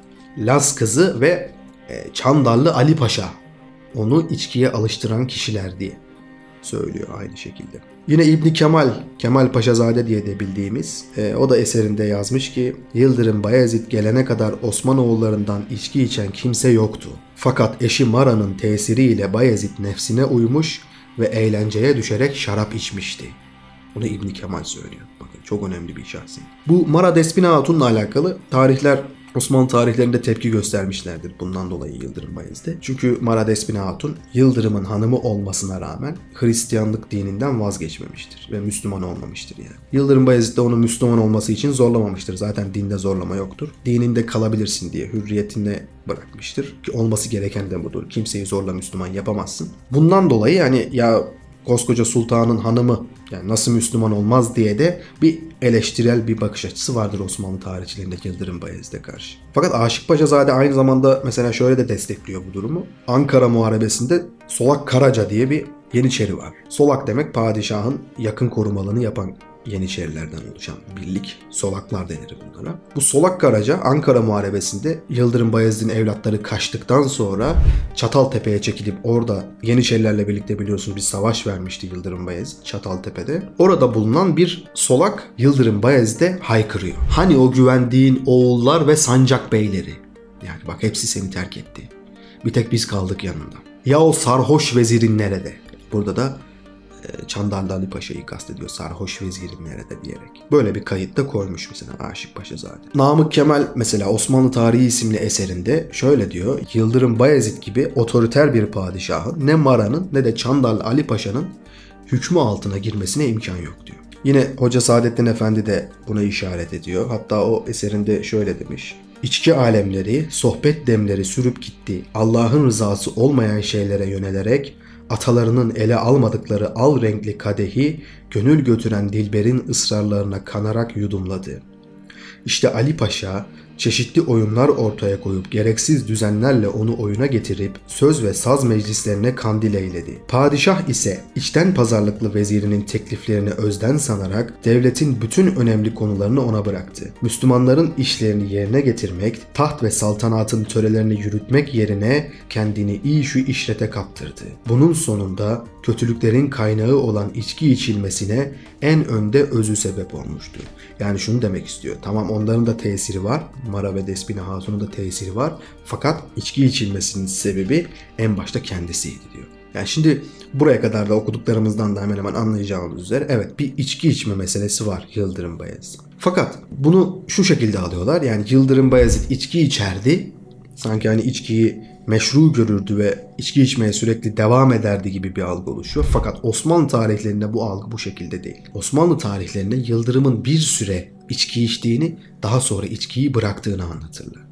Laz kızı ve Çandarlı Ali Paşa onu içkiye alıştıran kişiler diye söylüyor aynı şekilde. Yine İbni Kemal, Kemal Paşazade diye de bildiğimiz, e, o da eserinde yazmış ki Yıldırım Bayezid gelene kadar Osmanoğullarından içki içen kimse yoktu. Fakat eşi Mara'nın tesiriyle Bayezid nefsine uymuş ve eğlenceye düşerek şarap içmişti. Bunu İbni Kemal söylüyor. Bakın çok önemli bir şahsiyet. Bu Mara Despina Hatun'la alakalı tarihler Osmanlı tarihlerinde tepki göstermişlerdir bundan dolayı Yıldırım Bayezid'e. Çünkü Mara Despina Hatun Yıldırım'ın hanımı olmasına rağmen Hristiyanlık dininden vazgeçmemiştir ve Müslüman olmamıştır yani. Yıldırım Bayezid de onu Müslüman olması için zorlamamıştır. Zaten dinde zorlama yoktur. Dininde kalabilirsin diye hürriyetine bırakmıştır. Ki olması gereken de budur. Kimseyi zorla Müslüman yapamazsın. Bundan dolayı yani ya koskoca sultanın hanımı yani nasıl Müslüman olmaz diye de bir eleştirel bir bakış açısı vardır Osmanlı tarihçilerinde Yıldırım Bayezid'e karşı. Fakat Aşık Paşazade aynı zamanda mesela şöyle de destekliyor bu durumu. Ankara Muharebesi'nde Solak Karaca diye bir Yeniçeri var. Solak demek padişahın yakın korumalığını yapan Yeniçerilerden oluşan birlik. Solaklar denir bunlara. Bu Solak Karaca Ankara Muharebesi'nde Yıldırım Bayezid'in evlatları kaçtıktan sonra Çataltepe'ye çekilip orada Yeniçerilerle birlikte biliyorsunuz bir savaş vermişti Yıldırım Bayezid Çataltepe'de. Orada bulunan bir Solak Yıldırım Bayezid'e haykırıyor. Hani o güvendiğin oğullar ve sancak beyleri. Yani bak hepsi seni terk etti. Bir tek biz kaldık yanında. Ya o sarhoş vezirin nerede? Burada da Çandarlı Ali Paşa'yı kastediyor. Sarhoş vezirim nerede diyerek. Böyle bir kayıt da koymuş mesela Aşık Paşazade. Namık Kemal mesela Osmanlı Tarihi isimli eserinde şöyle diyor. Yıldırım Bayezid gibi otoriter bir padişahın ne Mara'nın ne de Çandarlı Ali Paşa'nın hükmü altına girmesine imkan yok diyor. Yine Hoca Saadettin Efendi de buna işaret ediyor. Hatta o eserinde şöyle demiş. İçki alemleri, sohbet demleri sürüp gitti. Allah'ın rızası olmayan şeylere yönelerek atalarının ele almadıkları al renkli kadehi gönül götüren Dilber'in ısrarlarına kanarak yudumladı. İşte Ali Paşa çeşitli oyunlar ortaya koyup gereksiz düzenlerle onu oyuna getirip söz ve saz meclislerine kandil eyledi. Padişah ise içten pazarlıklı vezirinin tekliflerini özden sanarak devletin bütün önemli konularını ona bıraktı. Müslümanların işlerini yerine getirmek, taht ve saltanatın törelerini yürütmek yerine kendini iyi şu işrete kaptırdı. Bunun sonunda kötülüklerin kaynağı olan içki içilmesine en önde özü sebep olmuştu. Yani şunu demek istiyor. Tamam onların da tesiri var. Mara ve Despina Hatun'un da tesiri var. Fakat içki içilmesinin sebebi en başta kendisiydi diyor. Yani şimdi buraya kadar da okuduklarımızdan da hemen hemen anlayacağımız üzere evet bir içki içme meselesi var Yıldırım Bayezid. Fakat bunu şu şekilde alıyorlar. Yani Yıldırım Bayezid içki içerdi. Sanki hani içkiyi meşru görürdü ve içki içmeye sürekli devam ederdi gibi bir algı oluşuyor. Fakat Osmanlı tarihlerinde bu algı bu şekilde değil. Osmanlı tarihlerinde Yıldırım'ın bir süre içki içtiğini, daha sonra içkiyi bıraktığını anlatırlar.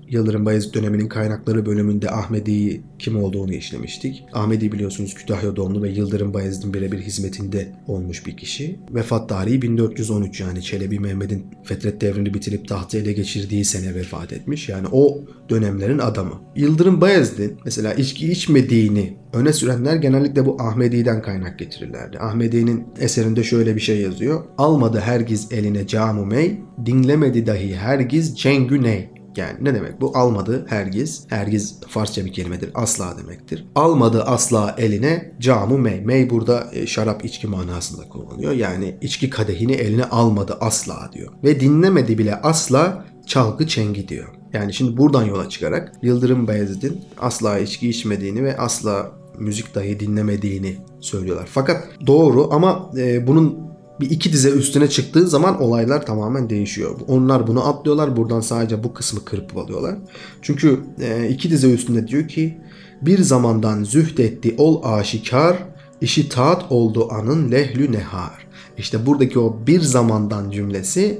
Yıldırım Bayezid döneminin kaynakları bölümünde Ahmedi kim olduğunu işlemiştik. Ahmedi biliyorsunuz Kütahya doğumlu ve Yıldırım Bayezid'in birebir hizmetinde olmuş bir kişi. Vefat tarihi bin dört yüz on üç, yani Çelebi Mehmet'in Fetret devrini bitirip tahtı ele geçirdiği sene vefat etmiş. Yani o dönemlerin adamı. Yıldırım Bayezid'in mesela içki içmediğini öne sürenler genellikle bu Ahmedi'den kaynak getirirlerdi. Ahmedi'nin eserinde şöyle bir şey yazıyor. Almadı hergiz eline camu mey, dinlemedi dahi hergiz cengü ney. Yani ne demek bu? Almadı hergiz. Hergiz Farsça bir kelimedir. Asla demektir. Almadı asla eline camu mey. Mey burada e, şarap içki manasında kullanılıyor. Yani içki kadehini eline almadı asla diyor. Ve dinlemedi bile asla çalgı çengi diyor. Yani şimdi buradan yola çıkarak Yıldırım Bayezid'in asla içki içmediğini ve asla müzik dahi dinlemediğini söylüyorlar. Fakat doğru ama e, bunun bir iki dize üstüne çıktığı zaman olaylar tamamen değişiyor. Onlar bunu atlıyorlar. Buradan sadece bu kısmı kırpıp alıyorlar. Çünkü e, iki dize üstünde diyor ki bir zamandan zühdetti ol aşikar, işi taat oldu anın lehlü nehar. İşte buradaki o bir zamandan cümlesi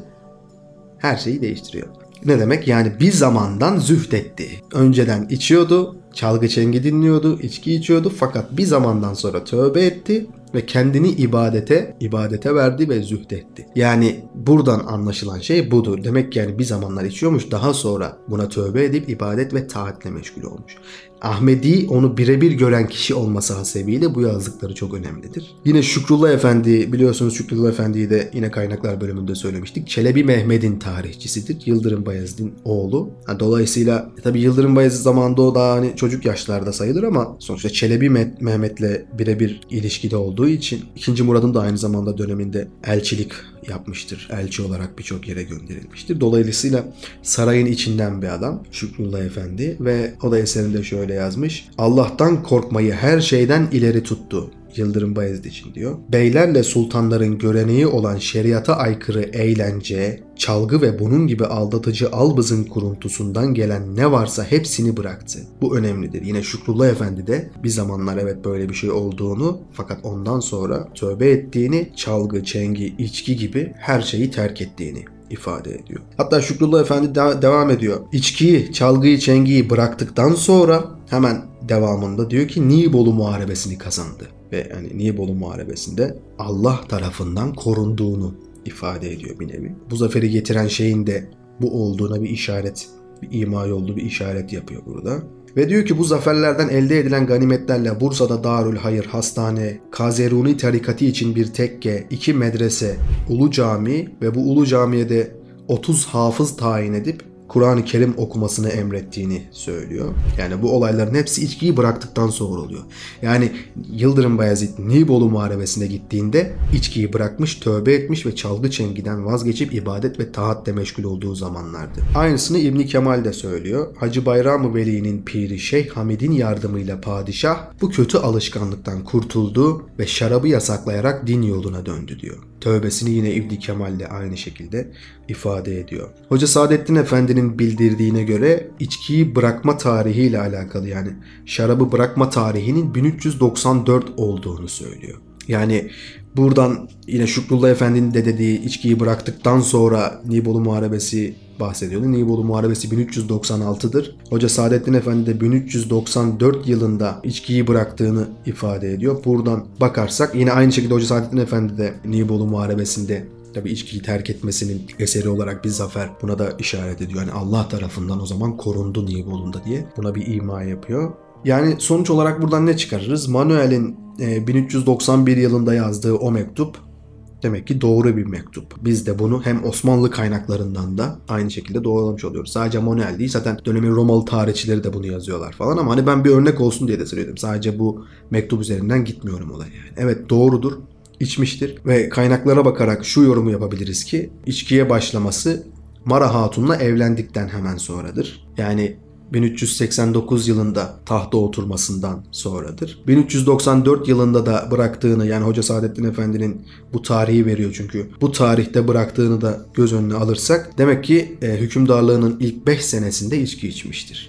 her şeyi değiştiriyor. Ne demek? Yani bir zamandan zühdetti. Önceden içiyordu, çalgı çengi dinliyordu, içki içiyordu fakat bir zamandan sonra tövbe etti ve kendini ibadete, ibadete verdi ve zühdetti. Yani buradan anlaşılan şey budur. Demek ki yani bir zamanlar içiyormuş, daha sonra buna tövbe edip ibadet ve taatle meşgul olmuş. Ahmedi onu birebir gören kişi olması hasebiyle bu yazdıkları çok önemlidir. Yine Şükrullah Efendi, biliyorsunuz Şükrullah Efendi'yi de yine kaynaklar bölümünde söylemiştik. Çelebi Mehmet'in tarihçisidir. Yıldırım Bayezid'in oğlu. Dolayısıyla tabi Yıldırım Bayezid zamanında o daha hani çocuk yaşlarda sayılır ama sonuçta Çelebi Mehmet'le birebir ilişkide olduğu için ikinci. Murad'ın da aynı zamanda döneminde elçilik yapmıştır. Elçi olarak birçok yere gönderilmiştir. Dolayısıyla sarayın içinden bir adam Şükrullah Efendi ve o da eserinde şöyle yazmış. Allah'tan korkmayı her şeyden ileri tuttu. Yıldırım Bayezid için diyor. Beylerle sultanların göreneği olan şeriata aykırı eğlence, çalgı ve bunun gibi aldatıcı albızın kuruntusundan gelen ne varsa hepsini bıraktı. Bu önemlidir. Yine Şükrullah Efendi de bir zamanlar evet böyle bir şey olduğunu fakat ondan sonra tövbe ettiğini, çalgı, çengi, içki gibi her şeyi terk ettiğini ifade ediyor. Hatta Şükrullah Efendi de- devam ediyor. İçkiyi, çalgıyı, çengiyi bıraktıktan sonra hemen devamında diyor ki Nibolu Muharebesini kazandı. Ve yani Nibolu Muharebesi'nde Allah tarafından korunduğunu ifade ediyor bir nevi. Bu zaferi getiren şeyin de bu olduğuna bir işaret, bir ima yollu bir işaret yapıyor burada. Ve diyor ki bu zaferlerden elde edilen ganimetlerle Bursa'da Darül Hayır Hastane, Kazeruni tarikatı için bir tekke, iki medrese, Ulu Cami ve bu Ulu Cami'ye de otuz hafız tayin edip Kur'an-ı Kerim okumasını emrettiğini söylüyor. Yani bu olayların hepsi içkiyi bıraktıktan sonra oluyor. Yani Yıldırım Bayezid Nibolu Muharebesi'ne gittiğinde içkiyi bırakmış, tövbe etmiş ve çalgı çengiden vazgeçip ibadet ve taatle meşgul olduğu zamanlardı. Aynısını İbn Kemal de söylüyor. Hacı Bayram-ı Veli'nin piri Şeyh Hamid'in yardımıyla padişah bu kötü alışkanlıktan kurtuldu ve şarabı yasaklayarak din yoluna döndü diyor. Tövbesini yine İbn Kemal de aynı şekilde ifade ediyor. Hoca Saadettin Efendi'nin bildirdiğine göre içkiyi bırakma tarihiyle alakalı, yani şarabı bırakma tarihinin bin üç yüz doksan dört olduğunu söylüyor. Yani buradan yine Şükrullah Efendi'nin de dediği içkiyi bıraktıktan sonra Nibolu Muharebesi bahsediyordu. Nibolu Muharebesi bin üç yüz doksan altı'dır. Hoca Saadettin Efendi de bin üç yüz doksan dört yılında içkiyi bıraktığını ifade ediyor. Buradan bakarsak yine aynı şekilde Hoca Saadettin Efendi de Nibolu Muharebesi'nde tabi içkiyi terk etmesinin eseri olarak bir zafer, buna da işaret ediyor. Yani Allah tarafından o zaman korundu Nibolu'nda diye buna bir ima yapıyor. Yani sonuç olarak buradan ne çıkarırız? Manuel'in bin üç yüz doksan bir yılında yazdığı o mektup demek ki doğru bir mektup. Biz de bunu hem Osmanlı kaynaklarından da aynı şekilde doğrulamış oluyoruz. Sadece Manuel değil, zaten dönemin Romalı tarihçileri de bunu yazıyorlar falan ama hani ben bir örnek olsun diye de söyledim. Sadece bu mektup üzerinden gitmiyorum olaya yani. Evet doğrudur, içmiştir ve kaynaklara bakarak şu yorumu yapabiliriz ki içkiye başlaması Mara Hatun'la evlendikten hemen sonradır. Yani bin üç yüz seksen dokuz yılında tahta oturmasından sonradır. bin üç yüz doksan dört yılında da bıraktığını, yani Hoca Saadettin Efendi'nin bu tarihi veriyor çünkü bu tarihte bıraktığını da göz önüne alırsak demek ki e, hükümdarlığının ilk beş senesinde içki içmiştir.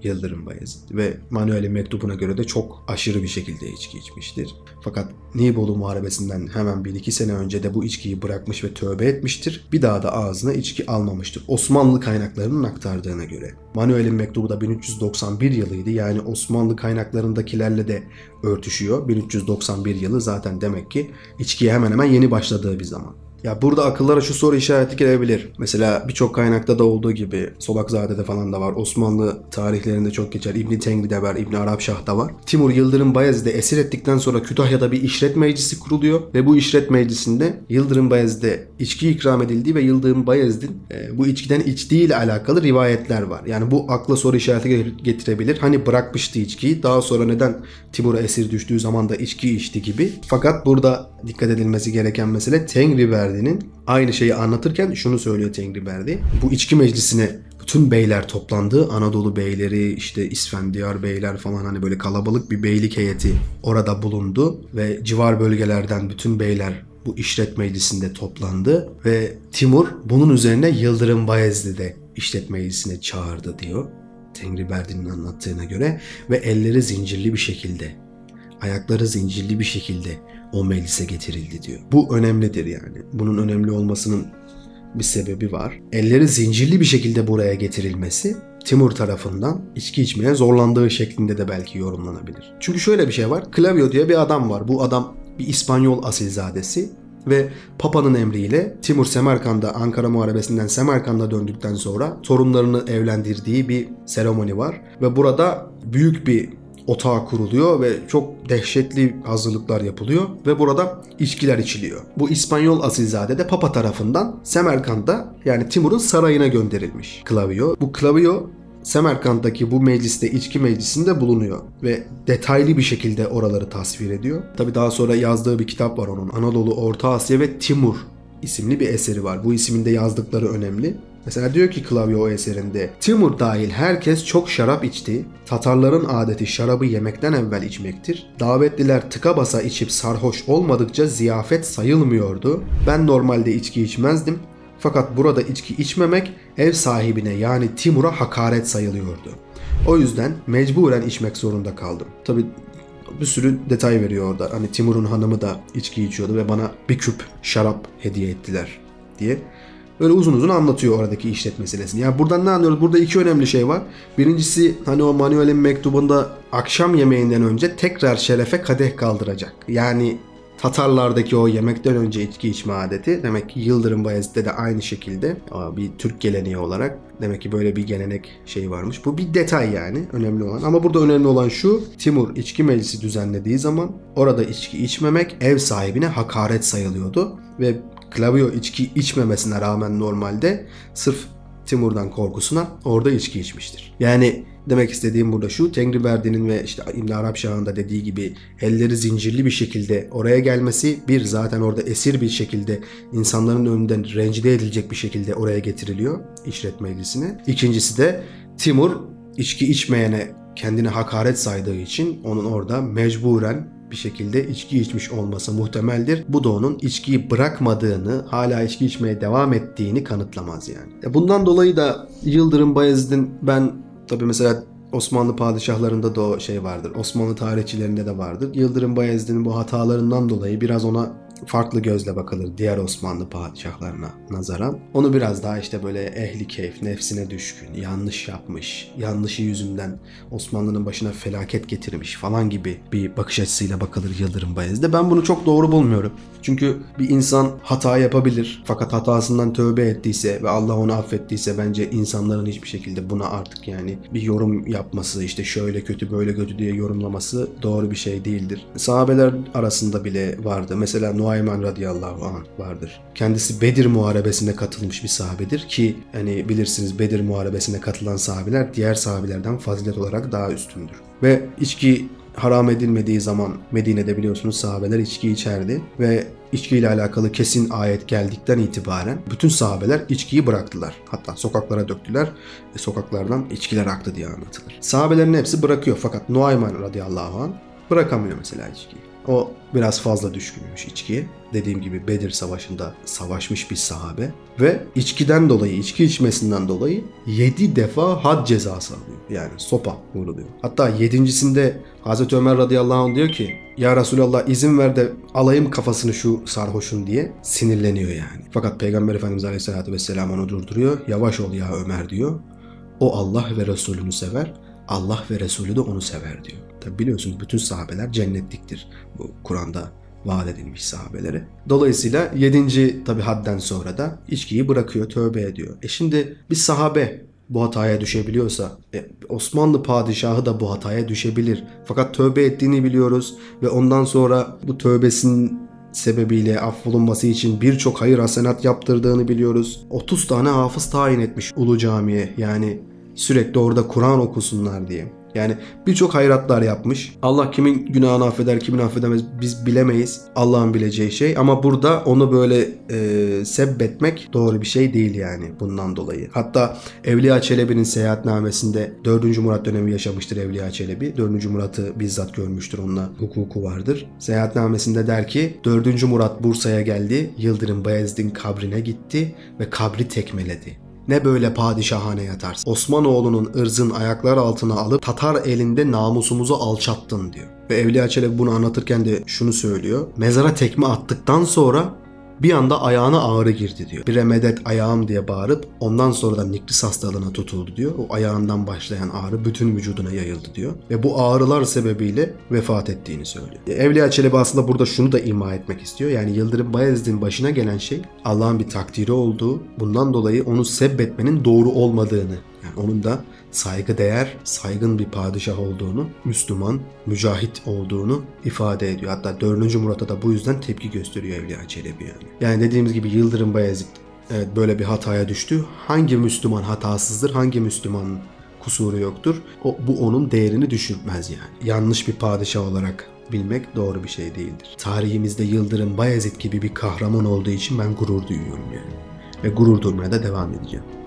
Yıldırım Bayezid ve Manuel'in mektubuna göre de çok aşırı bir şekilde içki içmiştir. Fakat Nibolu Muharebesi'nden hemen bir iki sene önce de bu içkiyi bırakmış ve tövbe etmiştir. Bir daha da ağzına içki almamıştır. Osmanlı kaynaklarının aktardığına göre. Manuel'in mektubu da bin üç yüz doksan bir yılıydı. Yani Osmanlı kaynaklarındakilerle de örtüşüyor. bin üç yüz doksan bir yılı zaten demek ki içkiye hemen hemen yeni başladığı bir zaman. Ya burada akıllara şu soru işareti gelebilir. Mesela birçok kaynakta da olduğu gibi Solakzade'de falan da var. Osmanlı tarihlerinde çok geçer. İbn Tengri'de var, İbn Arapşah'da var. Timur Yıldırım Bayezid'i esir ettikten sonra Kütahya'da bir işret meclisi kuruluyor ve bu işret meclisinde Yıldırım Bayezid'e içki ikram edildiği ve Yıldırım Bayezid'in e, bu içkiden içtiği ile alakalı rivayetler var. Yani bu akla soru işareti getirebilir. Hani bırakmıştı içkiyi, daha sonra neden Timur'a esir düştüğü zaman da içki içti gibi. Fakat burada dikkat edilmesi gereken mesele Tengriberdi'nin aynı şeyi anlatırken şunu söylüyor Tengriberdi. Bu içki meclisine bütün beyler toplandı. Anadolu beyleri, işte İsfendiyar beyler falan, hani böyle kalabalık bir beylik heyeti orada bulundu ve civar bölgelerden bütün beyler bu işlet meclisinde toplandı ve Timur bunun üzerine Yıldırım Bayezid'i de işlet meclisine çağırdı diyor Tengriberdi'nin anlattığına göre ve elleri zincirli bir şekilde, ayakları zincirli bir şekilde o meclise getirildi diyor. Bu önemlidir yani. Bunun önemli olmasının bir sebebi var. Elleri zincirli bir şekilde buraya getirilmesi Timur tarafından içki içmeye zorlandığı şeklinde de belki yorumlanabilir. Çünkü şöyle bir şey var. Clavio diye bir adam var. Bu adam bir İspanyol asilzadesi ve Papa'nın emriyle Timur Semerkand'a, Ankara Muharebesi'nden Semerkand'a döndükten sonra torunlarını evlendirdiği bir seremoni var. Ve burada büyük bir otağı kuruluyor ve çok dehşetli hazırlıklar yapılıyor ve burada içkiler içiliyor. Bu İspanyol asilzade de Papa tarafından Semerkant'ta, yani Timur'un sarayına gönderilmiş Clavio. Bu Clavio Semerkant'taki bu mecliste, içki meclisinde bulunuyor ve detaylı bir şekilde oraları tasvir ediyor. Tabii daha sonra yazdığı bir kitap var onun. Anadolu, Orta Asya ve Timur isimli bir eseri var. Bu isminde yazdıkları önemli. Mesela diyor ki Clavio o eserinde, Timur dahil herkes çok şarap içti. Tatarların adeti şarabı yemekten evvel içmektir. Davetliler tıka basa içip sarhoş olmadıkça ziyafet sayılmıyordu. Ben normalde içki içmezdim. Fakat burada içki içmemek ev sahibine, yani Timur'a hakaret sayılıyordu. O yüzden mecburen içmek zorunda kaldım. Tabii bir sürü detay veriyor orada. Hani Timur'un hanımı da içki içiyordu ve bana bir küp şarap hediye ettiler diye. Böyle uzun uzun anlatıyor oradaki işlet meselesini. Yani buradan ne anlıyoruz? Burada iki önemli şey var. Birincisi, hani o Manuel'in mektubunda akşam yemeğinden önce tekrar şerefe kadeh kaldıracak. Yani Tatarlardaki o yemekten önce içki içme adeti, demek ki Yıldırım Bayezid'de de aynı şekilde bir Türk geleneği olarak demek ki böyle bir gelenek şey varmış. Bu bir detay yani, önemli olan. Ama burada önemli olan şu: Timur içki meclisi düzenlediği zaman orada içki içmemek ev sahibine hakaret sayılıyordu ve Clavio içki içmemesine rağmen normalde sırf Timur'dan korkusuna orada içki içmiştir. Yani demek istediğim burada şu: Tengriberdi'nin ve işte İbn Arapşah'ın da dediği gibi elleri zincirli bir şekilde oraya gelmesi, bir, zaten orada esir bir şekilde insanların önünden rencide edilecek bir şekilde oraya getiriliyor işlet meclisine. İkincisi de Timur içki içmeyene kendini hakaret saydığı için onun orada mecburen bir şekilde içki içmiş olması muhtemeldir. Bu da onun içkiyi bırakmadığını, hala içki içmeye devam ettiğini kanıtlamaz yani. Bundan dolayı da Yıldırım Bayezid'in, ben tabii mesela Osmanlı padişahlarında da o şey vardır. Osmanlı tarihçilerinde de vardır. Yıldırım Bayezid'in bu hatalarından dolayı biraz ona farklı gözle bakılır diğer Osmanlı padişahlarına nazaran. Onu biraz daha işte böyle ehli keyif, nefsine düşkün, yanlış yapmış, yanlışı yüzünden Osmanlı'nın başına felaket getirmiş falan gibi bir bakış açısıyla bakılır Yıldırım Bayezid'e. Ben bunu çok doğru bulmuyorum. Çünkü bir insan hata yapabilir. Fakat hatasından tövbe ettiyse ve Allah onu affettiyse bence insanların hiçbir şekilde buna artık yani bir yorum yapması, işte şöyle kötü böyle kötü diye yorumlaması doğru bir şey değildir. Sahabeler arasında bile vardı. Mesela Nuayman radıyallahu anh vardır. Kendisi Bedir Muharebesi'ne katılmış bir sahabedir ki hani bilirsiniz, Bedir Muharebesi'ne katılan sahabeler diğer sahabelerden fazilet olarak daha üstündür. Ve içki haram edilmediği zaman Medine'de biliyorsunuz sahabeler içki içerdi ve içkiyle alakalı kesin ayet geldikten itibaren bütün sahabeler içkiyi bıraktılar. Hatta sokaklara döktüler ve sokaklardan içkiler aktı diye anlatılır. Sahabelerin hepsi bırakıyor fakat Nuayman radıyallahu anh bırakamıyor mesela içkiyi. O biraz fazla düşkünmüş içkiye. Dediğim gibi Bedir Savaşı'nda savaşmış bir sahabe. Ve içkiden dolayı, içki içmesinden dolayı yedi defa had cezası alıyor. Yani sopa vuruluyor. Hatta yedincisinde Hazreti Ömer radıyallahu anh diyor ki ya Resulallah izin ver de alayım kafasını şu sarhoşun diye sinirleniyor yani. Fakat Peygamber Efendimiz Aleyhisselatü Vesselam onu durduruyor. Yavaş ol ya Ömer diyor. O Allah ve Resulünü sever. Allah ve Resulü de onu sever diyor. Tabi biliyorsunuz bütün sahabeler cennetliktir. Bu Kur'an'da vaat edilmiş sahabelere. Dolayısıyla yedinci tabi hadden sonra da içkiyi bırakıyor, tövbe ediyor. E şimdi bir sahabe bu hataya düşebiliyorsa e, Osmanlı padişahı da bu hataya düşebilir. Fakat tövbe ettiğini biliyoruz ve ondan sonra bu tövbesinin sebebiyle affolunması için birçok hayır hasenat yaptırdığını biliyoruz. otuz tane hafız tayin etmiş Ulu Cami'ye, yani sürekli orada Kur'an okusunlar diye. Yani birçok hayratlar yapmış. Allah kimin günahını affeder, kimin affedemez biz bilemeyiz. Allah'ın bileceği şey. Ama burada onu böyle e, sebbetmek doğru bir şey değil yani bundan dolayı. Hatta Evliya Çelebi'nin seyahatnamesinde dördüncü Murat dönemi yaşamıştır Evliya Çelebi. dördüncü Murat'ı bizzat görmüştür, onunla hukuku vardır. Seyahatnamesinde der ki dördüncü Murat Bursa'ya geldi. Yıldırım Bayezid'in kabrine gitti ve kabri tekmeledi. Ne böyle padişahane yatarsın. Osmanoğlu'nun ırzın ayaklar altına alıp Tatar elinde namusumuzu alçattın diyor. Ve Evliya Çelebi bunu anlatırken de şunu söylüyor. Mezara tekme attıktan sonra bir anda ayağına ağrı girdi diyor. Bire medet ayağım diye bağırıp ondan sonra da nikris hastalığına tutuldu diyor. O ayağından başlayan ağrı bütün vücuduna yayıldı diyor. Ve bu ağrılar sebebiyle vefat ettiğini söylüyor. Evliya Çelebi aslında burada şunu da ima etmek istiyor. Yani Yıldırım Bayezid'in başına gelen şey Allah'ın bir takdiri olduğu, bundan dolayı onu sebbetmenin doğru olmadığını, yani onun da saygıdeğer, saygın bir padişah olduğunu, Müslüman, mücahit olduğunu ifade ediyor. Hatta dördüncü Murat'a da bu yüzden tepki gösteriyor Evliya Çelebi yani. Yani dediğimiz gibi Yıldırım Bayezid evet böyle bir hataya düştü. Hangi Müslüman hatasızdır, hangi Müslümanın kusuru yoktur? O, bu onun değerini düşürmez yani. Yanlış bir padişah olarak bilmek doğru bir şey değildir. Tarihimizde Yıldırım Bayezid gibi bir kahraman olduğu için ben gurur duyuyorum yani. Ve gurur duymaya da devam edeceğim.